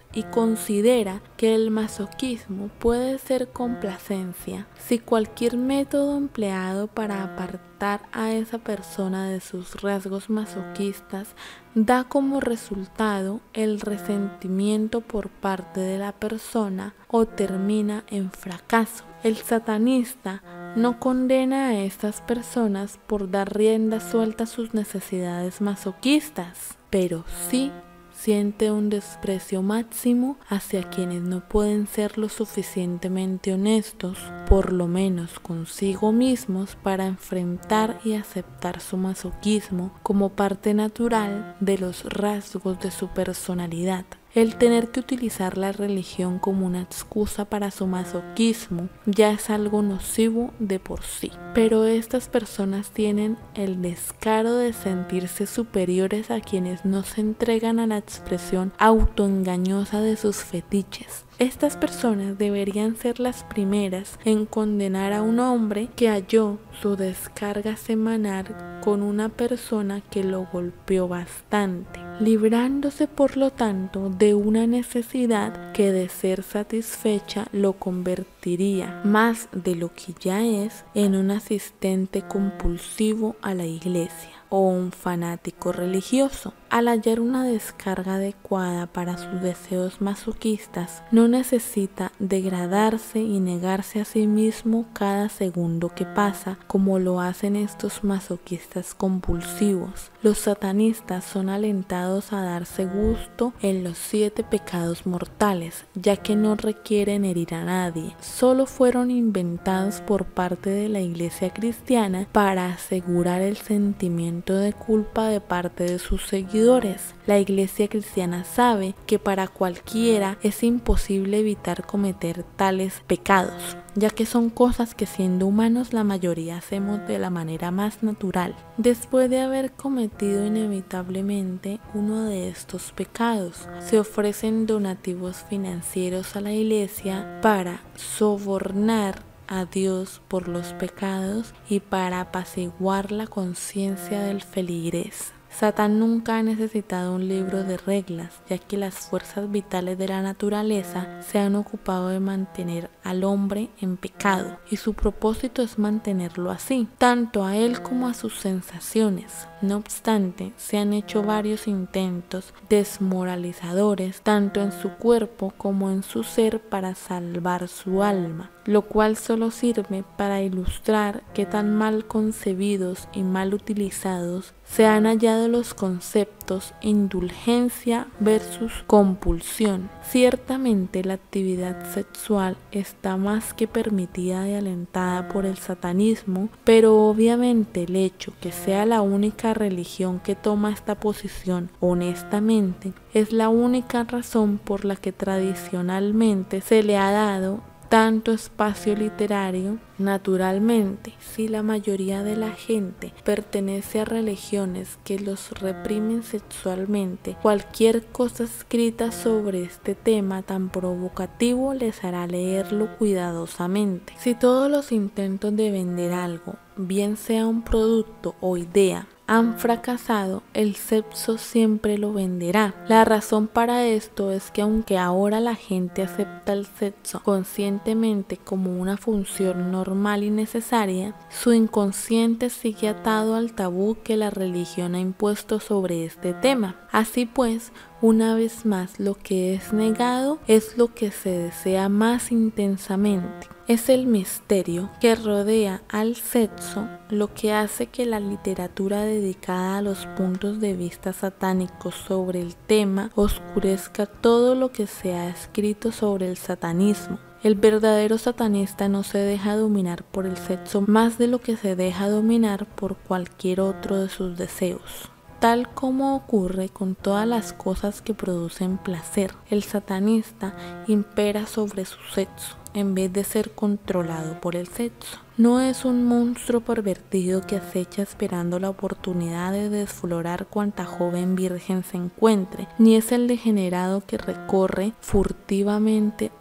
y considera que el masoquismo puede ser complacencia si cualquier método empleado para apartar a esa persona de sus rasgos masoquistas da como resultado el resentimiento por parte de la persona o termina en fracaso. El satanista no condena a estas personas por dar rienda suelta a sus necesidades masoquistas, pero sí siente un desprecio máximo hacia quienes no pueden ser lo suficientemente honestos, por lo menos consigo mismos, para enfrentar y aceptar su masoquismo como parte natural de los rasgos de su personalidad. El tener que utilizar la religión como una excusa para su masoquismo ya es algo nocivo de por sí. Pero estas personas tienen el descaro de sentirse superiores a quienes no se entregan a la expresión autoengañosa de sus fetiches. Estas personas deberían ser las primeras en condenar a un hombre que halló su descarga semanal con una persona que lo golpeó bastante, librándose por lo tanto de una necesidad que de ser satisfecha lo convertiría, más de lo que ya es, en un asistente compulsivo a la iglesia o un fanático religioso. Al hallar una descarga adecuada para sus deseos masoquistas, no necesita degradarse y negarse a sí mismo cada segundo que pasa, como lo hacen estos masoquistas compulsivos. Los satanistas son alentados a darse gusto en los siete pecados mortales, ya que no requieren herir a nadie. Solo fueron inventados por parte de la Iglesia cristiana para asegurar el sentimiento de culpa de parte de sus seguidores. La Iglesia cristiana sabe que para cualquiera es imposible evitar cometer tales pecados, ya que son cosas que siendo humanos la mayoría hacemos de la manera más natural. Después de haber cometido inevitablemente uno de estos pecados, se ofrecen donativos financieros a la Iglesia para sobornar a Dios por los pecados y para apaciguar la conciencia del feligrés. Satán nunca ha necesitado un libro de reglas, ya que las fuerzas vitales de la naturaleza se han ocupado de mantener al hombre en pecado, y su propósito es mantenerlo así, tanto a él como a sus sensaciones. No obstante, se han hecho varios intentos desmoralizadores, tanto en su cuerpo como en su ser, para salvar su alma, lo cual solo sirve para ilustrar qué tan mal concebidos y mal utilizados se han hallado los conceptos indulgencia versus compulsión. Ciertamente la actividad sexual está más que permitida y alentada por el satanismo, pero obviamente el hecho que sea la única religión que toma esta posición honestamente es la única razón por la que tradicionalmente se le ha dado tanto espacio literario. Naturalmente, si la mayoría de la gente pertenece a religiones que los reprimen sexualmente, cualquier cosa escrita sobre este tema tan provocativo les hará leerlo cuidadosamente. Si todos los intentos de vender algo, bien sea un producto o idea, han fracasado, el sexo siempre lo venderá. La razón para esto es que aunque ahora la gente acepta el sexo conscientemente como una función normal y necesaria, su inconsciente sigue atado al tabú que la religión ha impuesto sobre este tema. Así pues, una vez más, lo que es negado es lo que se desea más intensamente. Es el misterio que rodea al sexo lo que hace que la literatura dedicada a los puntos de vista satánicos sobre el tema oscurezca todo lo que se ha escrito sobre el satanismo. El verdadero satanista no se deja dominar por el sexo más de lo que se deja dominar por cualquier otro de sus deseos. Tal como ocurre con todas las cosas que producen placer, el satanista impera sobre su sexo en vez de ser controlado por el sexo. No es un monstruo pervertido que acecha esperando la oportunidad de desflorar cuanta joven virgen se encuentre, ni es el degenerado que recorre furtivamente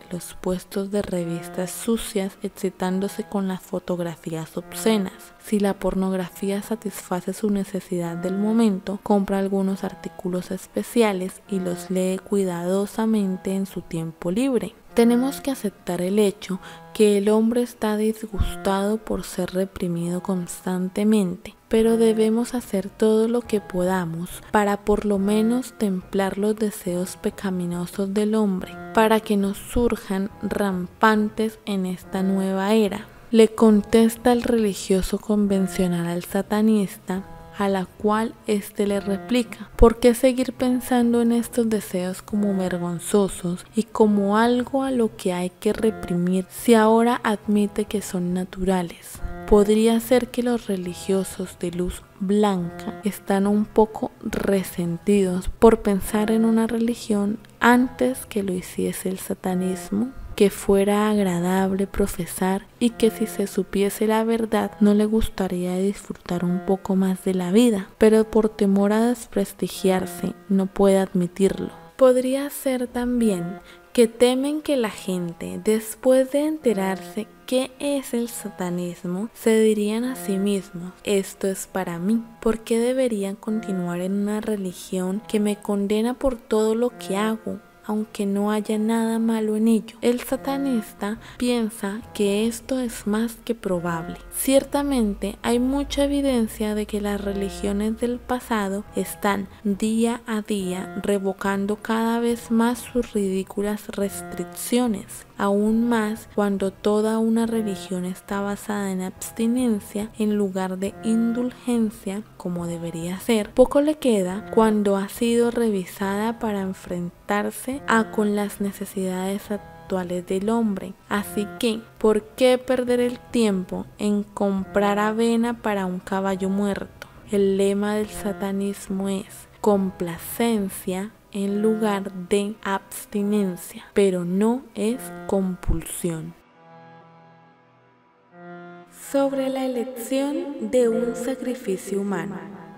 los puestos de revistas sucias excitándose con las fotografías obscenas. Si la pornografía satisface su necesidad del momento, compra algunos artículos especiales y los lee cuidadosamente en su tiempo libre. Tenemos que aceptar el hecho que el hombre está disgustado por ser reprimido constantemente, pero debemos hacer todo lo que podamos para por lo menos templar los deseos pecaminosos del hombre, para que no surjan rampantes en esta nueva era. Le contesta el religioso convencional al satanista, a la cual éste le replica: ¿por qué seguir pensando en estos deseos como vergonzosos y como algo a lo que hay que reprimir si ahora admite que son naturales? Podría ser que los religiosos de luz blanca están un poco resentidos por pensar en una religión antes que lo hiciese el satanismo, que fuera agradable profesar y que si se supiese la verdad no le gustaría disfrutar un poco más de la vida, pero por temor a desprestigiarse no puede admitirlo. Podría ser también que temen que la gente, después de enterarse qué es el satanismo, se dirían a sí mismos: esto es para mí, ¿por qué deberían continuar en una religión que me condena por todo lo que hago, aunque no haya nada malo en ello? El satanista piensa que esto es más que probable. Ciertamente hay mucha evidencia de que las religiones del pasado están día a día revocando cada vez más sus ridículas restricciones, aún más cuando toda una religión está basada en abstinencia en lugar de indulgencia, como debería ser. Poco le queda cuando ha sido revisada para enfrentarse a con las necesidades actuales del hombre. Así que, ¿por qué perder el tiempo en comprar avena para un caballo muerto? El lema del satanismo es complacencia en lugar de abstinencia, pero no es compulsión. Sobre la elección de un sacrificio humano.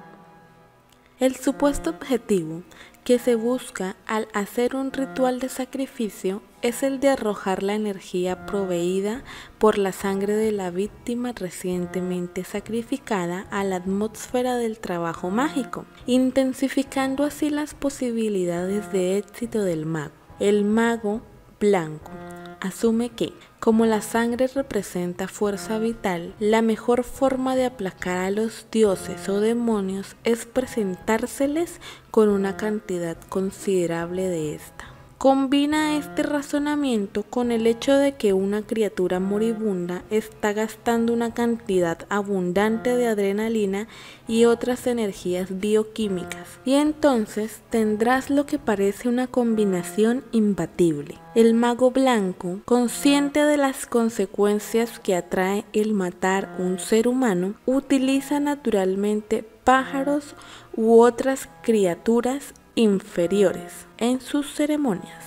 El supuesto objetivo que se busca al hacer un ritual de sacrificio es el de arrojar la energía proveída por la sangre de la víctima recientemente sacrificada a la atmósfera del trabajo mágico, intensificando así las posibilidades de éxito del mago. El mago blanco asume que, como la sangre representa fuerza vital, la mejor forma de aplacar a los dioses o demonios es presentárseles con una cantidad considerable de esta. Combina este razonamiento con el hecho de que una criatura moribunda está gastando una cantidad abundante de adrenalina y otras energías bioquímicas, y entonces tendrás lo que parece una combinación imbatible. El mago blanco, consciente de las consecuencias que atrae el matar un ser humano, utiliza naturalmente pájaros u otras criaturas inferiores en sus ceremonias.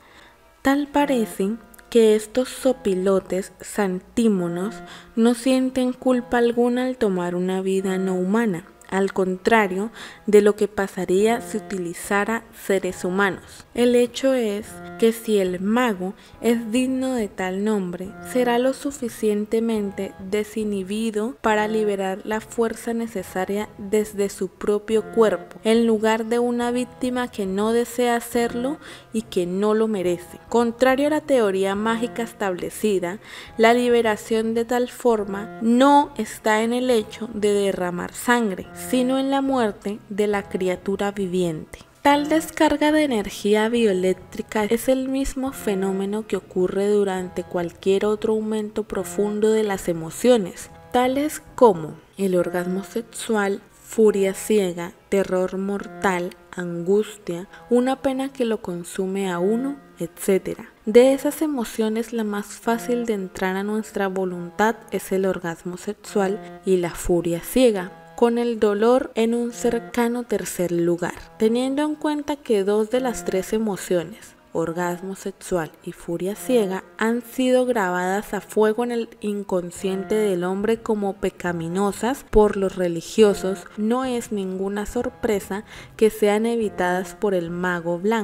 Tal parece que estos sopilotes santímonos no sienten culpa alguna al tomar una vida no humana, al contrario de lo que pasaría si utilizara seres humanos. El hecho es que si el mago es digno de tal nombre, será lo suficientemente desinhibido para liberar la fuerza necesaria desde su propio cuerpo, en lugar de una víctima que no desea hacerlo y que no lo merece. Contrario a la teoría mágica establecida, la liberación de tal forma no está en el hecho de derramar sangre, sino en la muerte de la criatura viviente. Tal descarga de energía bioeléctrica es el mismo fenómeno que ocurre durante cualquier otro aumento profundo de las emociones, tales como el orgasmo sexual, furia ciega, terror mortal, angustia, una pena que lo consume a uno, etcétera. De esas emociones, la más fácil de entrar a nuestra voluntad es el orgasmo sexual y la furia ciega, con el dolor en un cercano tercer lugar. Teniendo en cuenta que dos de las tres emociones, orgasmo sexual y furia ciega, han sido grabadas a fuego en el inconsciente del hombre como pecaminosas por los religiosos, no es ninguna sorpresa que sean evitadas por el mago blanco.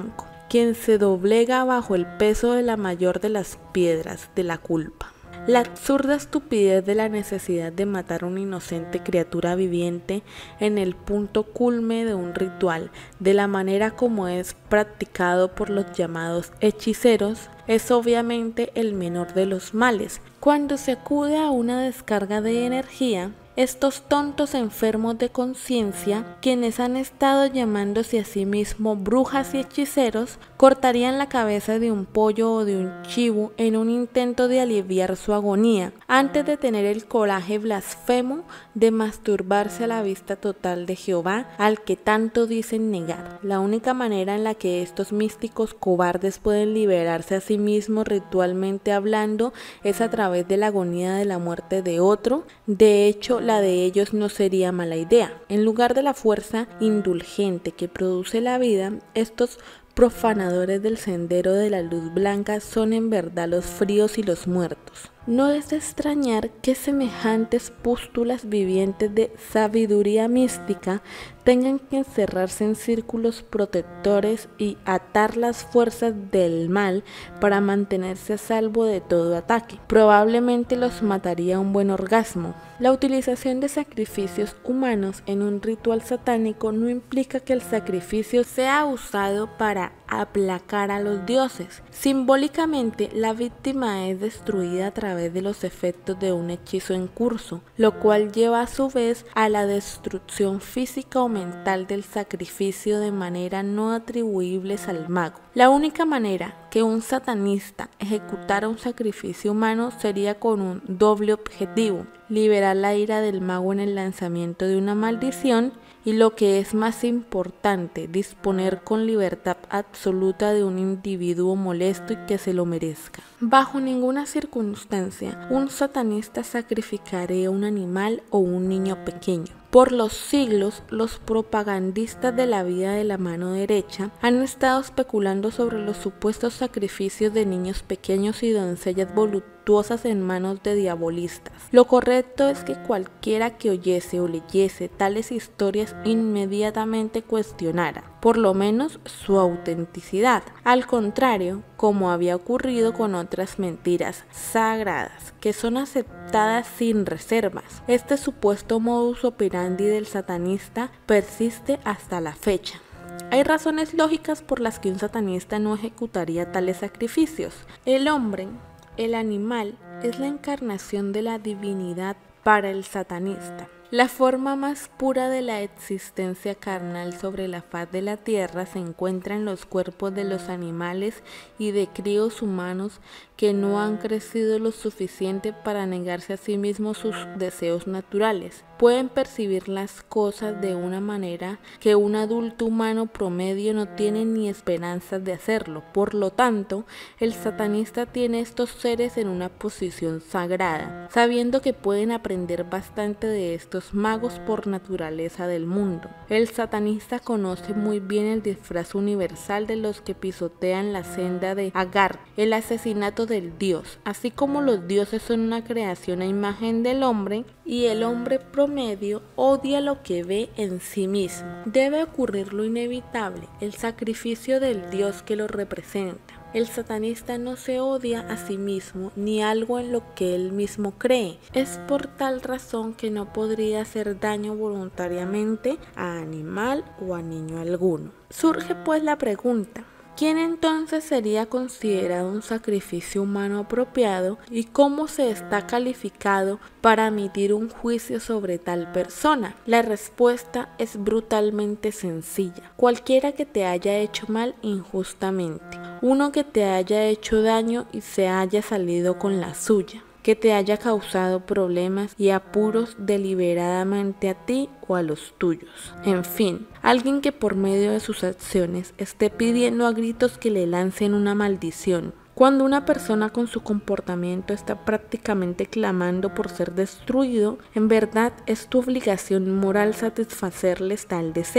quien se doblega bajo el peso de la mayor de las piedras, de la culpa. La absurda estupidez de la necesidad de matar a una inocente criatura viviente en el punto culme de un ritual, de la manera como es practicado por los llamados hechiceros, es obviamente el menor de los males. Cuando se acude a una descarga de energía, estos tontos enfermos de conciencia, quienes han estado llamándose a sí mismos brujas y hechiceros, cortarían la cabeza de un pollo o de un chivo en un intento de aliviar su agonía, antes de tener el coraje blasfemo de masturbarse a la vista total de Jehová, al que tanto dicen negar. La única manera en la que estos místicos cobardes pueden liberarse a sí mismos ritualmente hablando es a través de la agonía de la muerte de otro. De hecho, la de ellos no sería mala idea. En lugar de la fuerza indulgente que produce la vida, estos profanadores del sendero de la luz blanca son en verdad los fríos y los muertos. No es de extrañar que semejantes pústulas vivientes de sabiduría mística tengan que encerrarse en círculos protectores y atar las fuerzas del mal para mantenerse a salvo de todo ataque. Probablemente los mataría un buen orgasmo. La utilización de sacrificios humanos en un ritual satánico no implica que el sacrificio sea usado para aplacar a los dioses. Simbólicamente, la víctima es destruida a través de los efectos de un hechizo en curso, lo cual lleva a su vez a la destrucción física o mental del sacrificio de manera no atribuibles al mago. La única manera que un satanista ejecutara un sacrificio humano sería con un doble objetivo: liberar la ira del mago en el lanzamiento de una maldición y, lo que es más importante, disponer con libertad absoluta de un individuo molesto y que se lo merezca. Bajo ninguna circunstancia un satanista sacrificaría un animal o un niño pequeño. Por los siglos, los propagandistas de la vida de la mano derecha han estado especulando sobre los supuestos sacrificios de niños pequeños y doncellas voluptuosas en manos de diabolistas. Lo correcto es que cualquiera que oyese o leyese tales historias inmediatamente cuestionara, por lo menos, su autenticidad. Al contrario, como había ocurrido con otras mentiras sagradas, que son aceptadas sin reservas, este supuesto modus operandi del satanista persiste hasta la fecha. Hay razones lógicas por las que un satanista no ejecutaría tales sacrificios. El hombre, el animal, es la encarnación de la divinidad para el satanista. La forma más pura de la existencia carnal sobre la faz de la tierra se encuentra en los cuerpos de los animales y de críos humanos que no han crecido lo suficiente para negarse a sí mismos sus deseos naturales. Pueden percibir las cosas de una manera que un adulto humano promedio no tiene ni esperanzas de hacerlo. Por lo tanto, el satanista tiene estos seres en una posición sagrada, sabiendo que pueden aprender bastante de estos magos por naturaleza del mundo. El satanista conoce muy bien el disfraz universal de los que pisotean la senda de Agar, el asesinato del dios. Así como los dioses son una creación a imagen del hombre, y el hombre promedio odia lo que ve en sí mismo, debe ocurrir lo inevitable, el sacrificio del dios que lo representa. El satanista no se odia a sí mismo ni algo en lo que él mismo cree. Es por tal razón que no podría hacer daño voluntariamente a animal o a niño alguno. Surge pues la pregunta: ¿quién entonces sería considerado un sacrificio humano apropiado y cómo se está calificado para emitir un juicio sobre tal persona? La respuesta es brutalmente sencilla: cualquiera que te haya hecho mal injustamente, uno que te haya hecho daño y se haya salido con la suya, que te haya causado problemas y apuros deliberadamente a ti o a los tuyos. En fin, alguien que por medio de sus acciones esté pidiendo a gritos que le lancen una maldición. Cuando una persona con su comportamiento está prácticamente clamando por ser destruido, en verdad es tu obligación moral satisfacerles tal deseo.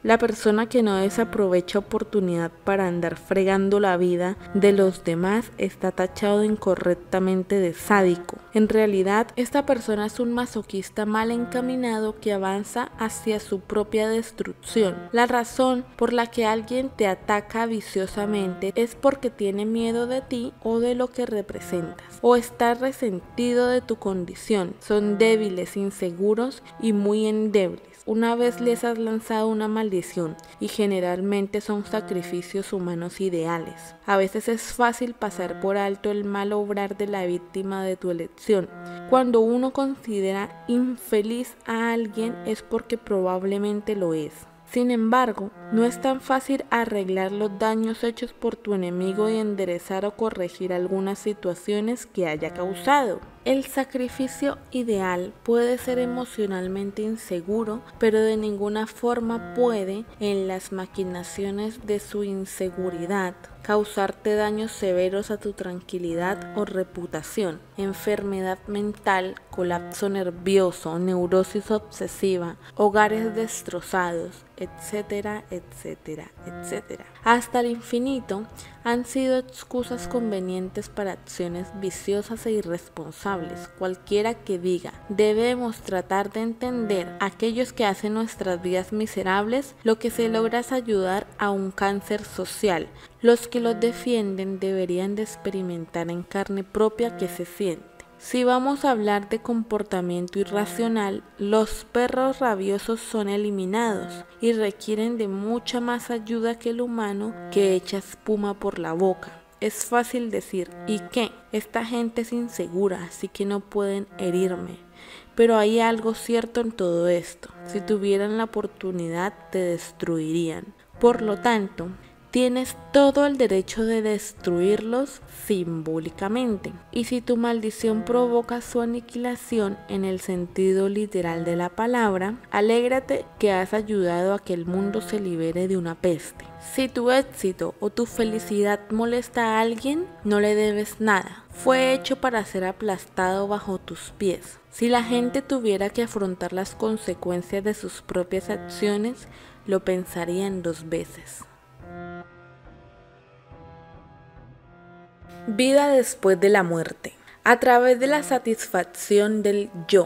La persona que no desaprovecha oportunidad para andar fregando la vida de los demás está tachado incorrectamente de sádico. En realidad, esta persona es un masoquista mal encaminado que avanza hacia su propia destrucción. La razón por la que alguien te ataca viciosamente es porque tiene miedo de ti o de lo que representas, o está resentido de tu condición. Son débiles, inseguros y muy endebles. Una vez les has lanzado una maldición, y generalmente son sacrificios humanos ideales. A veces es fácil pasar por alto el mal obrar de la víctima de tu elección. Cuando uno considera infeliz a alguien es porque probablemente lo es. Sin embargo, no es tan fácil arreglar los daños hechos por tu enemigo y enderezar o corregir algunas situaciones que haya causado. El sacrificio ideal puede ser emocionalmente inseguro, pero de ninguna forma puede, en las maquinaciones de su inseguridad, causarte daños severos a tu tranquilidad o reputación. Enfermedad mental, colapso nervioso, neurosis obsesiva, hogares destrozados, etcétera, etcétera, etcétera. Hasta el infinito han sido excusas convenientes para acciones viciosas e irresponsables. Cualquiera que diga, debemos tratar de entender a aquellos que hacen nuestras vidas miserables, lo que se logra es ayudar a un cáncer social. Los que los defienden deberían de experimentar en carne propia que se siente. Si vamos a hablar de comportamiento irracional, los perros rabiosos son eliminados y requieren de mucha más ayuda que el humano que echa espuma por la boca. Es fácil decir, ¿y qué? Esta gente es insegura, así que no pueden herirme. Pero hay algo cierto en todo esto. Si tuvieran la oportunidad, te destruirían. Por lo tanto, tienes todo el derecho de destruirlos simbólicamente. Y si tu maldición provoca su aniquilación en el sentido literal de la palabra, alégrate que has ayudado a que el mundo se libere de una peste. Si tu éxito o tu felicidad molesta a alguien, no le debes nada. Fue hecho para ser aplastado bajo tus pies. Si la gente tuviera que afrontar las consecuencias de sus propias acciones, lo pensarían dos veces. Vida después de la muerte. A través de la satisfacción del yo.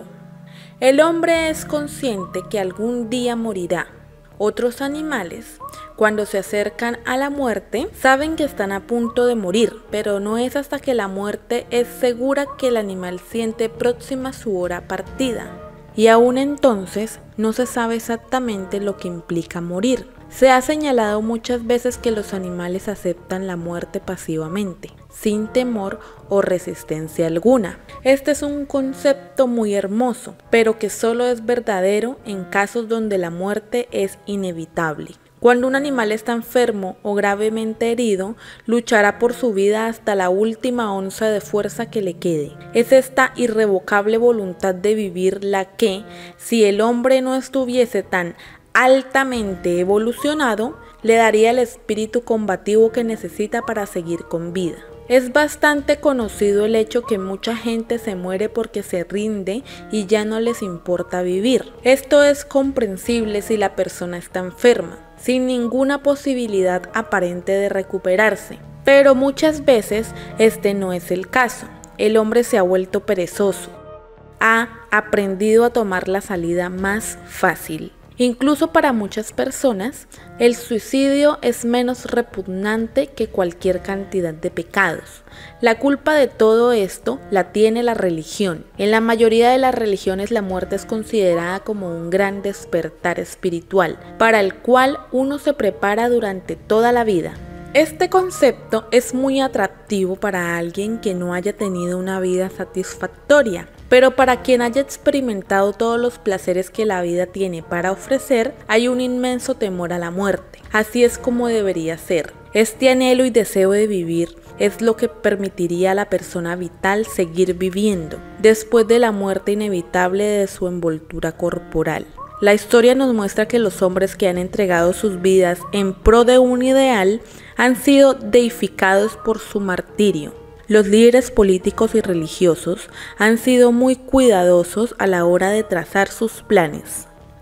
El hombre es consciente que algún día morirá. Otros animales, cuando se acercan a la muerte, saben que están a punto de morir, pero no es hasta que la muerte es segura que el animal siente próxima su hora partida. Y aún entonces no se sabe exactamente lo que implica morir. Se ha señalado muchas veces que los animales aceptan la muerte pasivamente, sin temor o resistencia alguna. Este es un concepto muy hermoso, pero que solo es verdadero en casos donde la muerte es inevitable. Cuando un animal está enfermo o gravemente herido, luchará por su vida hasta la última onza de fuerza que le quede. Es esta irrevocable voluntad de vivir la que, si el hombre no estuviese tan altamente evolucionado, le daría el espíritu combativo que necesita para seguir con vida. Es bastante conocido el hecho que mucha gente se muere porque se rinde y ya no les importa vivir. Esto es comprensible si la persona está enferma, sin ninguna posibilidad aparente de recuperarse. Pero muchas veces este no es el caso. El hombre se ha vuelto perezoso. Ha aprendido a tomar la salida más fácil. Incluso para muchas personas, el suicidio es menos repugnante que cualquier cantidad de pecados. La culpa de todo esto la tiene la religión. En la mayoría de las religiones la muerte es considerada como un gran despertar espiritual, para el cual uno se prepara durante toda la vida. Este concepto es muy atractivo para alguien que no haya tenido una vida satisfactoria. Pero para quien haya experimentado todos los placeres que la vida tiene para ofrecer, hay un inmenso temor a la muerte. Así es como debería ser. Este anhelo y deseo de vivir es lo que permitiría a la persona vital seguir viviendo, después de la muerte inevitable de su envoltura corporal. La historia nos muestra que los hombres que han entregado sus vidas en pro de un ideal han sido deificados por su martirio. Los líderes políticos y religiosos han sido muy cuidadosos a la hora de trazar sus planes.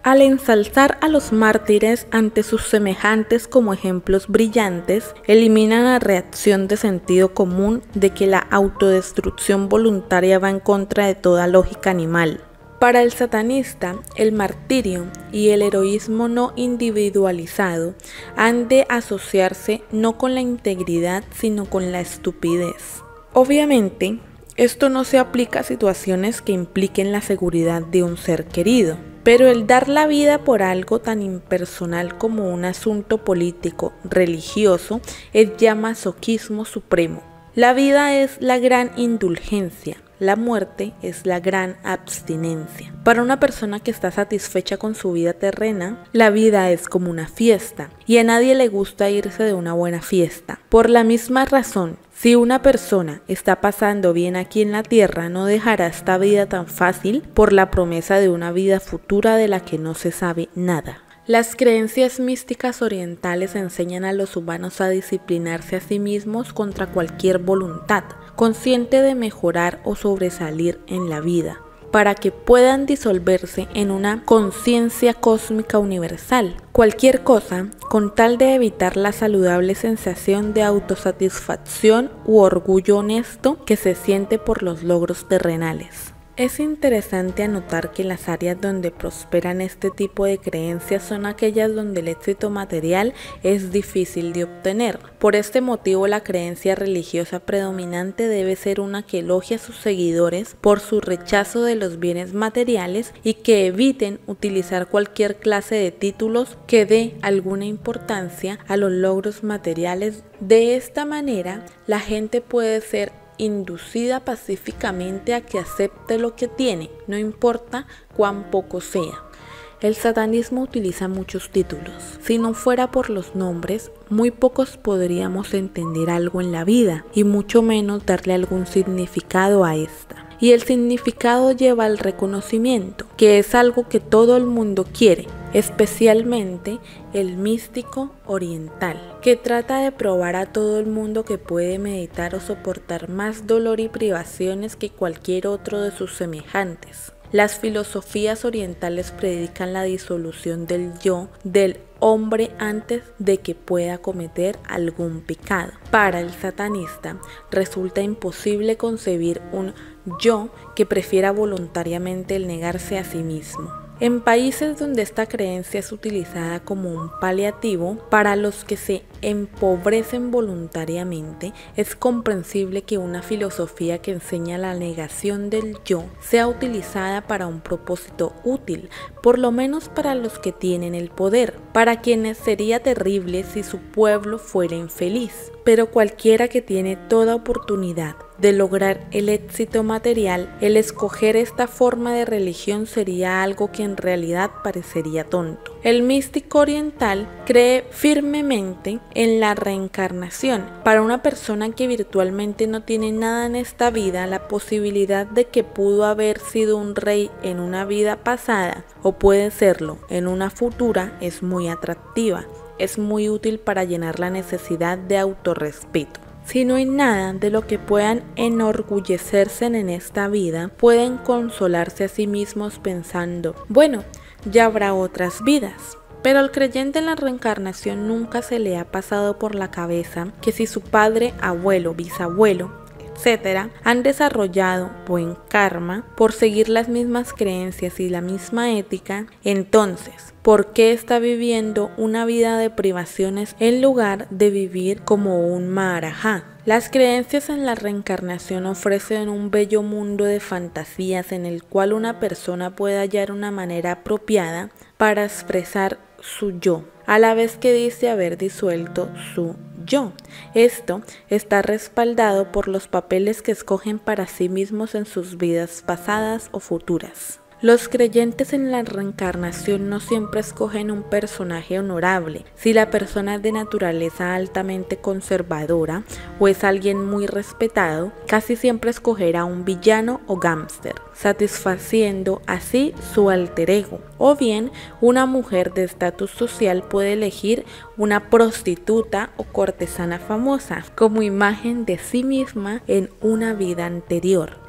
Al ensalzar a los mártires ante sus semejantes como ejemplos brillantes, eliminan la reacción de sentido común de que la autodestrucción voluntaria va en contra de toda lógica animal. Para el satanista, el martirio y el heroísmo no individualizado han de asociarse no con la integridad, sino con la estupidez. Obviamente, esto no se aplica a situaciones que impliquen la seguridad de un ser querido. Pero el dar la vida por algo tan impersonal como un asunto político, religioso, es ya masoquismo supremo. La vida es la gran indulgencia, la muerte es la gran abstinencia. Para una persona que está satisfecha con su vida terrena, la vida es como una fiesta, y a nadie le gusta irse de una buena fiesta. Por la misma razón, si una persona está pasando bien aquí en la tierra, no dejará esta vida tan fácil por la promesa de una vida futura de la que no se sabe nada. Las creencias místicas orientales enseñan a los humanos a disciplinarse a sí mismos contra cualquier voluntad, consciente de mejorar o sobresalir en la vida, para que puedan disolverse en una conciencia cósmica universal. Cualquier cosa con tal de evitar la saludable sensación de autosatisfacción u orgullo honesto que se siente por los logros terrenales. Es interesante anotar que las áreas donde prosperan este tipo de creencias son aquellas donde el éxito material es difícil de obtener. Por este motivo, la creencia religiosa predominante debe ser una que elogie a sus seguidores por su rechazo de los bienes materiales y que eviten utilizar cualquier clase de títulos que dé alguna importancia a los logros materiales. De esta manera, la gente puede ser inducida pacíficamente a que acepte lo que tiene, no importa cuán poco sea. El satanismo utiliza muchos títulos. Si no fuera por los nombres, muy pocos podríamos entender algo en la vida y mucho menos darle algún significado a esta. Y el significado lleva al reconocimiento, que es algo que todo el mundo quiere, especialmente el místico oriental, que trata de probar a todo el mundo que puede meditar o soportar más dolor y privaciones que cualquier otro de sus semejantes. Las filosofías orientales predican la disolución del yo, del hombre antes de que pueda cometer algún pecado. Para el satanista resulta imposible concebir un yo que prefiera voluntariamente el negarse a sí mismo. En países donde esta creencia es utilizada como un paliativo para los que se empobrecen voluntariamente, es comprensible que una filosofía que enseña la negación del yo sea utilizada para un propósito útil, por lo menos para los que tienen el poder, para quienes sería terrible si su pueblo fuera infeliz. Pero cualquiera que tiene toda oportunidad de lograr el éxito material, el escoger esta forma de religión sería algo que en realidad parecería tonto. El místico oriental cree firmemente en la reencarnación. Para una persona que virtualmente no tiene nada en esta vida, la posibilidad de que pudo haber sido un rey en una vida pasada o puede serlo en una futura es muy atractiva. Es muy útil para llenar la necesidad de autorrespeto. Si no hay nada de lo que puedan enorgullecerse en esta vida, pueden consolarse a sí mismos pensando, bueno, ya habrá otras vidas. Pero al creyente en la reencarnación nunca se le ha pasado por la cabeza que si su padre, abuelo, bisabuelo, etcétera, han desarrollado buen karma por seguir las mismas creencias y la misma ética, entonces, ¿por qué está viviendo una vida de privaciones en lugar de vivir como un Maharajá? Las creencias en la reencarnación ofrecen un bello mundo de fantasías en el cual una persona puede hallar una manera apropiada para expresar su yo, a la vez que dice haber disuelto su yo. Esto está respaldado por los papeles que escogen para sí mismos en sus vidas pasadas o futuras. Los creyentes en la reencarnación no siempre escogen un personaje honorable. Si la persona es de naturaleza altamente conservadora o es alguien muy respetado, casi siempre escogerá un villano o gángster, satisfaciendo así su alter ego. O bien, una mujer de estatus social puede elegir una prostituta o cortesana famosa como imagen de sí misma en una vida anterior.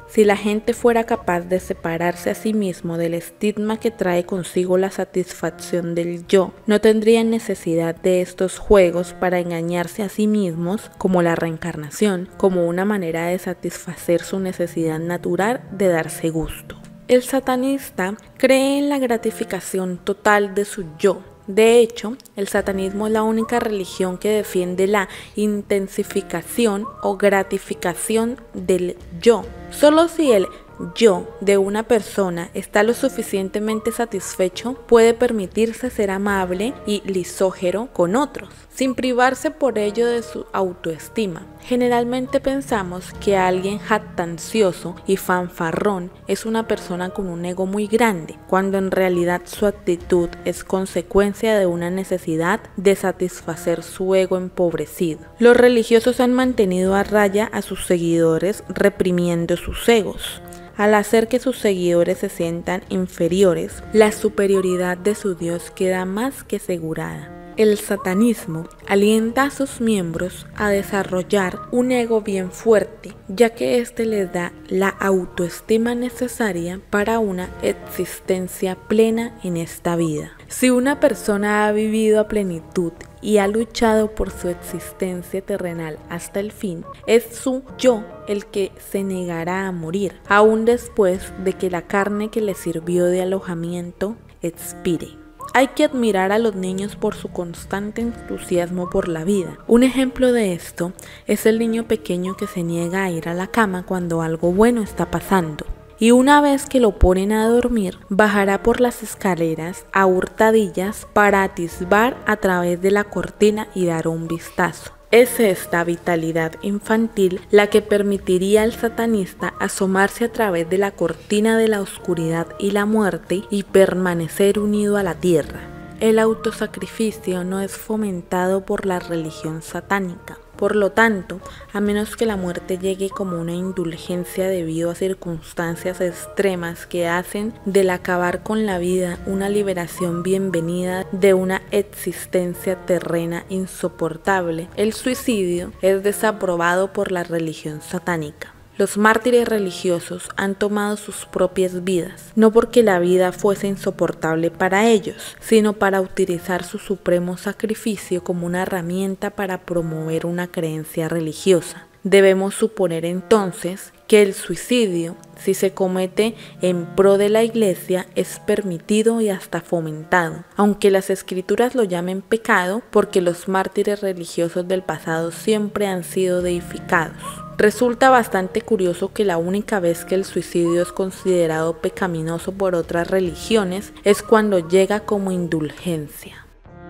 Si la gente fuera capaz de separarse a sí mismo del estigma que trae consigo la satisfacción del yo, no tendrían necesidad de estos juegos para engañarse a sí mismos, como la reencarnación, como una manera de satisfacer su necesidad natural de darse gusto. El satanista cree en la gratificación total de su yo. De hecho, el satanismo es la única religión que defiende la intensificación o gratificación del yo. Solo si el yo de una persona está lo suficientemente satisfecho, puede permitirse ser amable y lisógero con otros, sin privarse por ello de su autoestima. Generalmente pensamos que alguien jactancioso y fanfarrón es una persona con un ego muy grande, cuando en realidad su actitud es consecuencia de una necesidad de satisfacer su ego empobrecido. Los religiosos han mantenido a raya a sus seguidores reprimiendo sus egos. Al hacer que sus seguidores se sientan inferiores, la superioridad de su Dios queda más que asegurada. El satanismo alienta a sus miembros a desarrollar un ego bien fuerte, ya que éste les da la autoestima necesaria para una existencia plena en esta vida. Si una persona ha vivido a plenitud y ha luchado por su existencia terrenal hasta el fin, es su yo el que se negará a morir, aún después de que la carne que le sirvió de alojamiento expire. Hay que admirar a los niños por su constante entusiasmo por la vida. Un ejemplo de esto es el niño pequeño que se niega a ir a la cama cuando algo bueno está pasando. Y una vez que lo ponen a dormir, bajará por las escaleras a hurtadillas para atisbar a través de la cortina y dar un vistazo. Es esta vitalidad infantil la que permitiría al satanista asomarse a través de la cortina de la oscuridad y la muerte y permanecer unido a la tierra. El autosacrificio no es fomentado por la religión satánica. Por lo tanto, a menos que la muerte llegue como una indulgencia debido a circunstancias extremas que hacen del acabar con la vida una liberación bienvenida de una existencia terrena insoportable, el suicidio es desaprobado por la religión satánica. Los mártires religiosos han tomado sus propias vidas, no porque la vida fuese insoportable para ellos, sino para utilizar su supremo sacrificio como una herramienta para promover una creencia religiosa. Debemos suponer entonces que el suicidio, si se comete en pro de la Iglesia, es permitido y hasta fomentado, aunque las escrituras lo llamen pecado, porque los mártires religiosos del pasado siempre han sido deificados. Resulta bastante curioso que la única vez que el suicidio es considerado pecaminoso por otras religiones es cuando llega como indulgencia.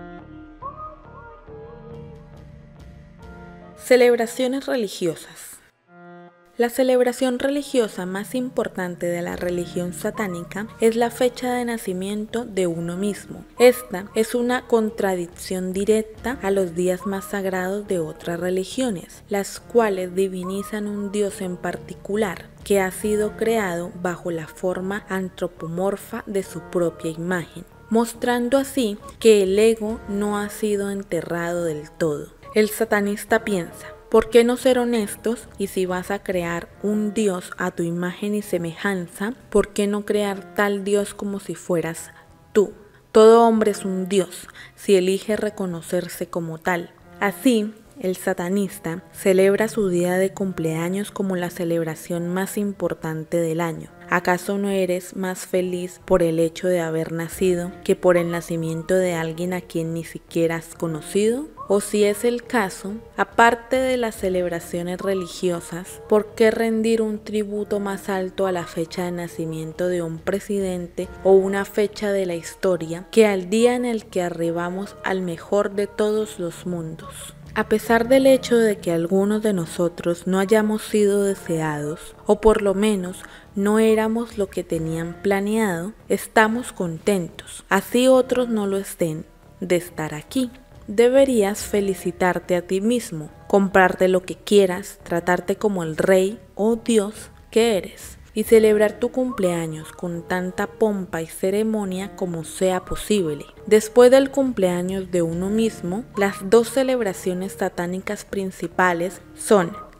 Celebraciones religiosas. La celebración religiosa más importante de la religión satánica es la fecha de nacimiento de uno mismo. Esta es una contradicción directa a los días más sagrados de otras religiones, las cuales divinizan un dios en particular que ha sido creado bajo la forma antropomorfa de su propia imagen, mostrando así que el ego no ha sido enterrado del todo. El satanista piensa: ¿por qué no ser honestos? Y si vas a crear un Dios a tu imagen y semejanza, ¿por qué no crear tal Dios como si fueras tú? Todo hombre es un Dios, si elige reconocerse como tal. Así, el satanista celebra su día de cumpleaños como la celebración más importante del año. ¿Acaso no eres más feliz por el hecho de haber nacido que por el nacimiento de alguien a quien ni siquiera has conocido? O si es el caso, aparte de las celebraciones religiosas, ¿por qué rendir un tributo más alto a la fecha de nacimiento de un presidente o una fecha de la historia que al día en el que arribamos al mejor de todos los mundos? A pesar del hecho de que algunos de nosotros no hayamos sido deseados, o por lo menos no éramos lo que tenían planeado, estamos contentos, así otros no lo estén, de estar aquí. Deberías felicitarte a ti mismo, comprarte lo que quieras, tratarte como el rey o Dios que eres y celebrar tu cumpleaños con tanta pompa y ceremonia como sea posible. Después del cumpleaños de uno mismo, las dos celebraciones satánicas principales son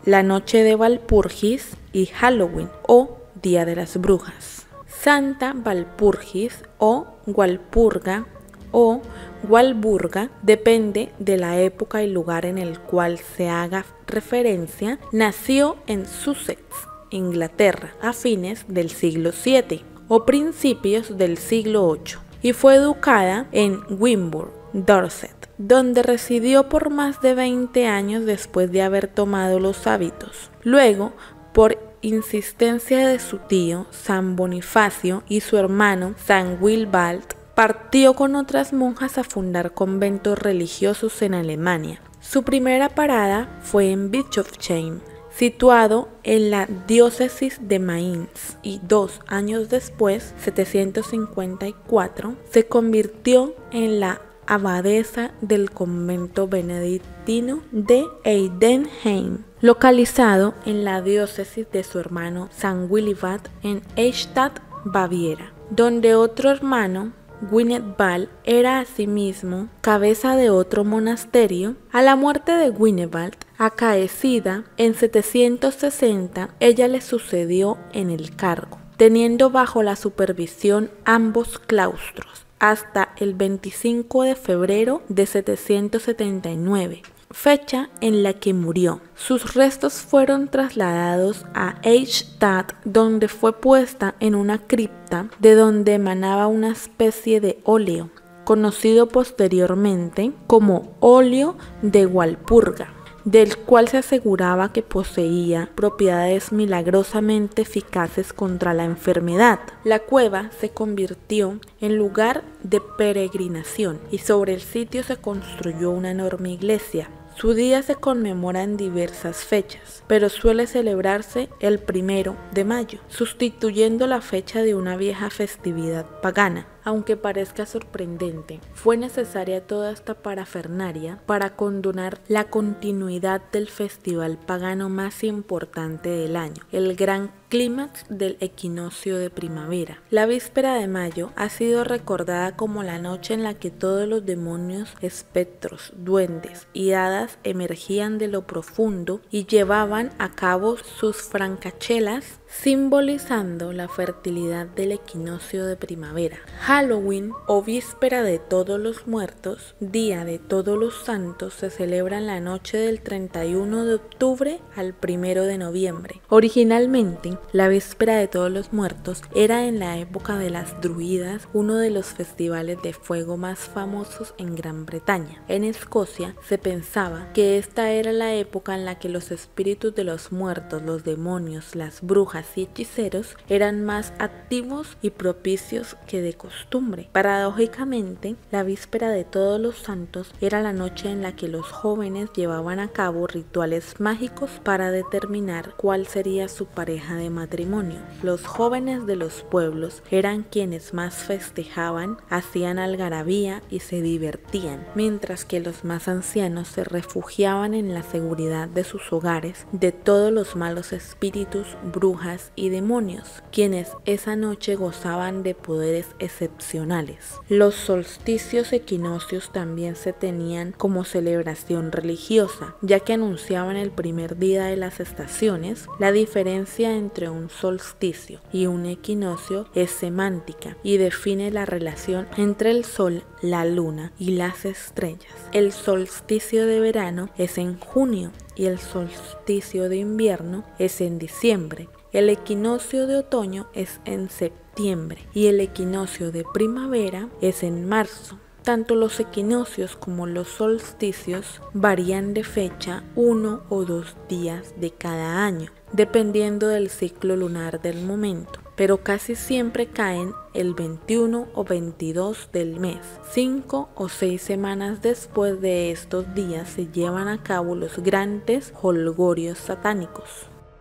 la noche de Walpurgis y Halloween o Día de las Brujas. Santa Walpurgis o Walpurga o Walburga, depende de la época y lugar en el cual se haga referencia, nació en Sussex, Inglaterra, a fines del siglo siete o principios del siglo ocho, y fue educada en Wimborne, Dorset, donde residió por más de veinte años después de haber tomado los hábitos. Luego, por insistencia de su tío, San Bonifacio, y su hermano, San Wilbald, partió con otras monjas a fundar conventos religiosos en Alemania. Su primera parada fue en Bischofsheim, situado en la diócesis de Mainz, y dos años después, setecientos cincuenta y cuatro, se convirtió en la abadesa del convento benedictino de Heidenheim, localizado en la diócesis de su hermano San Willibald en Eichstätt, Baviera, donde otro hermano, Winebald, era asimismo cabeza de otro monasterio. A la muerte de Winebald, acaecida en setecientos sesenta, ella le sucedió en el cargo, teniendo bajo la supervisión ambos claustros hasta el veinticinco de febrero de setecientos setenta y nueve, fecha en la que murió. Sus restos fueron trasladados a Eichstätt, donde fue puesta en una cripta de donde emanaba una especie de óleo, conocido posteriormente como óleo de Walpurga, del cual se aseguraba que poseía propiedades milagrosamente eficaces contra la enfermedad. La cueva se convirtió en lugar de peregrinación y sobre el sitio se construyó una enorme iglesia. Su día se conmemora en diversas fechas, pero suele celebrarse el primero de mayo, sustituyendo la fecha de una vieja festividad pagana. Aunque parezca sorprendente, fue necesaria toda esta parafernalia para condonar la continuidad del festival pagano más importante del año, el gran clímax del equinoccio de primavera. La víspera de mayo ha sido recordada como la noche en la que todos los demonios, espectros, duendes y hadas emergían de lo profundo y llevaban a cabo sus francachelas, simbolizando la fertilidad del equinoccio de primavera. Halloween o víspera de Todos los Muertos, Día de Todos los Santos, se celebra en la noche del treinta y uno de octubre al primero de noviembre. Originalmente, la víspera de Todos los Muertos era en la época de las druidas uno de los festivales de fuego más famosos en Gran Bretaña. En Escocia se pensaba que esta era la época en la que los espíritus de los muertos, los demonios, las brujas y hechiceros eran más activos y propicios que de costumbre. Paradójicamente, la víspera de Todos los Santos era la noche en la que los jóvenes llevaban a cabo rituales mágicos para determinar cuál sería su pareja de matrimonio. Los jóvenes de los pueblos eran quienes más festejaban, hacían algarabía y se divertían, mientras que los más ancianos se refugiaban en la seguridad de sus hogares de todos los malos espíritus, brujas y demonios, quienes esa noche gozaban de poderes excepcionales. Los solsticios equinoccios también se tenían como celebración religiosa, ya que anunciaban el primer día de las estaciones. La diferencia entre un solsticio y un equinoccio es semántica y define la relación entre el sol, la luna y las estrellas. El solsticio de verano es en junio y el solsticio de invierno es en diciembre. El equinoccio de otoño es en septiembre y el equinoccio de primavera es en marzo. Tanto los equinoccios como los solsticios varían de fecha uno o dos días de cada año, dependiendo del ciclo lunar del momento, pero casi siempre caen el veintiuno o veintidós del mes. Cinco o seis semanas después de estos días se llevan a cabo los grandes jolgorios satánicos.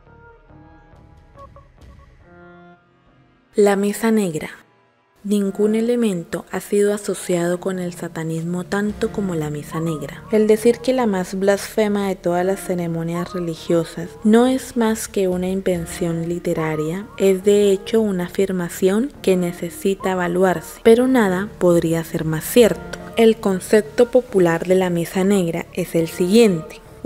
La misa negra. Ningún elemento ha sido asociado con el satanismo tanto como la misa negra. El decir que la más blasfema de todas las ceremonias religiosas no es más que una invención literaria es de hecho una afirmación que necesita evaluarse, pero nada podría ser más cierto. El concepto popular de la misa negra es el siguiente.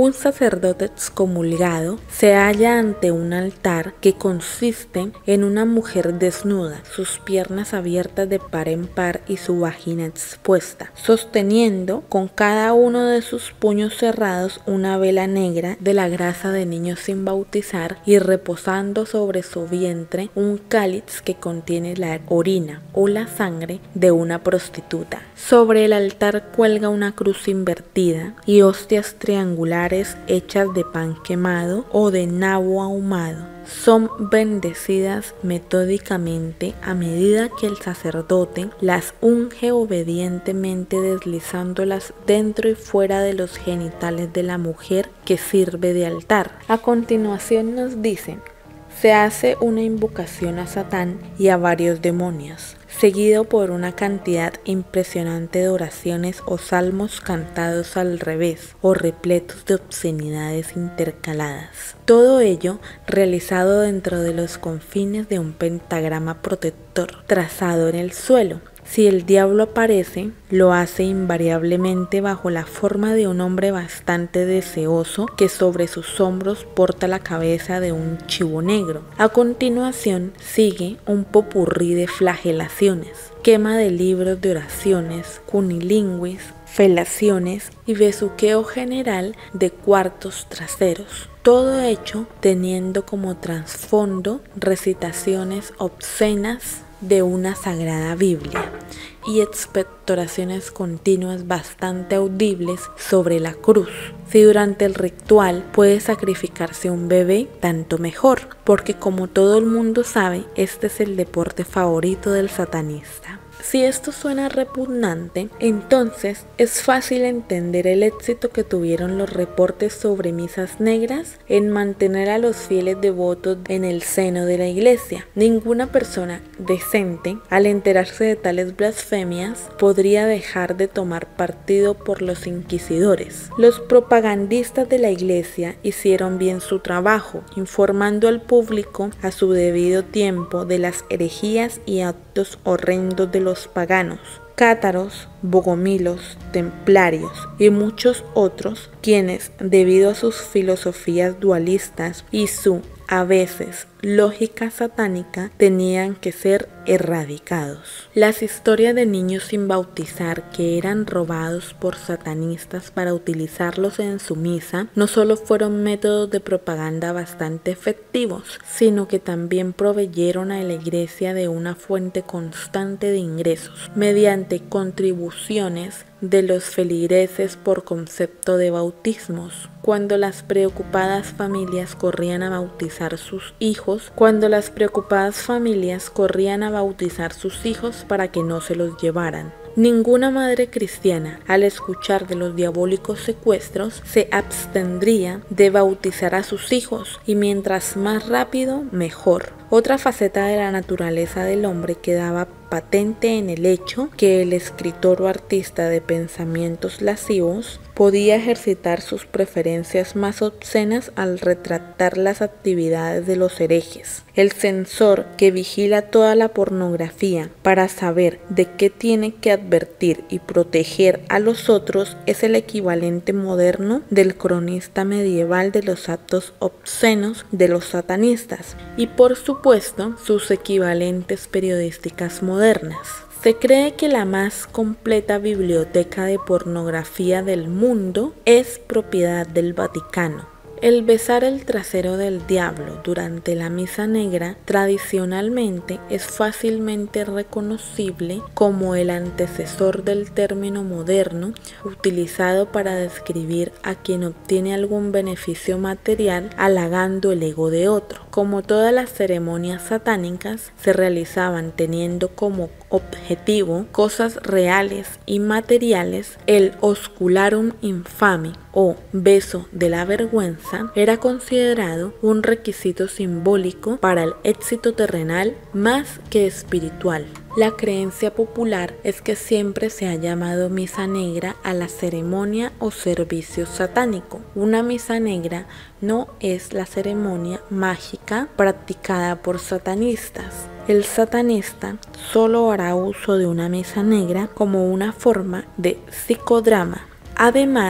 Un sacerdote excomulgado se halla ante un altar que consiste en una mujer desnuda, sus piernas abiertas de par en par y su vagina expuesta, sosteniendo con cada uno de sus puños cerrados una vela negra de la grasa de niños sin bautizar y reposando sobre su vientre un cáliz que contiene la orina o la sangre de una prostituta. Sobre el altar cuelga una cruz invertida y hostias triangulares hechas de pan quemado o de nabo ahumado. Son bendecidas metódicamente a medida que el sacerdote las unge obedientemente, deslizándolas dentro y fuera de los genitales de la mujer que sirve de altar. A continuación nos dicen: se hace una invocación a Satán y a varios demonios, seguido por una cantidad impresionante de oraciones o salmos cantados al revés o repletos de obscenidades intercaladas. Todo ello realizado dentro de los confines de un pentagrama protector trazado en el suelo. Si el diablo aparece, lo hace invariablemente bajo la forma de un hombre bastante deseoso que sobre sus hombros porta la cabeza de un chivo negro. A continuación sigue un popurrí de flagelaciones, quema de libros de oraciones, cunilingüis, felaciones y besuqueo general de cuartos traseros. Todo hecho teniendo como trasfondo recitaciones obscenas de una sagrada Biblia y expectoraciones continuas bastante audibles sobre la cruz. Si durante el ritual puede sacrificarse un bebé, tanto mejor, porque como todo el mundo sabe, este es el deporte favorito del satanista. Si esto suena repugnante, entonces es fácil entender el éxito que tuvieron los reportes sobre misas negras en mantener a los fieles devotos en el seno de la iglesia. Ninguna persona decente, al enterarse de tales blasfemias, podría dejar de tomar partido por los inquisidores. Los propagandistas de la iglesia hicieron bien su trabajo, informando al público a su debido tiempo de las herejías y actos horrendos de los paganos, cátaros, bogomilos, templarios y muchos otros, quienes, debido a sus filosofías dualistas y su, a veces, lógica satánica, tenían que ser erradicados. Las historias de niños sin bautizar que eran robados por satanistas para utilizarlos en su misa no solo fueron métodos de propaganda bastante efectivos, sino que también proveyeron a la iglesia de una fuente constante de ingresos mediante contribuciones de los feligreses por concepto de bautismos. Cuando las preocupadas familias corrían a bautizar sus hijos, cuando las preocupadas familias corrían a bautizar sus hijos para que no se los llevaran. Ninguna madre cristiana, al escuchar de los diabólicos secuestros, se abstendría de bautizar a sus hijos, y mientras más rápido, mejor. Otra faceta de la naturaleza del hombre quedaba patente en el hecho que el escritor o artista de pensamientos lascivos podía ejercitar sus preferencias más obscenas al retratar las actividades de los herejes. El censor que vigila toda la pornografía para saber de qué tiene que advertir y proteger a los otros es el equivalente moderno del cronista medieval de los actos obscenos de los satanistas y, por supuesto, sus equivalentes periodísticas modernas. Se cree que la más completa biblioteca de pornografía del mundo es propiedad del Vaticano. El besar el trasero del diablo durante la misa negra tradicionalmente es fácilmente reconocible como el antecesor del término moderno utilizado para describir a quien obtiene algún beneficio material halagando el ego de otro. Como todas las ceremonias satánicas se realizaban teniendo como objetivo cosas reales y materiales, el oscularum infame o beso de la vergüenza era considerado un requisito simbólico para el éxito terrenal más que espiritual. La creencia popular es que siempre se ha llamado misa negra a la ceremonia o servicio satánico. Una misa negra no es la ceremonia mágica practicada por satanistas. El satanista solo hará uso de una misa negra como una forma de psicodrama. Además,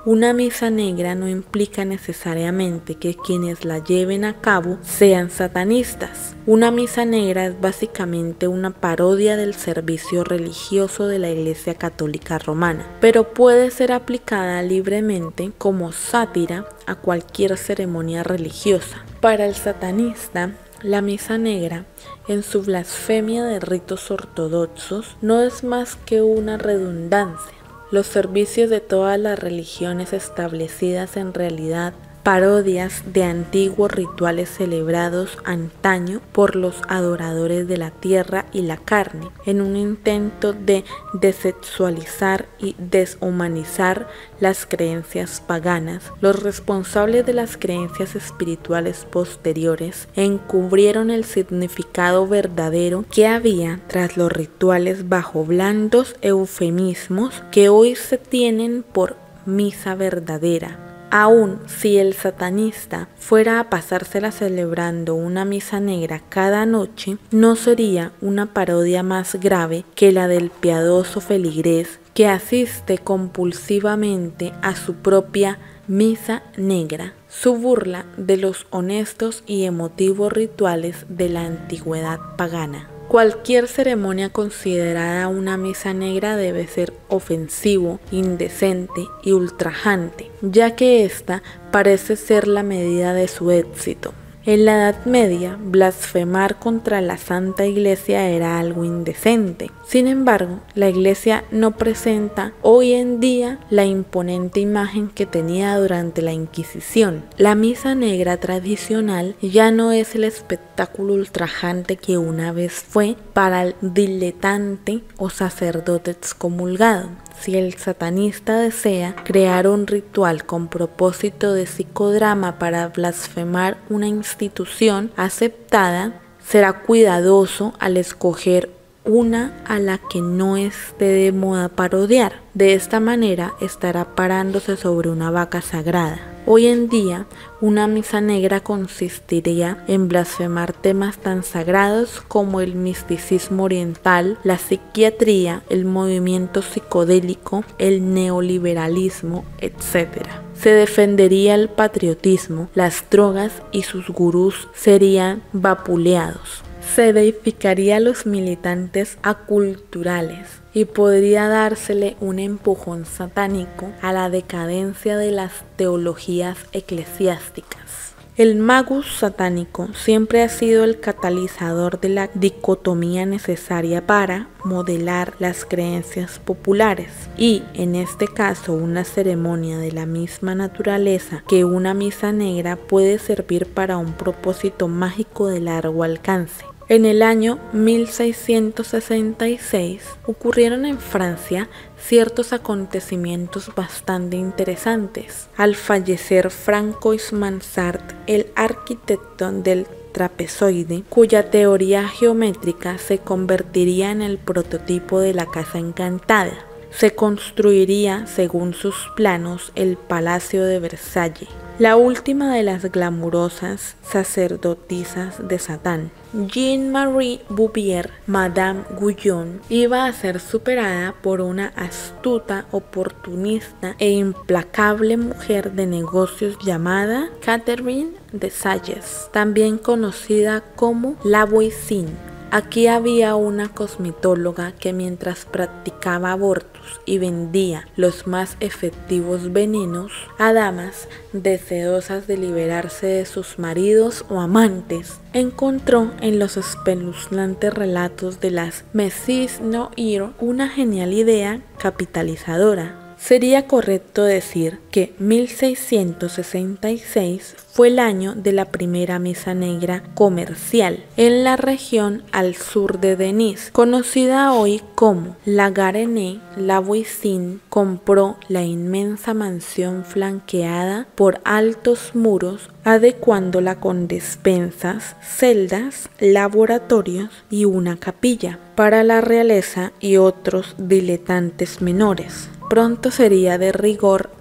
Una misa negra no implica necesariamente que quienes la lleven a cabo sean satanistas. Una misa negra es básicamente una parodia del servicio religioso de la Iglesia Católica Romana, pero puede ser aplicada libremente como sátira a cualquier ceremonia religiosa. Para el satanista, la misa negra, en su blasfemia de ritos ortodoxos, no es más que una redundancia. Los servicios de todas las religiones establecidas en realidad parodias de antiguos rituales celebrados antaño por los adoradores de la tierra y la carne, en un intento de desexualizar y deshumanizar las creencias paganas. Los responsables de las creencias espirituales posteriores encubrieron el significado verdadero que había tras los rituales bajo blandos eufemismos que hoy se tienen por misa verdadera. Aun si el satanista fuera a pasársela celebrando una misa negra cada noche, no sería una parodia más grave que la del piadoso feligrés que asiste compulsivamente a su propia misa negra, su burla de los honestos y emotivos rituales de la antigüedad pagana. Cualquier ceremonia considerada una misa negra debe ser ofensivo, indecente y ultrajante, ya que esta parece ser la medida de su éxito. En la Edad Media, blasfemar contra la Santa Iglesia era algo indecente. Sin embargo, la Iglesia no presenta hoy en día la imponente imagen que tenía durante la Inquisición. La misa negra tradicional ya no es el espectáculo ultrajante que una vez fue para el diletante o sacerdote excomulgado. Si el satanista desea crear un ritual con propósito de psicodrama para blasfemar una institución aceptada, será cuidadoso al escoger una a la que no esté de moda parodiar. De esta manera estará parándose sobre una vaca sagrada. Hoy en día, una misa negra consistiría en blasfemar temas tan sagrados como el misticismo oriental, la psiquiatría, el movimiento psicodélico, el neoliberalismo, etcétera. Se defendería el patriotismo, las drogas y sus gurús serían vapuleados. Se deificaría a los militantes aculturales y podría dársele un empujón satánico a la decadencia de las teologías eclesiásticas. El magus satánico siempre ha sido el catalizador de la dicotomía necesaria para modelar las creencias populares y, en este caso, una ceremonia de la misma naturaleza que una misa negra puede servir para un propósito mágico de largo alcance. En el año mil seiscientos sesenta y seis ocurrieron en Francia ciertos acontecimientos bastante interesantes. Al fallecer Francois Mansart, el arquitecto del trapezoide, cuya teoría geométrica se convertiría en el prototipo de la casa encantada, se construiría, según sus planos, el Palacio de Versalles, la última de las glamurosas sacerdotisas de Satán. Jean-Marie Bouvier, Madame Guyon, iba a ser superada por una astuta, oportunista e implacable mujer de negocios llamada Catherine de Salles, también conocida como la Voisin. Aquí había una cosmetóloga que mientras practicaba abortos y vendía los más efectivos venenos a damas deseosas de liberarse de sus maridos o amantes, encontró en los espeluznantes relatos de las Messies Noir una genial idea capitalizadora. Sería correcto decir que mil seiscientos sesenta y seis fue el año de la primera misa negra comercial en la región al sur de Denis, conocida hoy como La Garenne. La Voisin compró la inmensa mansión flanqueada por altos muros, adecuándola con despensas, celdas, laboratorios y una capilla para la realeza y otros diletantes menores. Pronto sería de rigor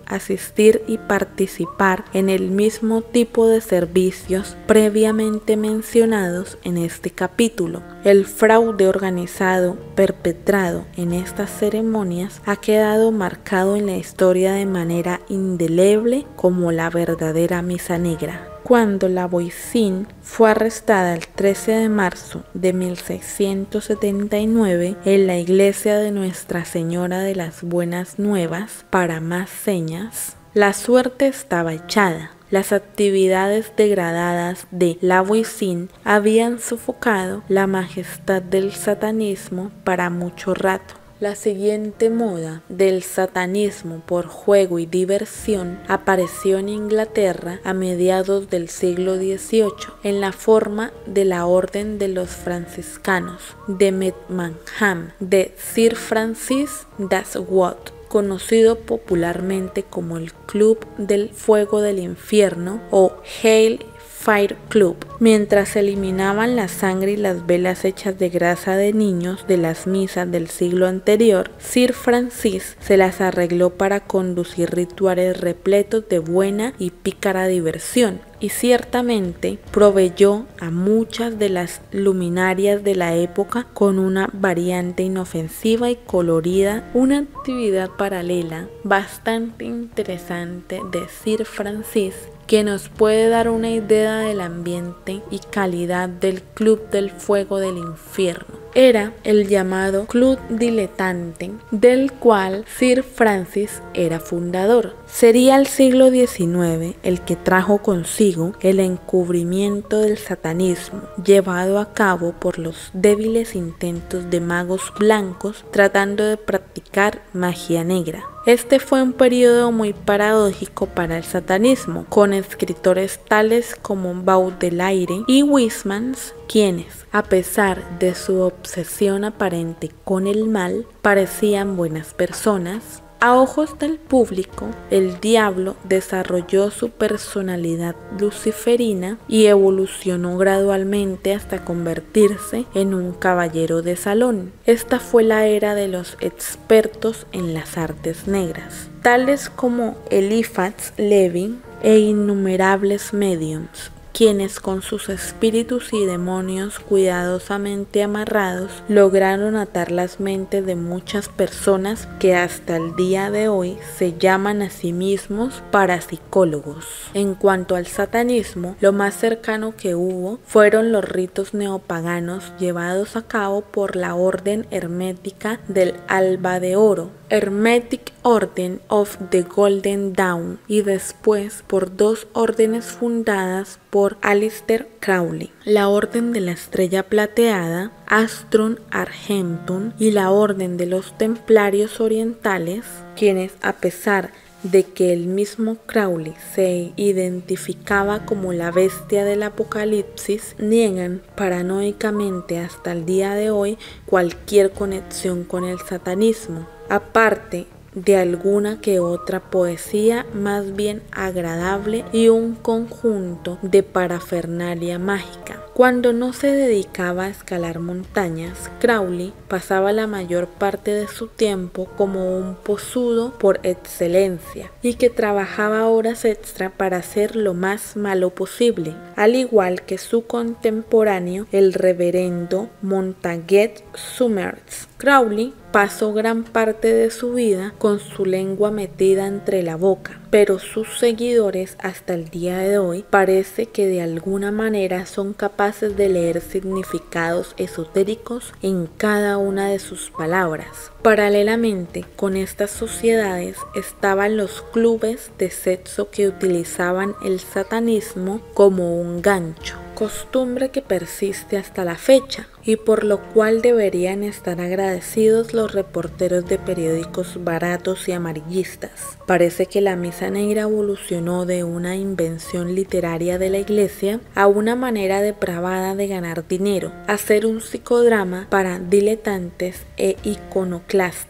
asistir y participar en el mismo tipo de servicios previamente mencionados en este capítulo. El fraude organizado perpetrado en estas ceremonias ha quedado marcado en la historia de manera indeleble como la verdadera misa negra. Cuando Lavoisier fue arrestada el trece de marzo de mil seiscientos setenta y nueve en la iglesia de Nuestra Señora de las Buenas Nuevas, para más señas, la suerte estaba echada. Las actividades degradadas de Lavoisier habían sofocado la majestad del satanismo para mucho rato. La siguiente moda del satanismo por juego y diversión apareció en Inglaterra a mediados del siglo dieciocho en la forma de la Orden de los Franciscanos de Methmanham de Sir Francis Daswood, conocido popularmente como el Club del Fuego del Infierno o Hell Fire Club. Mientras eliminaban la sangre y las velas hechas de grasa de niños de las misas del siglo anterior, Sir Francis se las arregló para conducir rituales repletos de buena y pícara diversión, y ciertamente proveyó a muchas de las luminarias de la época con una variante inofensiva y colorida, una actividad paralela bastante interesante de Sir Francis, que nos puede dar una idea del ambiente y calidad del Club del Fuego del Infierno. Era el llamado Club Dilettante, del cual Sir Francis era fundador. Sería el siglo diecinueve el que trajo consigo el encubrimiento del satanismo, llevado a cabo por los débiles intentos de magos blancos tratando de practicar magia negra. Este fue un periodo muy paradójico para el satanismo, con escritores tales como Baudelaire y Huysmans, quienes, a pesar de su obsesión aparente con el mal, parecían buenas personas. A ojos del público, el diablo desarrolló su personalidad luciferina y evolucionó gradualmente hasta convertirse en un caballero de salón. Esta fue la era de los expertos en las artes negras, tales como Eliphas Levi e innumerables mediums, quienes con sus espíritus y demonios cuidadosamente amarrados lograron atar las mentes de muchas personas que hasta el día de hoy se llaman a sí mismos parapsicólogos. En cuanto al satanismo, lo más cercano que hubo fueron los ritos neopaganos llevados a cabo por la Orden Hermética del Alba de Oro, Hermetic Order of the Golden Dawn, y después por dos órdenes fundadas por Aleister Crowley, la Orden de la Estrella Plateada, Astrum Argentum, y la Orden de los Templarios Orientales, quienes, a pesar de que el mismo Crowley se identificaba como la bestia del Apocalipsis, niegan paranoicamente hasta el día de hoy cualquier conexión con el satanismo, aparte de alguna que otra poesía más bien agradable y un conjunto de parafernalia mágica. Cuando no se dedicaba a escalar montañas, Crowley pasaba la mayor parte de su tiempo como un posudo por excelencia y que trabajaba horas extra para hacer lo más malo posible, al igual que su contemporáneo, el reverendo Montague Summers. Crowley pasó gran parte de su vida con su lengua metida entre la boca, pero sus seguidores hasta el día de hoy parece que de alguna manera son capaces de leer significados esotéricos en cada una de sus palabras. Paralelamente con estas sociedades estaban los clubes de sexo que utilizaban el satanismo como un gancho, costumbre que persiste hasta la fecha y por lo cual deberían estar agradecidos los reporteros de periódicos baratos y amarillistas. Parece que la misa negra evolucionó de una invención literaria de la iglesia a una manera depravada de ganar dinero, hacer un psicodrama para diletantes e iconoclastas,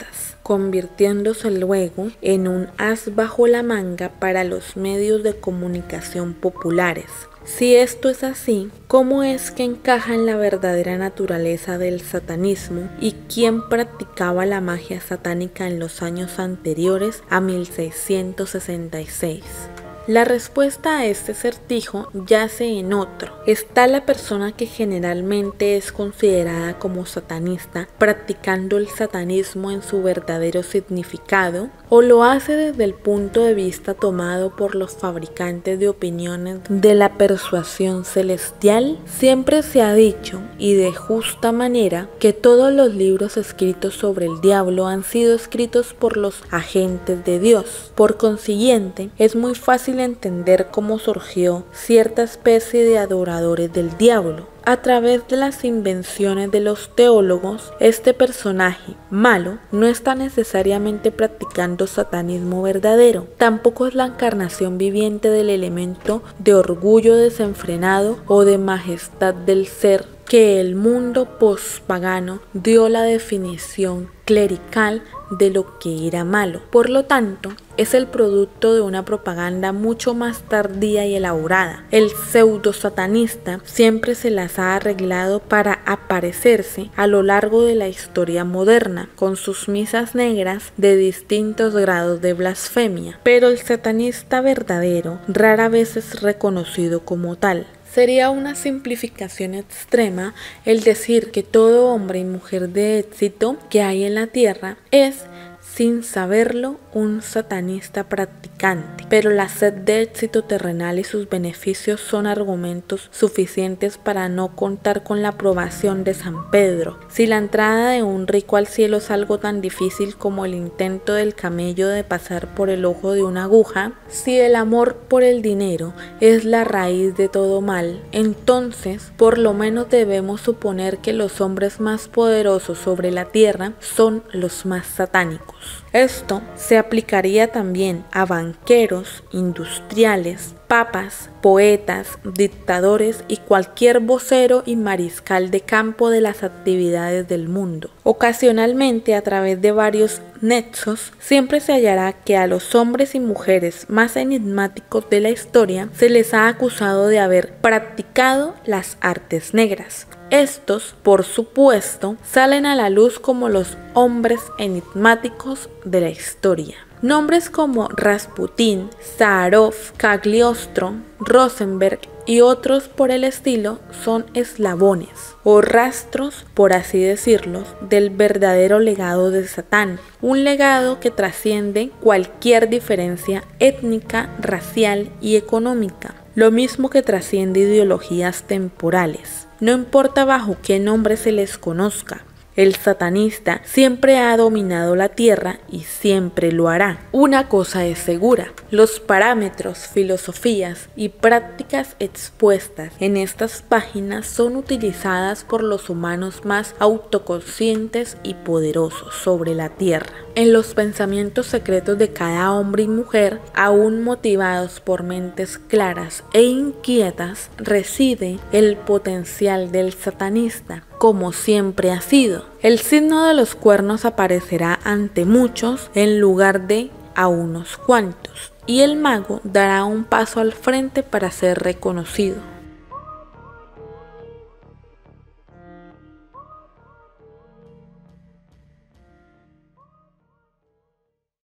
convirtiéndose luego en un as bajo la manga para los medios de comunicación populares. Si esto es así, ¿cómo es que encaja en la verdadera naturaleza del satanismo y quién practicaba la magia satánica en los años anteriores a mil seiscientos sesenta y seis? La respuesta a este acertijo yace en otro. Está la persona que generalmente es considerada como satanista practicando el satanismo en su verdadero significado, o lo hace desde el punto de vista tomado por los fabricantes de opiniones de la persuasión celestial. Siempre se ha dicho, y de justa manera, que todos los libros escritos sobre el diablo han sido escritos por los agentes de Dios. Por consiguiente, es muy fácil entender cómo surgió cierta especie de adoradores del diablo. A través de las invenciones de los teólogos, este personaje malo no está necesariamente practicando satanismo verdadero, tampoco es la encarnación viviente del elemento de orgullo desenfrenado o de majestad del ser que el mundo pospagano dio la definición clerical de lo que era malo. Por lo tanto, es el producto de una propaganda mucho más tardía y elaborada. El pseudo satanista siempre se las ha arreglado para aparecerse a lo largo de la historia moderna, con sus misas negras de distintos grados de blasfemia. Pero el satanista verdadero rara vez es reconocido como tal. Sería una simplificación extrema el decir que todo hombre y mujer de éxito que hay en la tierra es, sin saberlo, un satanista practicante. Pero la sed de éxito terrenal y sus beneficios son argumentos suficientes para no contar con la aprobación de San Pedro. Si la entrada de un rico al cielo es algo tan difícil como el intento del camello de pasar por el ojo de una aguja, si el amor por el dinero es la raíz de todo mal, entonces por lo menos debemos suponer que los hombres más poderosos sobre la tierra son los más satánicos. Esto se aplicaría también a banqueros, industriales, papas, poetas, dictadores y cualquier vocero y mariscal de campo de las actividades del mundo. Ocasionalmente, a través de varios nexos, siempre se hallará que a los hombres y mujeres más enigmáticos de la historia se les ha acusado de haber practicado las artes negras. Estos, por supuesto, salen a la luz como los hombres enigmáticos de la historia. Nombres como Rasputín, Zaharov, Cagliostro, Rosenberg y otros por el estilo son eslabones o rastros, por así decirlo, del verdadero legado de Satán, un legado que trasciende cualquier diferencia étnica, racial y económica, lo mismo que trasciende ideologías temporales. No importa bajo qué nombre se les conozca, el satanista siempre ha dominado la tierra y siempre lo hará. Una cosa es segura: los parámetros, filosofías y prácticas expuestas en estas páginas son utilizadas por los humanos más autoconscientes y poderosos sobre la tierra. En los pensamientos secretos de cada hombre y mujer, aún motivados por mentes claras e inquietas, reside el potencial del satanista, como siempre ha sido. El signo de los cuernos aparecerá ante muchos en lugar de a unos cuantos, y el mago dará un paso al frente para ser reconocido.